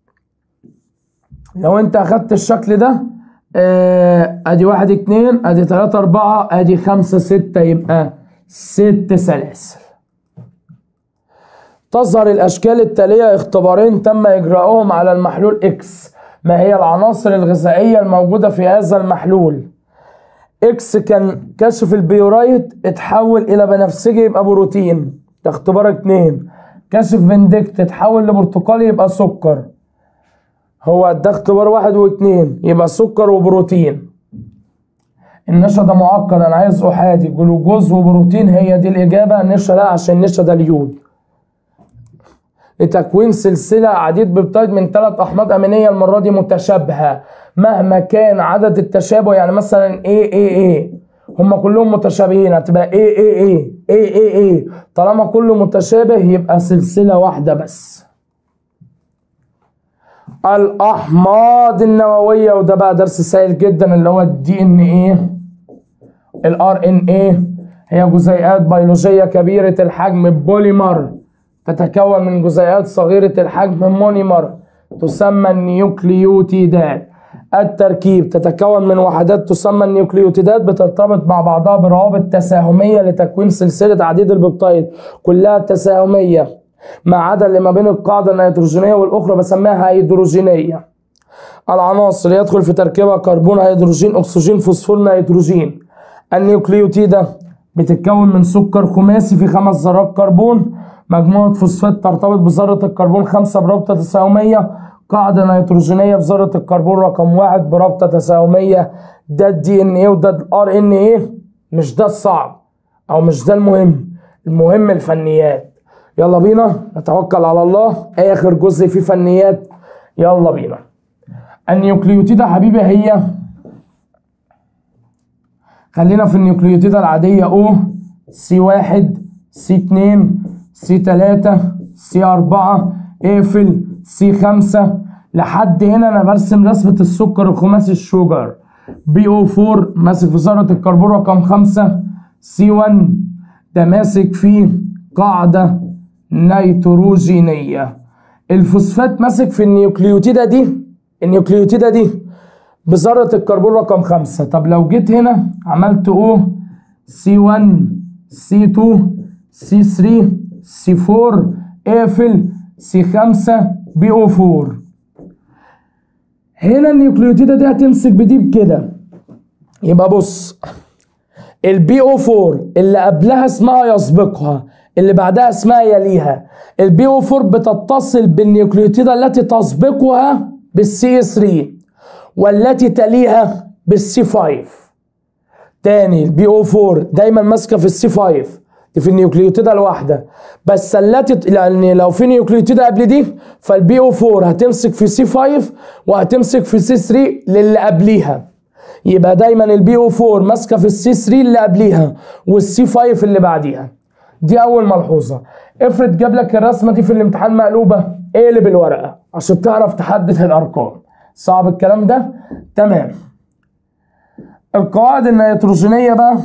لو انت اخدت الشكل ده اه ادي واحد اتنين ادي تلاتة اربعة ادي خمسة ستة يبقى ست سلاسل. تظهر الاشكال التالية اختبارين تم اجراؤهم على المحلول اكس. ما هي العناصر الغذائية الموجودة في هذا المحلول؟ اكس كان كشف البيورايت اتحول الى بنفسجي يبقى بروتين، ده اختبار اتنين. كشف فيندكت اتحول لبرتقالي يبقى سكر. هو ده اختبار واحد واتنين يبقى سكر وبروتين. النشا ده معقد، انا عايز احادي، جلوكوز وبروتين هي دي الاجابه. النشا لا، عشان النشا ده اليود. لتكوين سلسله عديد بيبتايد من ثلاث احماض امينيه المره دي متشابهه مهما كان عدد التشابه، يعني مثلا ايه ايه ايه هم كلهم متشابهين هتبقى ايه ايه ايه ايه ايه ايه طالما كله متشابه يبقى سلسله واحده بس. الاحماض النوويه، وده بقى درس سهل جدا اللي هو الدي ان ايه الار ان ايه، هي جزيئات بيولوجيه كبيره الحجم بوليمر تتكون من جزيئات صغيره الحجم مونيمر تسمى النيوكليوتيدات. التركيب تتكون من وحدات تسمى النيوكليوتيدات بترتبط مع بعضها بروابط تساهميه لتكوين سلسله عديد البيبتايد كلها تساهميه ما عدا اللي ما بين القاعده النيتروجينيه والاخرى بسميها هيدروجينيه. العناصر يدخل في تركيبها كربون هيدروجين اكسجين فوسفور نيتروجين. النيوكليوتيدة بتتكون من سكر خماسي في خمس ذرات كربون، مجموعة فوسفات ترتبط بذرة الكربون خمسة برابطة تساهمية، قاعدة نيتروجينية في ذرة الكربون رقم واحد برابطة تساهمية. ده الدي ان ايه وده الار ان ايه. مش ده الصعب او مش ده المهم، المهم الفنيات. يلا بينا نتوكل على الله، اخر جزء فيه فنيات. يلا بينا. النيوكليوتيدة حبيبي هي، خلينا في النيوكليوتيدة العادية او سي واحد سي اتنين سي تلاتة سي اربعة اقفل سي خمسة. لحد هنا انا برسم رسمة السكر الخماسي الشوجر. بي او اربعة ماسك في ذرة الكربون رقم خمسة. سي واحد ده ماسك في قاعدة نيتروجينية. الفوسفات ماسك في النيوكليوتيدة دي النيوكليوتيدة دي بذرة الكربون رقم خمسة. طب لو جيت هنا عملت او سي واحد سي اتنين سي تلاتة سي اربعة اقفل سي خمسة بي او اربعة. هنا النيوكليوتيدة دي هتمسك بدي بكده. يبقى بص، البي او اربعة اللي قبلها اسمها يسبقها، اللي بعدها اسمها يليها. البي او اربعة بتتصل بالنيوكليوتيدة التي تسبقها بالسي تلاتة والتي تليها بالسي خمسة. تاني البي او اربعة دايما ماسكه في السي خمسة دي في النيوكليوتيدة الواحدة، بس التي لان لو في نيوكليوتيدة قبل دي فالبي او اربعة هتمسك في سي خمسة وهتمسك في سي تلاتة للي قبليها. يبقى دايما البي او اربعة ماسكه في السي تلاتة اللي قبليها والسي خمسة اللي بعديها. دي اول ملحوظه. افرض جاب لك الرسمه دي في الامتحان مقلوبه، اقلب الورقه عشان تعرف تحدد الارقام. صعب الكلام ده؟ تمام. القواعد النيتروجينيه بقى،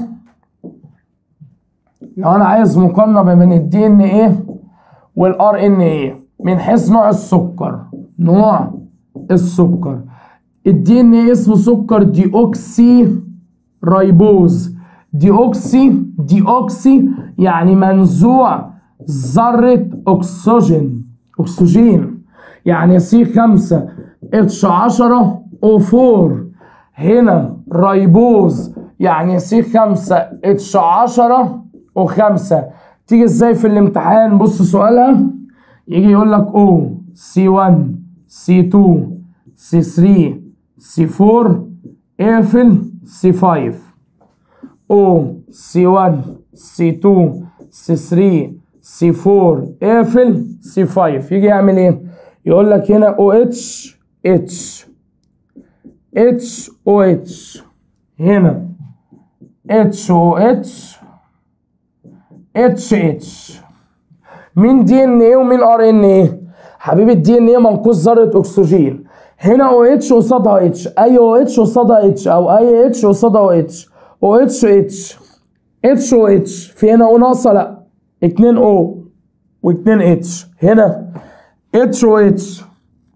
لو انا عايز مقارنه بين الدي ان ايه والار ان ايه من حيث نوع السكر. نوع السكر الدي ان ايه اسمه سكر ديوكسي رايبوز. ديوكسي ديوكسي يعني منزوع ذرة اكسجين اكسجين يعني سي خمسة اتش عشرة او اربعة. هنا رايبوز يعني سي خمسة اتش عشرة او خمسة. تيجي ازاي في الامتحان؟ بص سؤالها يجي يقول لك او سي واحد سي اتنين سي تلاتة سي اربعة اقفل سي خمسة. او سي واحد سي اتنين سي تلاتة سي اربعة اقفل سي خمسة. يجي يعمل ايه؟ يقول لك هنا او اتش اتش اتش او اتش، هنا اتش او اتش اتش اتش. مين دي ان ايه ومين ار ان ايه؟ حبيبي الدي ان ايه منقوص ذره اكسجين، هنا او اتش قصادها اتش، اي او اتش قصادها اتش او اي اتش قصادها او اتش. او اتش اتش اتش او اتش، في هنا او ناقصه؟ لا، اتنين او واتنين اتش. هنا اتش و اتش،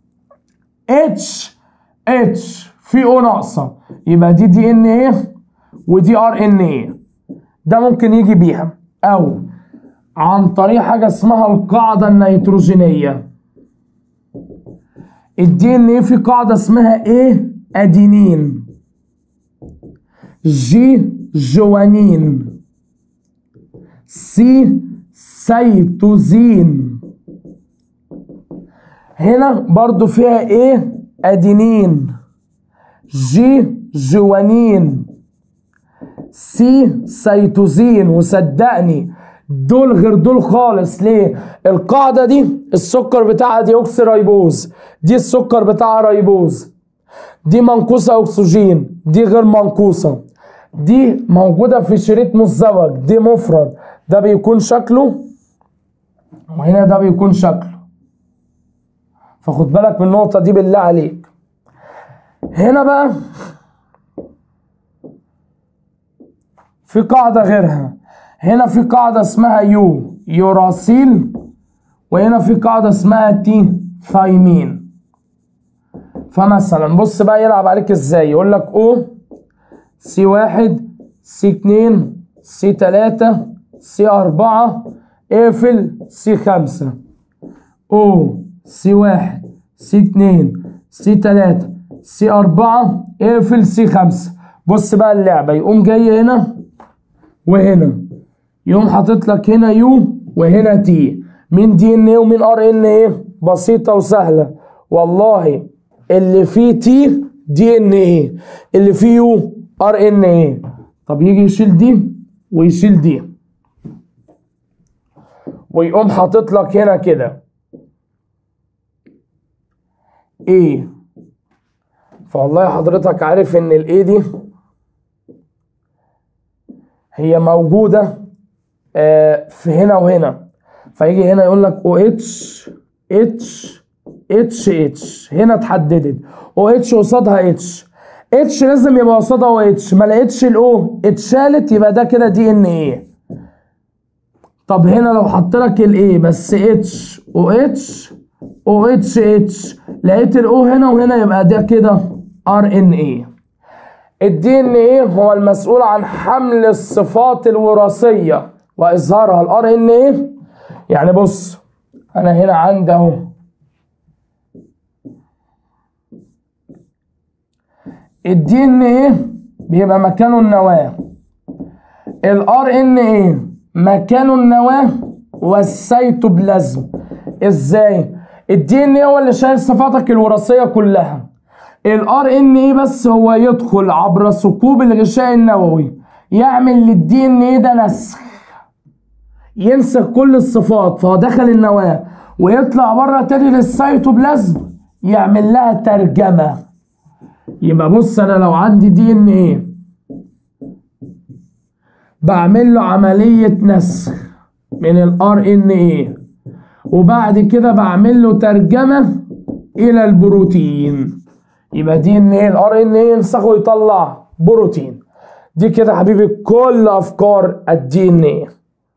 اتش اتش في او ناقصه، يبقى دي دي ان ايه ودي ار ان ايه. ده ممكن يجي بيها او عن طريق حاجه اسمها القاعده النيتروجينيه. الدي ان ايه في قاعده اسمها ايه ادينين، جي جوانين، سي سيتوزين. هنا برضو فيها ايه ادينين، جي جوانين، سي سيتوزين. وصدقني دول غير دول خالص. ليه؟ القاعدة دي السكر بتاعها دي اوكسي رايبوز، دي السكر بتاعها رايبوز، دي منقوصة اكسجين، دي غير منقوصة، دي موجودة في شريط مزدوج، دي مفرد. ده بيكون شكله وهنا ده بيكون شكله، فخد بالك من النقطة دي بالله عليك. هنا بقى في قاعدة غيرها، هنا في قاعدة اسمها يو يوراسيل، وهنا في قاعدة اسمها تي ثايمين. فمثلا بص بقى يلعب عليك ازاي، يقول لك او سي واحد سي اتنين سي تلاتة سي اربعة اقفل سي خمسة، او سي واحد سي اتنين سي تلاتة سي اربعة اقفل سي خمسة. بص بقى اللعبة، يقوم جاي هنا وهنا، يقوم حاطط لك هنا يو وهنا تي. مين دي ان ايه ومين ار ان ايه؟ بسيطة وسهلة والله. اللي فيه تي دي ان ايه، اللي فيه يو ار ان ايه. طب يجي يشيل دي ويشيل دي ويقوم حاطط لك هنا كده ايه. فوالله حضرتك عارف ان الايه دي هي موجودة آه في هنا وهنا، فيجي هنا يقول لك او اتش اتش اتش اتش. هنا اتحددت او اتش قصادها اتش، اتش لازم يبقى قصادها او اتش. ما لقيتش الاو اتشالت يبقى ده كده دي ان ايه. طب هنا لو حط لك الايه بس اتش او اتش او اتش اتش، لقيت الاو هنا وهنا يبقى ده كده ار ان ايه. الدي ان ايه هو المسؤول عن حمل الصفات الوراثيه واظهارها. الار ان ايه يعني بص انا هنا عندي اهو الدي ان ايه بيبقى مكانه النواه، الار ان ايه مكانه النواه والسيتوبلازم. ازاي؟ الدي ان ايه هو اللي شايل صفاتك الوراثيه كلها، الار ان ايه بس هو يدخل عبر ثقوب الغشاء النووي يعمل للدي ان ايه ده نسخ، ينسخ كل الصفات. فهو دخل النواه ويطلع بره تاني للسيتوبلازم يعمل لها ترجمه. يبقى بص انا لو عندي دي ان ايه بعمل له عمليه نسخ من الار ان ايه، وبعد كده بعمل له ترجمه الى البروتين. يبقى دي ان ايه الار ان ايه ينسخه ويطلع بروتين. دي كده حبيبي كل افكار الدي ان ايه.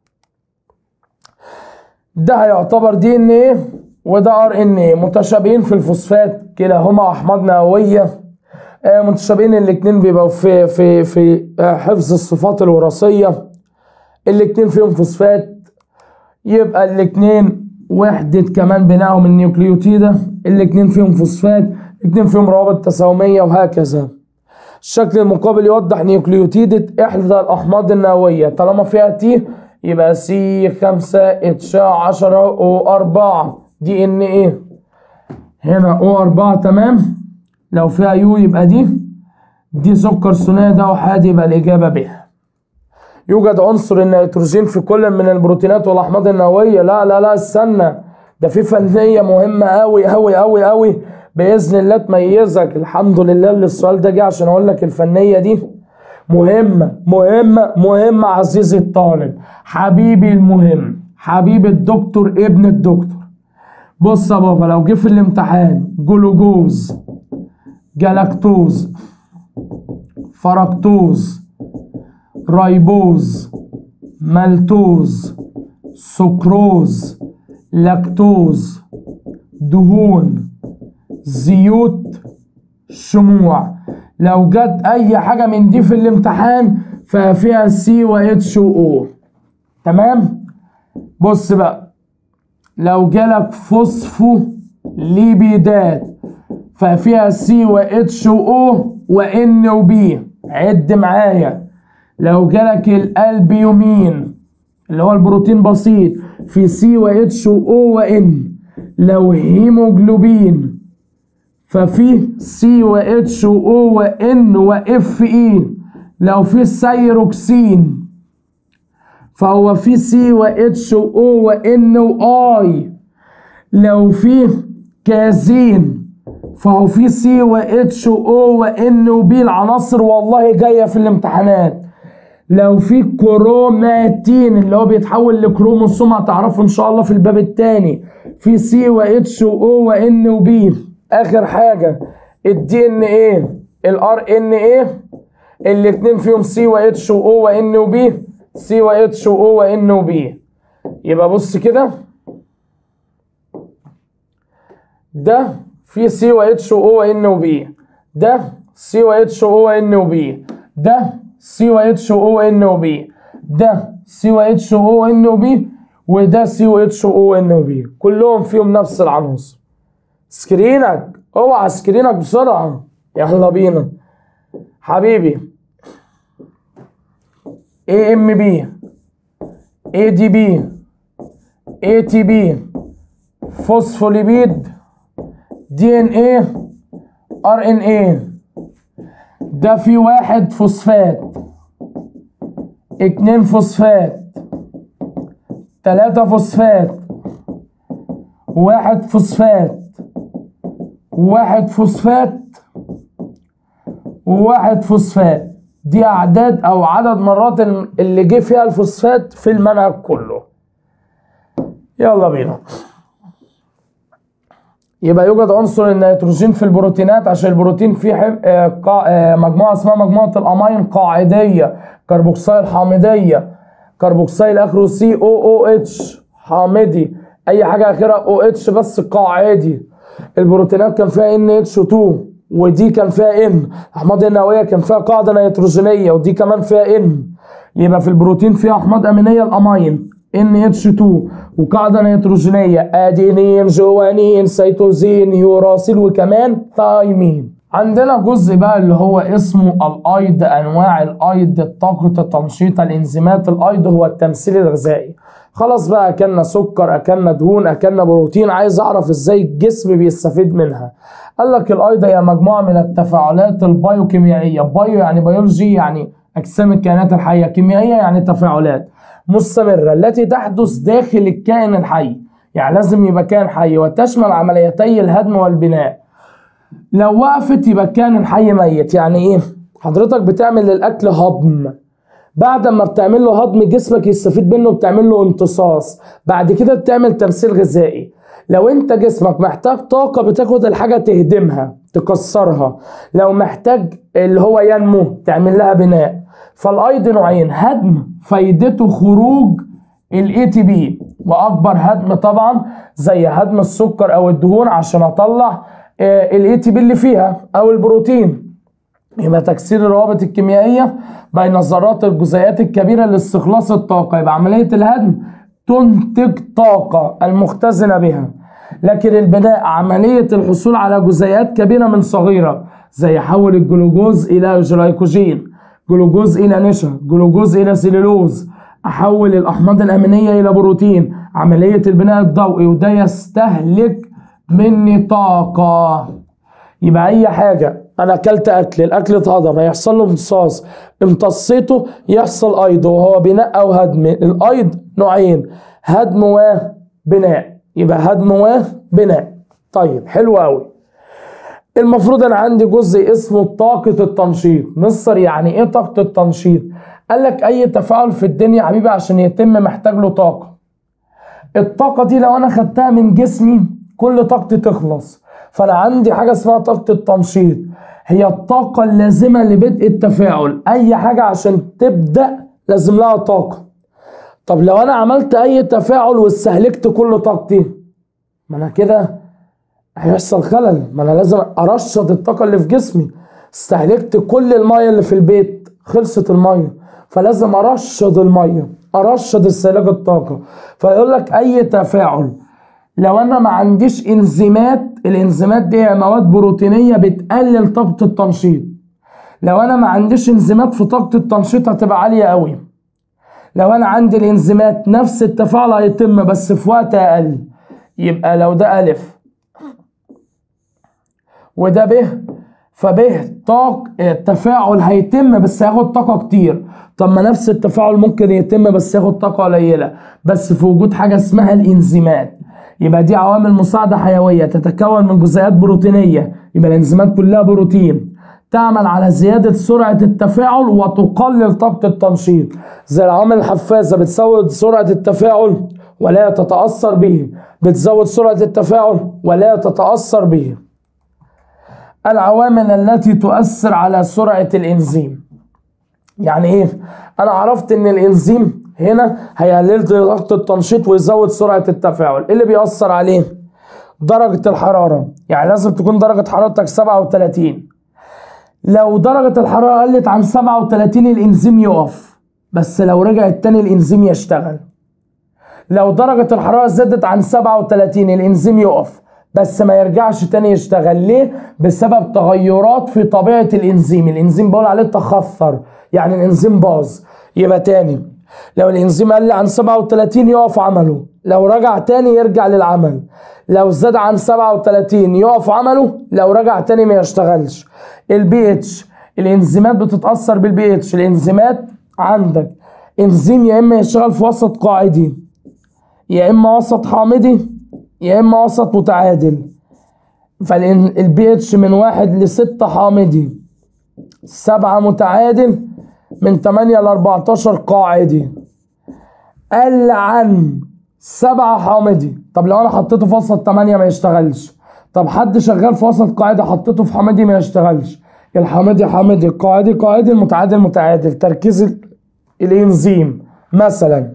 ده هيعتبر دي ان ايه وده ار ان ايه متشابهين في الفوسفات، كلاهما احماض نوويه متشابهين. الاثنين بيبقوا في في في حفظ الصفات الوراثيه، الاثنين فيهم فوسفات، يبقى الاثنين وحده كمان بنائهم النيوكليوتيده، الاثنين فيهم فوسفات، الاثنين فيهم روابط تساهميه وهكذا. الشكل المقابل يوضح نيوكليوتيدة احدى الاحماض النوويه، طالما فيها تي يبقى سي خمسة اتش عشرة او اربعة دي ان ايه. هنا او اربعة تمام. لو فيها يو يبقى دي دي سكر ثنائي ده وحاد، يبقى الاجابه ب. يوجد عنصر النيتروجين في كل من البروتينات والاحماض النوويه. لا لا لا استنى، ده في فنيه مهمه قوي قوي قوي قوي باذن الله تميزك. الحمد لله اللي السؤال ده جه عشان اقول لك الفنيه دي مهمه مهمه مهمه. عزيزي الطالب حبيبي المهم حبيبي الدكتور ابن الدكتور، بص يا بابا لو جه في الامتحان جلوكوز جلاكتوز فركتوز رايبوز مالتوز سكروز لاكتوز، دهون، زيوت، شموع. لو جت اي حاجه من دي في الامتحان ففيها سي و اتش و او. تمام. بص بقى، لو جالك فوسفو ليبيدات ففيها سي و اتش و او و ان و بي. عد معايا، لو جالك الالبيومين اللي هو البروتين بسيط في سي و اتش و او و ان. لو هيموجلوبين ففي سي و اتش و او و ان و اف اي. لو في سيروكسين فهو في سي و اتش و او و ان و اي. لو في كازين فهو في سي و اتش و او و ان و بي. العناصر والله جايه في الامتحانات. لو في كروماتين اللي هو بيتحول لكروموسوم هتعرفه ان شاء الله في الباب الثاني، في سي و اتش و او و ان و بي. اخر حاجه الدي ان ايه، الار ان ايه، الاثنين فيهم سي و اتش و او و ان و بي، سي و اتش و او و ان و بي. يبقى بص كده، ده في سي و اتش و او و ان و بي، ده سي و اتش و او و ان و بي، ده سي و اتش و او و ان و بي، ده سي و اتش و او و ان و بي، وده سي و اتش و او و ان و بي. كلهم فيهم نفس العناصر. سكرينك، اوعى سكرينك بسرعه. يلا بينا حبيبي. اي ام بي، اي دي بي، اي تي بي، فوسفوليبيد، دي ان ايه، ار ان ايه. ده في واحد فوسفات، اتنين فوسفات، تلاتة فوسفات، واحد فوسفات، واحد فوسفات، وواحد فوسفات. دي اعداد او عدد مرات اللي جه فيها الفوسفات في المنهج كله. يلا بينا. يبقى يوجد عنصر النيتروجين في البروتينات عشان البروتين فيه مجموعه اسمها مجموعه الامين قاعديه، كربوكسيل حامضيه، كربوكسيل اخره سي او او اتش حامضي، اي حاجه اخرها او اتش بس قاعدي. البروتينات كان فيها ان اتش اتنين ودي كان فيها ان. الاحماض النوويه كان فيها قاعده نيتروجينيه ودي كمان فيها ان. يبقى في البروتين فيها احماض امينيه الامين ان اتش اتنين وقاعده نيتروجينيه ادينين جوانين سيتوزين يوراسيل وكمان ثايمين. عندنا جزء بقى اللي هو اسمه الايض، انواع الايض، طاقه التنشيط، الانزيمات. الايض هو التمثيل الغذائي. خلاص بقى اكلنا سكر، اكلنا دهون، اكلنا بروتين، عايز اعرف ازاي الجسم بيستفيد منها. قال لك الايض هي مجموعه من التفاعلات البايوكيميائيه. بايو يعني بيولوجي يعني اجسام الكائنات الحيه، كيميائيه يعني تفاعلات مستمره التي تحدث داخل الكائن الحي. يعني لازم يبقى كائن حي وتشمل عمليتي الهدم والبناء. لو وقفت يبقى الكائن الحي ميت. يعني ايه؟ حضرتك بتعمل للاكل هضم، بعد ما بتعمل له هضم جسمك يستفيد منه بتعمل له امتصاص، بعد كده بتعمل تمثيل غذائي. لو انت جسمك محتاج طاقة بتاخد الحاجة تهدمها تكسرها، لو محتاج اللي هو ينمو تعمل لها بناء. فالايض نوعين، هدم فايدته خروج الاي تي بي، واكبر هدم طبعا زي هدم السكر او الدهون عشان اطلع الاي تي بي اللي فيها او البروتين. يبقى تكسير الروابط الكيميائيه بين ذرات الجزيئات الكبيره لاستخلاص الطاقه. يبقى عمليه الهدم تنتج طاقه المختزنه بها. لكن البناء عمليه الحصول على جزيئات كبيره من صغيره، زي حول الجلوكوز الى جلايكوجين، جلوكوز الى نشا، جلوكوز الى سيلولوز، احول الاحماض الامينيه الى بروتين. عمليه البناء الضوئي وده يستهلك مني طاقه. يبقى اي حاجه انا اكلت اكل، الاكل اتهضم هيحصل له امتصاص، امتصيته يحصل ايض وهو بناء او هدم. الايض نوعين، هدم وبناء. يبقى هدم وبناء. طيب حلو قوي. المفروض انا عندي جزء اسمه طاقه التنشيط. مصر يعني ايه طاقه التنشيط؟ قال لك اي تفاعل في الدنيا يا حبيبي عشان يتم محتاج له طاقه. الطاقه دي لو انا خدتها من جسمي كل طاقتي تخلص. فانا عندي حاجه اسمها طاقه التنشيط، هي الطاقه اللازمه لبدء التفاعل. اي حاجه عشان تبدا لازم لها طاقه. طب لو انا عملت اي تفاعل واستهلكت كل طاقتي، ما انا كده هيحصل خلل، ما انا لازم ارشد الطاقه اللي في جسمي. استهلكت كل الميه اللي في البيت، خلصت الميه، فلازم ارشد الميه، ارشد استهلاك الطاقه. فيقول لك اي تفاعل لو انا ما عنديش انزيمات، الانزيمات دي هي مواد بروتينيه بتقلل طاقه التنشيط. لو انا ما عنديش انزيمات في طاقه التنشيط هتبقى عاليه قوي. لو انا عندي الانزيمات نفس التفاعل هيتم بس في وقت اقل. يبقى لو ده الف وده ب، فب طاق التفاعل هيتم بس هياخد طاقه كتير. طب ما نفس التفاعل ممكن يتم بس ياخد طاقه قليله، بس في وجود حاجه اسمها الانزيمات. يبقى دي عوامل مساعده حيويه تتكون من جزيئات بروتينيه، يبقى الانزيمات كلها بروتين، تعمل على زياده سرعه التفاعل وتقلل طاقه التنشيط. زي العوامل الحفازه بتزود سرعه التفاعل ولا تتاثر به، بتزود سرعه التفاعل ولا تتاثر به. العوامل التي تؤثر على سرعة الإنزيم. يعني إيه؟ أنا عرفت إن الإنزيم هنا هيقلل طاقة التنشيط ويزود سرعة التفاعل. إيه اللي بيأثر عليه؟ درجة الحرارة، يعني لازم تكون درجة حرارتك سبعة وتلاتين. لو درجة الحرارة قلت عن سبعة وتلاتين الإنزيم يقف، بس لو رجعت تاني الإنزيم يشتغل. لو درجة الحرارة زادت عن سبعة وتلاتين الإنزيم يقف بس ما يرجعش تاني يشتغل. ليه؟ بسبب تغيرات في طبيعة الانزيم. الانزيم بقول عليه تخثر، يعني الانزيم باظ. يبقى تاني، لو الانزيم قل عن سبعة وتلاتين يقف عمله، لو رجع تاني يرجع للعمل. لو زاد عن سبعة وتلاتين يقف عمله، لو رجع تاني ما يشتغلش. البي اتش، الانزيمات بتتأثر بالبي اتش. الانزيمات عندك انزيم يا اما يشتغل في وسط قاعدي، يا اما وسط حامضي، يا اما وسط متعادل. فالبي اتش من واحد لستة حامضي، سبعة متعادل، من تمانية لأربعتاشر قاعدي. قل عن سبعة حامضي، طب لو انا حطيته في وسط تمانية ما يشتغلش. طب حد شغال في وسط قاعدي حطيته في حامضي ما يشتغلش. الحامضي حامضي، القاعدي قاعدي، المتعادل متعادل. تركيز الانزيم مثلا،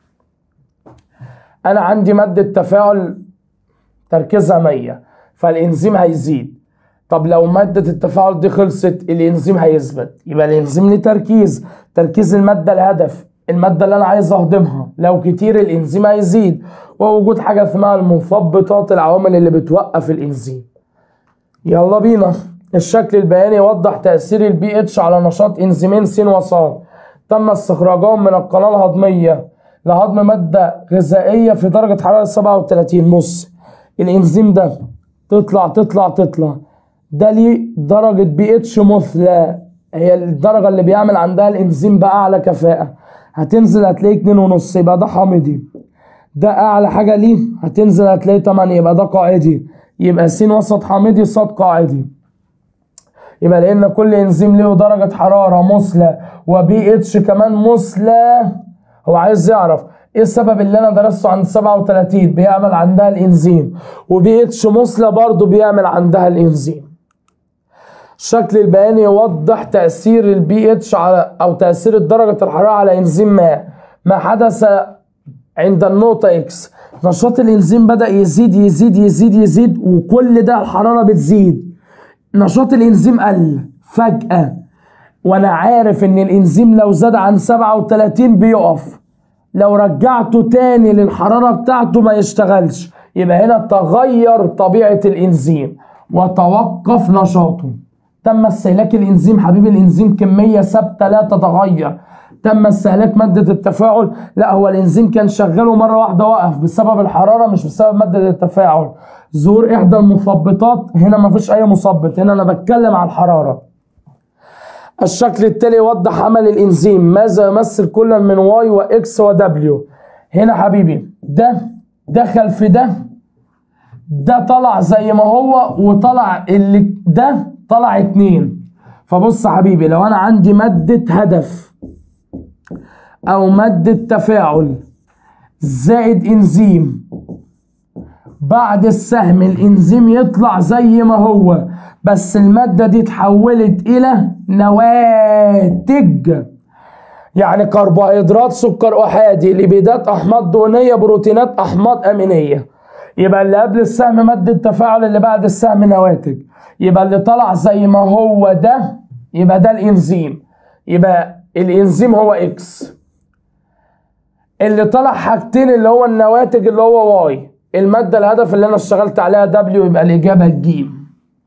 انا عندي مادة تفاعل تركيزها مية، فالانزيم هيزيد. طب لو مادة التفاعل دي خلصت الانزيم هيثبت. يبقى الانزيم ليه تركيز، تركيز المادة الهدف، المادة اللي انا عايز اهضمها. لو كتير الانزيم هيزيد. ووجود حاجة اسمها المثبطات، العوامل اللي بتوقف الانزيم. يلا بينا. الشكل البياني يوضح تأثير البي اتش على نشاط انزيمين س وص تم استخراجهم من القناة الهضمية لهضم مادة غذائية في درجة حرارة سبعة وتلاتين. بص الانزيم ده تطلع تطلع تطلع، ده ليه درجة بي اتش مثلى، هي الدرجة اللي بيعمل عندها الانزيم بأعلى كفاءة. هتنزل هتلاقي اتنين ونص، يبقى ده حامضي. ده أعلى حاجة ليه، هتنزل هتلاقي تمانية، يبقى ده قاعدي. يبقى س وسط حامضي، ص قاعدي. يبقى لأن كل انزيم له درجة حرارة مثلى وبي اتش كمان مثلى. هو عايز يعرف ايه السبب اللي انا درسته عند سبعة وتلاتين بيعمل عندها الانزيم، وبي اتش مثلى برضه بيعمل عندها الانزيم. الشكل البياني يوضح تأثير البي اتش على او تأثير درجة الحرارة على انزيم ما. ما حدث عند النقطة اكس، نشاط الانزيم بدأ يزيد يزيد يزيد يزيد، وكل ده الحرارة بتزيد. نشاط الانزيم قل فجأة، وانا عارف ان الانزيم لو زاد عن سبعة وتلاتين بيقف، لو رجعته تاني للحرارة بتاعته ما يشتغلش. يبقى هنا تغير طبيعة الانزيم وتوقف نشاطه. تم استهلاك الانزيم حبيبي، الانزيم كمية ثابتة لا تتغير. تم استهلاك مادة التفاعل، لا هو الانزيم كان شغال ومرة واحدة وقف بسبب الحرارة مش بسبب مادة التفاعل. ظهور احدى المثبطات، هنا مفيش اي مثبط، هنا انا بتكلم عن الحرارة. الشكل التالي يوضح عمل الانزيم، ماذا يمثل كل من واي واكس ودبليو. هنا حبيبي ده دخل في ده، ده طلع زي ما هو، وطلع اللي ده طلع اتنين. فبص حبيبي، لو انا عندي مادة هدف او مادة تفاعل زائد انزيم، بعد السهم الانزيم يطلع زي ما هو، بس المادة دي اتحولت الى نواتج. يعني كربوهيدرات، سكر احادي، ليبيدات، احماض دهنيه، بروتينات، احماض امينيه. يبقى اللي قبل السهم مادة تفاعل، اللي بعد السهم نواتج. يبقى اللي طلع زي ما هو ده يبقى ده الانزيم، يبقى الانزيم هو اكس. اللي طلع حاجتين اللي هو النواتج اللي هو واي. المادة الهدف اللي انا اشتغلت عليها دبليو، يبقى الاجابة الجيم.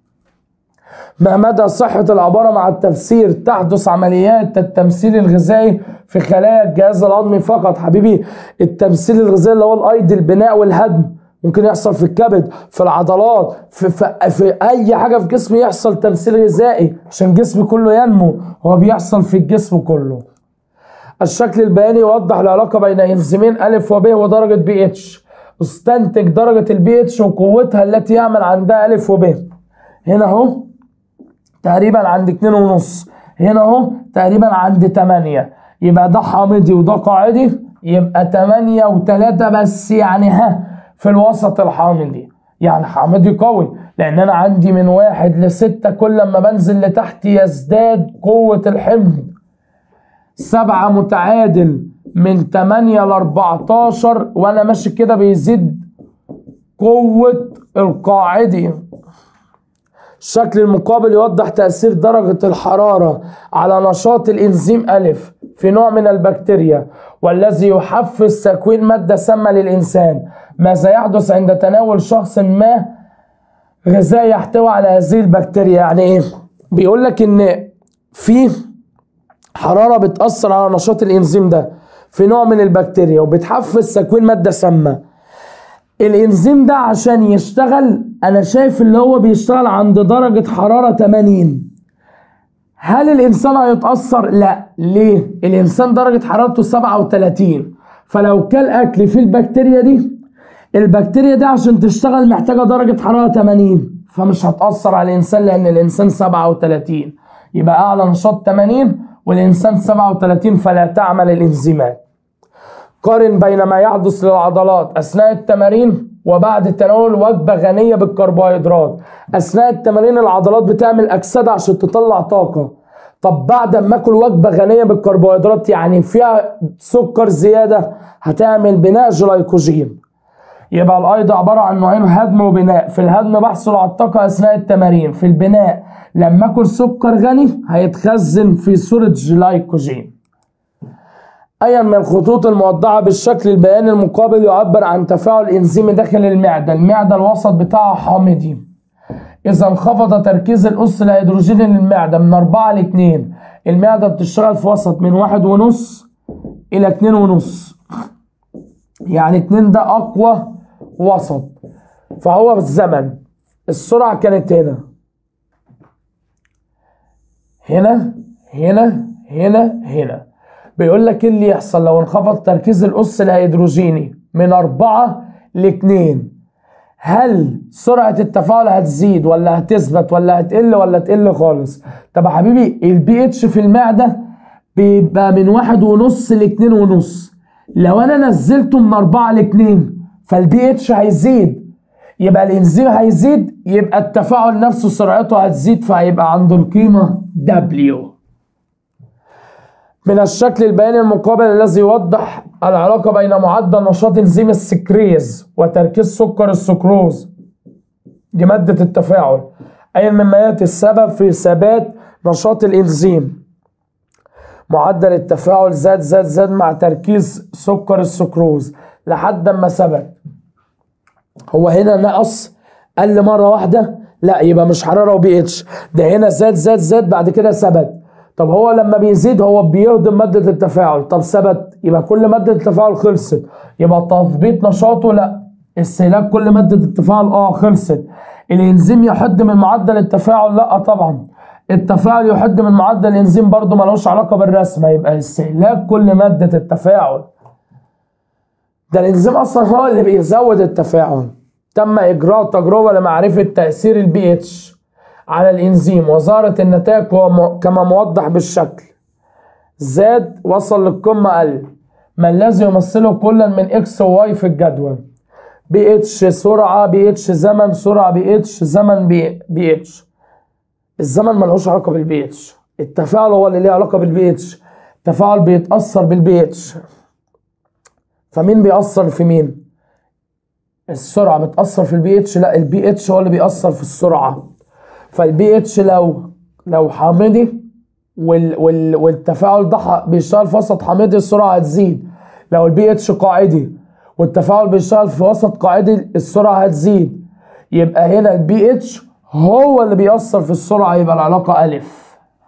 ما مدى صحة العبارة مع التفسير؟ تحدث عمليات التمثيل الغذائي في خلايا الجهاز الهضمي فقط. حبيبي التمثيل الغذائي اللي هو الايض، البناء والهدم، ممكن يحصل في الكبد، في العضلات، في, في, في اي حاجة في جسمي يحصل تمثيل غذائي عشان جسمي كله ينمو، هو بيحصل في الجسم كله. الشكل البياني يوضح العلاقة بين انزيمين أ وب ودرجة بي اتش. استنتج درجة البي اتش وقوتها التي يعمل عندها أ وب. هنا اهو تقريبا عند اتنين ونص، هنا اهو تقريبا عند تمانية، يبقى ده حامضي وده قاعدي، يبقى تمانية وتلاتة بس، يعني ها في الوسط الحامضي، يعني حامضي قوي، لان انا عندي من واحد لستة كل ما بنزل لتحت يزداد قوة الحمض. سبعة متعادل من تمانية ل اربعتاشر، وانا ماشي كده بيزيد قوة القاعدي. الشكل المقابل يوضح تأثير درجة الحرارة على نشاط الإنزيم أ في نوع من البكتيريا، والذي يحفز تكوين مادة سامة للإنسان. ماذا يحدث عند تناول شخص ما غذاء يحتوي على هذه البكتيريا؟ يعني إيه؟ بيقول لك إن في حرارة بتأثر على نشاط الإنزيم ده في نوع من البكتيريا، وبتحفز تكوين مادة سامة. الانزيم ده عشان يشتغل انا شايف اللي هو بيشتغل عند درجة حرارة تمانين. هل الانسان هيتأثر؟ لا. ليه؟ الانسان درجة حرارته سبعة وتلاتين، فلو كل اكل فيه البكتيريا دي، البكتيريا دي عشان تشتغل محتاجة درجة حرارة تمانين، فمش هتأثر على الانسان لان الانسان سبعة وتلاتين، يبقى اعلى نشاط تمانين والانسان سبعة وتلاتين، فلا تعمل الانزيمات. قارن بين ما يحدث للعضلات أثناء التمارين وبعد تناول وجبة غنية بالكربوهيدرات. أثناء التمارين العضلات بتعمل أكسدة عشان تطلع طاقة. طب بعد ما أكل وجبة غنية بالكربوهيدرات يعني فيها سكر زيادة، هتعمل بناء جلايكوجين. يبقى الأيض عبارة عن نوعين، هضم وبناء. في الهضم بحصل على الطاقة أثناء التمارين، في البناء لما أكل سكر غني هيتخزن في صورة جلايكوجين. أي من الخطوط الموضحة بالشكل البياني المقابل يعبر عن تفاعل إنزيمي داخل المعدة. المعدة الوسط بتاعها حامضي، إذا انخفض تركيز الأس الهيدروجيني للمعدة من أربعة ل اتنين، المعدة بتشتغل في وسط من واحد ونص إلى اتنين ونص، يعني اتنين ده أقوى وسط. فهو بالزمن السرعة كانت هنا هنا هنا هنا هنا. بيقول لك ايه اللي يحصل لو انخفض تركيز الأس الهيدروجيني من أربعة ل اتنين؟ هل سرعة التفاعل هتزيد ولا هتثبت ولا هتقل ولا تقل خالص؟ طب يا حبيبي البي اتش في المعدة بيبقى من واحد ونص ل اتنين ونص، لو انا نزلته من أربعة ل اتنين فالبي اتش هيزيد، يبقى الانزيم هيزيد، يبقى التفاعل نفسه سرعته هتزيد، فهيبقى عند القيمة دبليو. من الشكل البياني المقابل الذي يوضح العلاقة بين معدل نشاط انزيم السكريز وتركيز سكر السكروز، دي مادة التفاعل، أي مما يأتي السبب في ثبات نشاط الانزيم. معدل التفاعل زاد زاد زاد مع تركيز سكر السكروز لحد ما ثبت. هو هنا نقص قل مرة واحدة؟ لا، يبقى مش حرارة وبي اتش، ده هنا زاد زاد زاد بعد كده ثبت. طب هو لما بيزيد هو بيهضم مادة التفاعل، طب ثبت، يبقى كل مادة التفاعل خلصت، يبقى تثبيت نشاطه لا، استهلاك كل مادة التفاعل اه خلصت. الانزيم يحد من معدل التفاعل؟ لا طبعا. التفاعل يحد من معدل الانزيم برضه ملوش علاقة بالرسمة، يبقى استهلاك كل مادة التفاعل. ده الانزيم اصلا هو اللي بيزود التفاعل. تم اجراء تجربة لمعرفة تأثير البي اتش على الانزيم وظهرت النتائج كما موضح بالشكل. زاد وصل للقمة قل، ما الذي يمثله كلا من اكس وواي في الجدول؟ بي اتش سرعة، بي اتش زمن، سرعة بي اتش زمن، بي, بي اتش. الزمن ملهوش علاقة بالبي اتش، التفاعل هو اللي ليه علاقة بالبي اتش. التفاعل بيتأثر بالبي اتش. فمين بيأثر في مين؟ السرعة بتأثر في البي اتش؟ لا، البي اتش هو اللي بيأثر في السرعة. فالبي اتش لو لو حامضي وال وال والتفاعل ده بيشتغل في وسط حامضي السرعة هتزيد. لو البي اتش قاعدي والتفاعل بيشتغل في وسط قاعدي السرعة هتزيد. يبقى هنا البي اتش هو اللي بيأثر في السرعة، يبقى العلاقة ألف.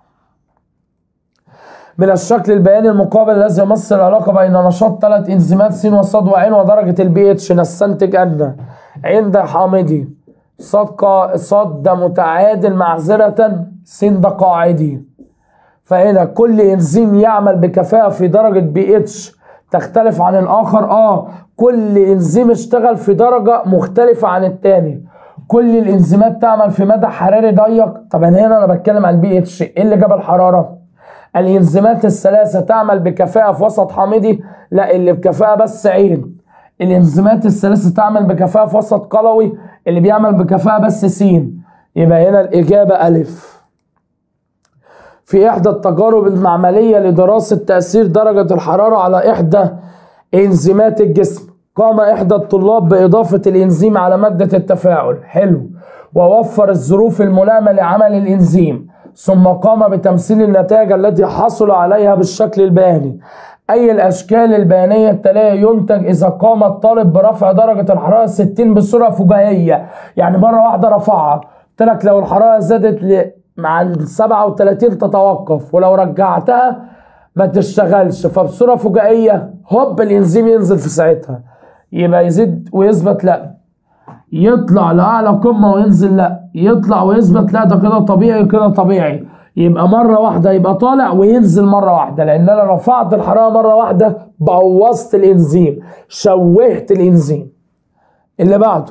من الشكل البياني المقابل الذي يمثل العلاقة بين نشاط ثلاث انزيمات س وصاد وعين ودرجة البي اتش، نستنتج أن عند حامضي صاد صاد ده متعادل معذرة س ده قاعدي. فهنا كل انزيم يعمل بكفاءة في درجة بي اتش تختلف عن الآخر. اه كل انزيم اشتغل في درجة مختلفة عن التاني. كل الانزيمات تعمل في مدى حراري ضيق. طبعا هنا انا بتكلم عن البي اتش. ايه اللي جاب الحرارة؟ الانزيمات الثلاثة تعمل بكفاءة في وسط حامضي؟ لا، اللي بكفاءة بس عين. الانزيمات الثلاثة تعمل بكفاءة في وسط قلوي؟ اللي بيعمل بكفاءة بس س. يبقى هنا الإجابة ألف. في إحدى التجارب المعملية لدراسة تأثير درجة الحرارة على إحدى إنزيمات الجسم، قام إحدى الطلاب بإضافة الإنزيم على مادة التفاعل. حلو. ووفر الظروف الملائمة لعمل الإنزيم، ثم قام بتمثيل النتائج التي حصل عليها بالشكل البياني. أي الأشكال البيانية التالية ينتج إذا قام الطالب برفع درجة الحرارة ستين بصورة فجائية؟ يعني مرة واحدة رفعها. قلت لك لو الحرارة زادت ل مع ال سبعة وتلاتين تتوقف، ولو رجعتها ما تشتغلش. فبصورة فجائية هوب الإنزيم ينزل في ساعتها. يبقى يزيد ويثبت؟ لا. يطلع لأعلى قمة وينزل؟ لا. يطلع ويثبت؟ لا. ده كده طبيعي كده طبيعي. يبقى مرة واحدة يبقى طالع وينزل مرة واحدة، لأن أنا رفعت الحرارة مرة واحدة بوظت الإنزيم، شوهت الإنزيم. اللي بعده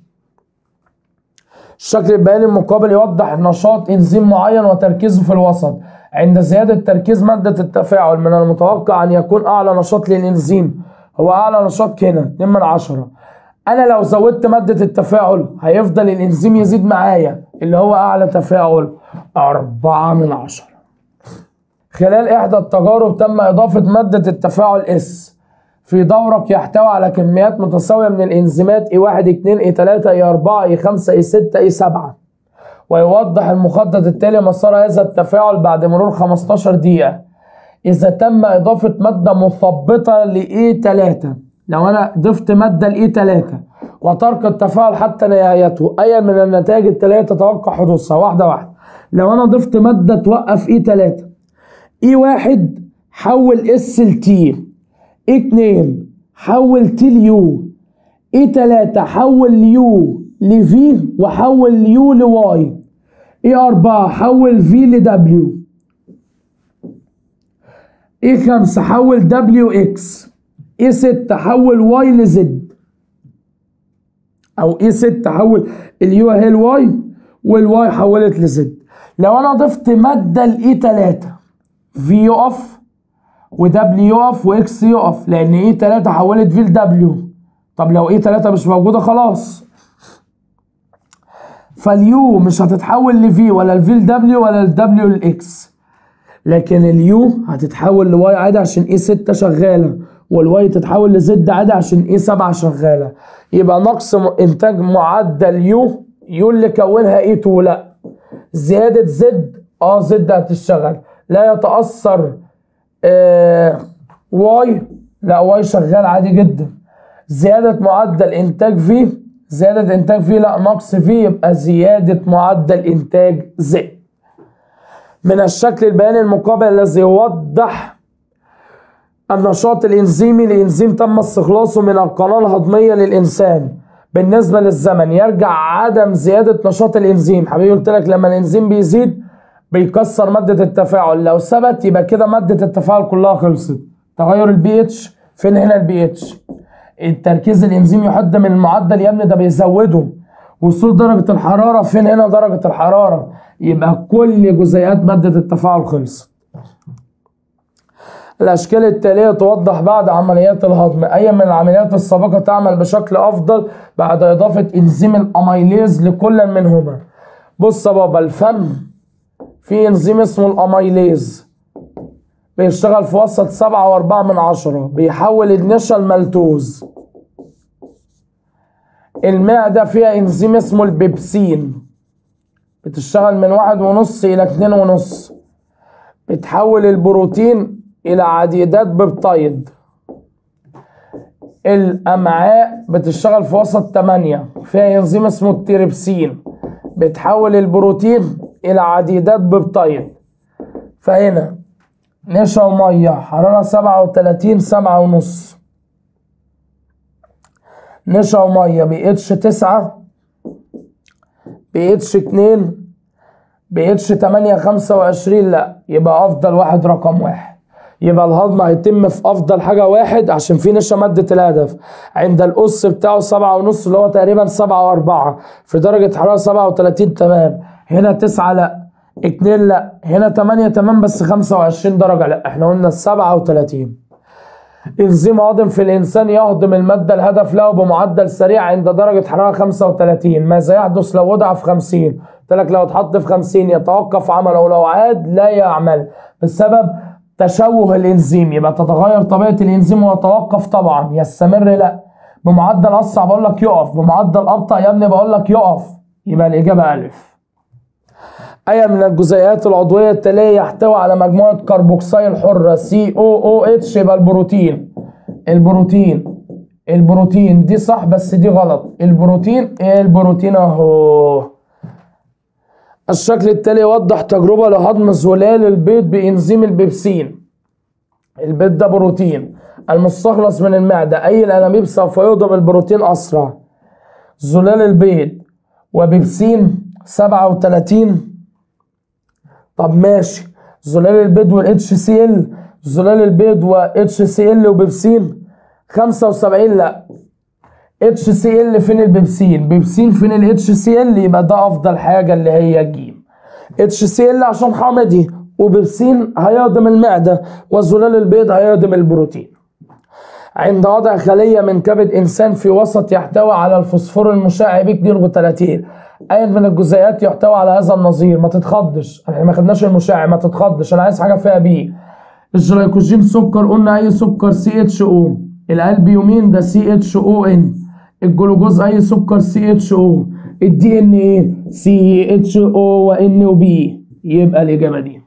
الشكل البياني المقابل يوضح نشاط إنزيم معين وتركيزه في الوسط. عند زيادة تركيز مادة التفاعل من المتوقع أن يكون أعلى نشاط للإنزيم هو أعلى نشاط هنا اتنين من عشرة. أنا لو زودت مادة التفاعل هيفضل الإنزيم يزيد معايا، اللي هو أعلى تفاعل أربعة من عشرة. خلال إحدى التجارب تم إضافة مادة التفاعل اس في دورق يحتوي على كميات متساوية من الإنزيمات اي واحد اي اتنين اي تلاتة اي أربعة اي خمسة اي ستة اي سبعة. ويوضح المخطط التالي مسار هذا التفاعل بعد مرور خمستاشر دقيقة. إذا تم إضافة مادة مثبطة ل اي تلاتة، لو أنا ضفت مادة ل اي تلاتة وترك التفاعل حتى نهايته، أي من النتائج التالية تتوقع حدوثها؟ واحدة واحدة. لو أنا ضفت مادة توقف اي تلاتة، اي واحد حول اس ل تي، اي اتنين حول تي ليو، اي تلاتة حول ليو لفي وحول ليو لواي، اي أربعة حول في لدبليو، اي خمسة حول دبليو اكس، اي ستة حول واي لزد، او اي ستة حول اليو اهي الواي والواي حولت لزد. لو انا ضفت مادة لاي تلاتة، في يقف ودبليو يقف واكس يقف، لان اي تلاتة حولت في لدبليو. طب لو اي تلاتة مش موجودة خلاص، فاليو مش هتتحول لفي ولا الفي لدبليو ولا الدبليو للاكس، لكن اليو هتتحول لواي عادي عشان اي ستة شغالة، والواي تتحول لزد عادي عشان اي سبعة شغالة. يبقى نقص انتاج معدل يو، يو اللي كونها اي اتنين لا. زيادة زد، اه زد هتشتغل. لا يتأثر آه واي، لا واي شغال عادي جدا. زيادة معدل انتاج في، زيادة انتاج في لا، نقص في، يبقى زيادة معدل انتاج زد. من الشكل البياني المقابل الذي يوضح النشاط الانزيمي لانزيم تم استخلاصه من القناة الهضمية للإنسان بالنسبة للزمن، يرجع عدم زيادة نشاط الانزيم. حبيبي قلت لك لما الانزيم بيزيد بيكسر مادة التفاعل، لو ثبت يبقى كده مادة التفاعل كلها خلصت. تغير البي اتش، فين هنا البي اتش؟ التركيز الانزيم يحد من المعدل يا ابني، ده بيزوده. وصول درجة الحرارة، فين هنا درجة الحرارة؟ يبقى كل جزيئات مادة التفاعل خلصت. الأشكال التالية توضح بعد عمليات الهضم. أي من العمليات السابقة تعمل بشكل أفضل بعد إضافة إنزيم الأميليز لكل منهما. بص يا بابا، الفم في إنزيم اسمه الأميليز، بيشتغل في وسط سبعة وأربعة من عشرة، بيحول النشا لمالتوز. المعدة فيها انزيم اسمه البيبسين، بتشتغل من واحد ونص إلى اتنين ونص، بتحول البروتين إلى عديدات بيبتايد. الأمعاء بتشتغل في وسط تمانية، فيها انزيم اسمه التريبسين، بتحول البروتين إلى عديدات بيبتايد. فهنا نشا ومية، حرارة سبعة وتلاتين سبعة ونص، نشا ومية بي اتش تسعة، بي اتش اتنين، بي اتش تمانية خمسة وعشرين، لا يبقى أفضل واحد رقم واحد. يبقى الهضم هيتم في أفضل حاجة واحد عشان في نشا مادة الهدف عند الأس بتاعه سبعة ونص اللي هو تقريبا سبعة وأربعة في درجة حرارة سبعة وتلاتين تمام. هنا تسعة لا، اتنين لا، هنا تمانية تمام بس خمسة وعشرين درجة لا، احنا قلنا سبعة وتلاتين. انزيم هاضم في الإنسان يهضم المادة الهدف له بمعدل سريع عند درجة حرارة خمسة وتلاتين. ماذا يحدث لو وضع في خمسين؟ قلت لك لو اتحط في خمسين يتوقف عمله، ولو عاد لا يعمل بسبب تشوه الانزيم. يبقى تتغير طبيعة الانزيم ويتوقف طبعا. يستمر لا. بمعدل اسرع بقول لك يقف، بمعدل ابطأ يا ابني بقول لك يقف. يبقى الاجابة الف. اي من الجزيئات العضوية التالية يحتوي على مجموعة كربوكسيل حرة سي او او اتش؟ يبقى البروتين. البروتين البروتين دي صح بس دي غلط. البروتين ايه؟ البروتين اهو. الشكل التالي يوضح تجربة لهضم زلال البيض بإنزيم البيبسين. البيض ده بروتين المستخلص من المعدة، أي الأنابيب سوف يهضم البروتين أسرع؟ زلال البيض وبيبسين سبعة وتلاتين. طب ماشي، زلال البيض والاتش سي ال، زلال البيض واتش سي ال وبيبسين خمسة وسبعين لا. اتش سي ال فين البيبسين؟ بيبسين فين الاتش سي ال؟ يبقى ده افضل حاجه اللي هي ج. اتش سي ال عشان حامضي، وبيبسين هيهضم المعده، وزلال البيض هيهضم البروتين. عند وضع خليه من كبد انسان في وسط يحتوي على الفوسفور المشع بي اتنين وتلاتين، اي من الجزيئات يحتوي على هذا النظير؟ ما تتخضش، احنا ما خدناش المشع، ما تتخضش، انا عايز حاجه فيها بي. الجلايكوجين سكر، قلنا اي سكر سي اتش او. الالبيومين ده سي اتش او ان. الجلوكوز اي سكر سي اتش او. الدي ان ايه سي اتش او وان وبي. يبقى الاجابه دي.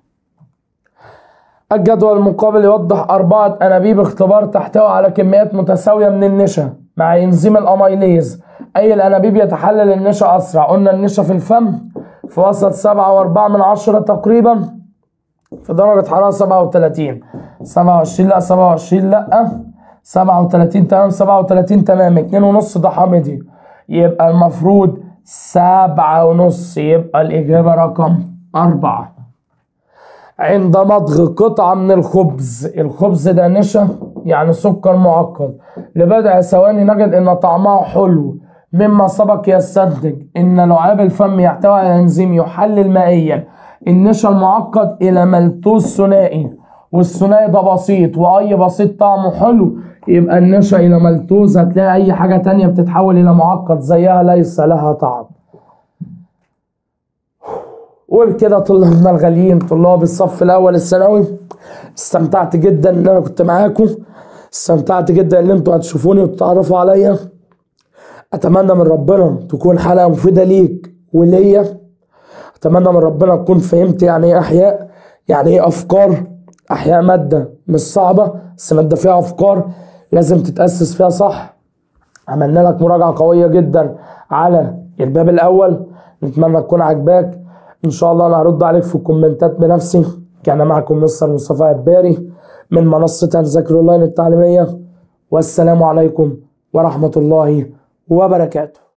الجدول المقابل يوضح اربعه انابيب اختبار تحتوي على كميات متساويه من النشا مع انزيم الاميليز. اي الانابيب يتحلل النشا اسرع؟ قلنا النشا في الفم في وسط سبعة وأربعة من عشرة تقريبا في درجه حراره سبعة وتلاتين. سبعة وعشرين لا، سبعة وعشرين لا، سبعة وتلاتين تمام، سبعة وتلاتين تمام، اتنين ونص ده حامضي. يبقى المفروض سبعة ونص. يبقى الإجابة رقم أربعة. عند مضغ قطعة من الخبز، الخبز ده نشا يعني سكر معقد، لبضع ثواني نجد إن طعمه حلو، مما سبق يستنتج إن لعاب الفم يحتوي على إنزيم يحلل مائيا النشا المعقد إلى ملتوز ثنائي، والثنائي ده بسيط، واي بسيط طعمه حلو يبقى النشا الى ملتوز. هتلاقي اي حاجة تانية بتتحول الى معقد زيها ليس لها طعم. وبكده طلابنا الغاليين طلاب الصف الاول الثانوي، استمتعت جدا ان انا كنت معاكم، استمتعت جدا ان انتوا هتشوفوني وتتعرفوا عليا. اتمنى من ربنا تكون حلقة مفيدة ليك وليا. اتمنى من ربنا تكون فهمت يعني ايه احياء، يعني ايه افكار. احياء مادة مش صعبة بس مادة فيها افكار لازم تتأسس فيها صح. عملنا لك مراجعة قوية جدا على الباب الاول، نتمنى تكون عجباك. ان شاء الله انا هرد عليك في الكومنتات بنفسي. كان معكم مستر مصطفى عباري من منصة هنذاكر اونلاين التعليمية، والسلام عليكم ورحمة الله وبركاته.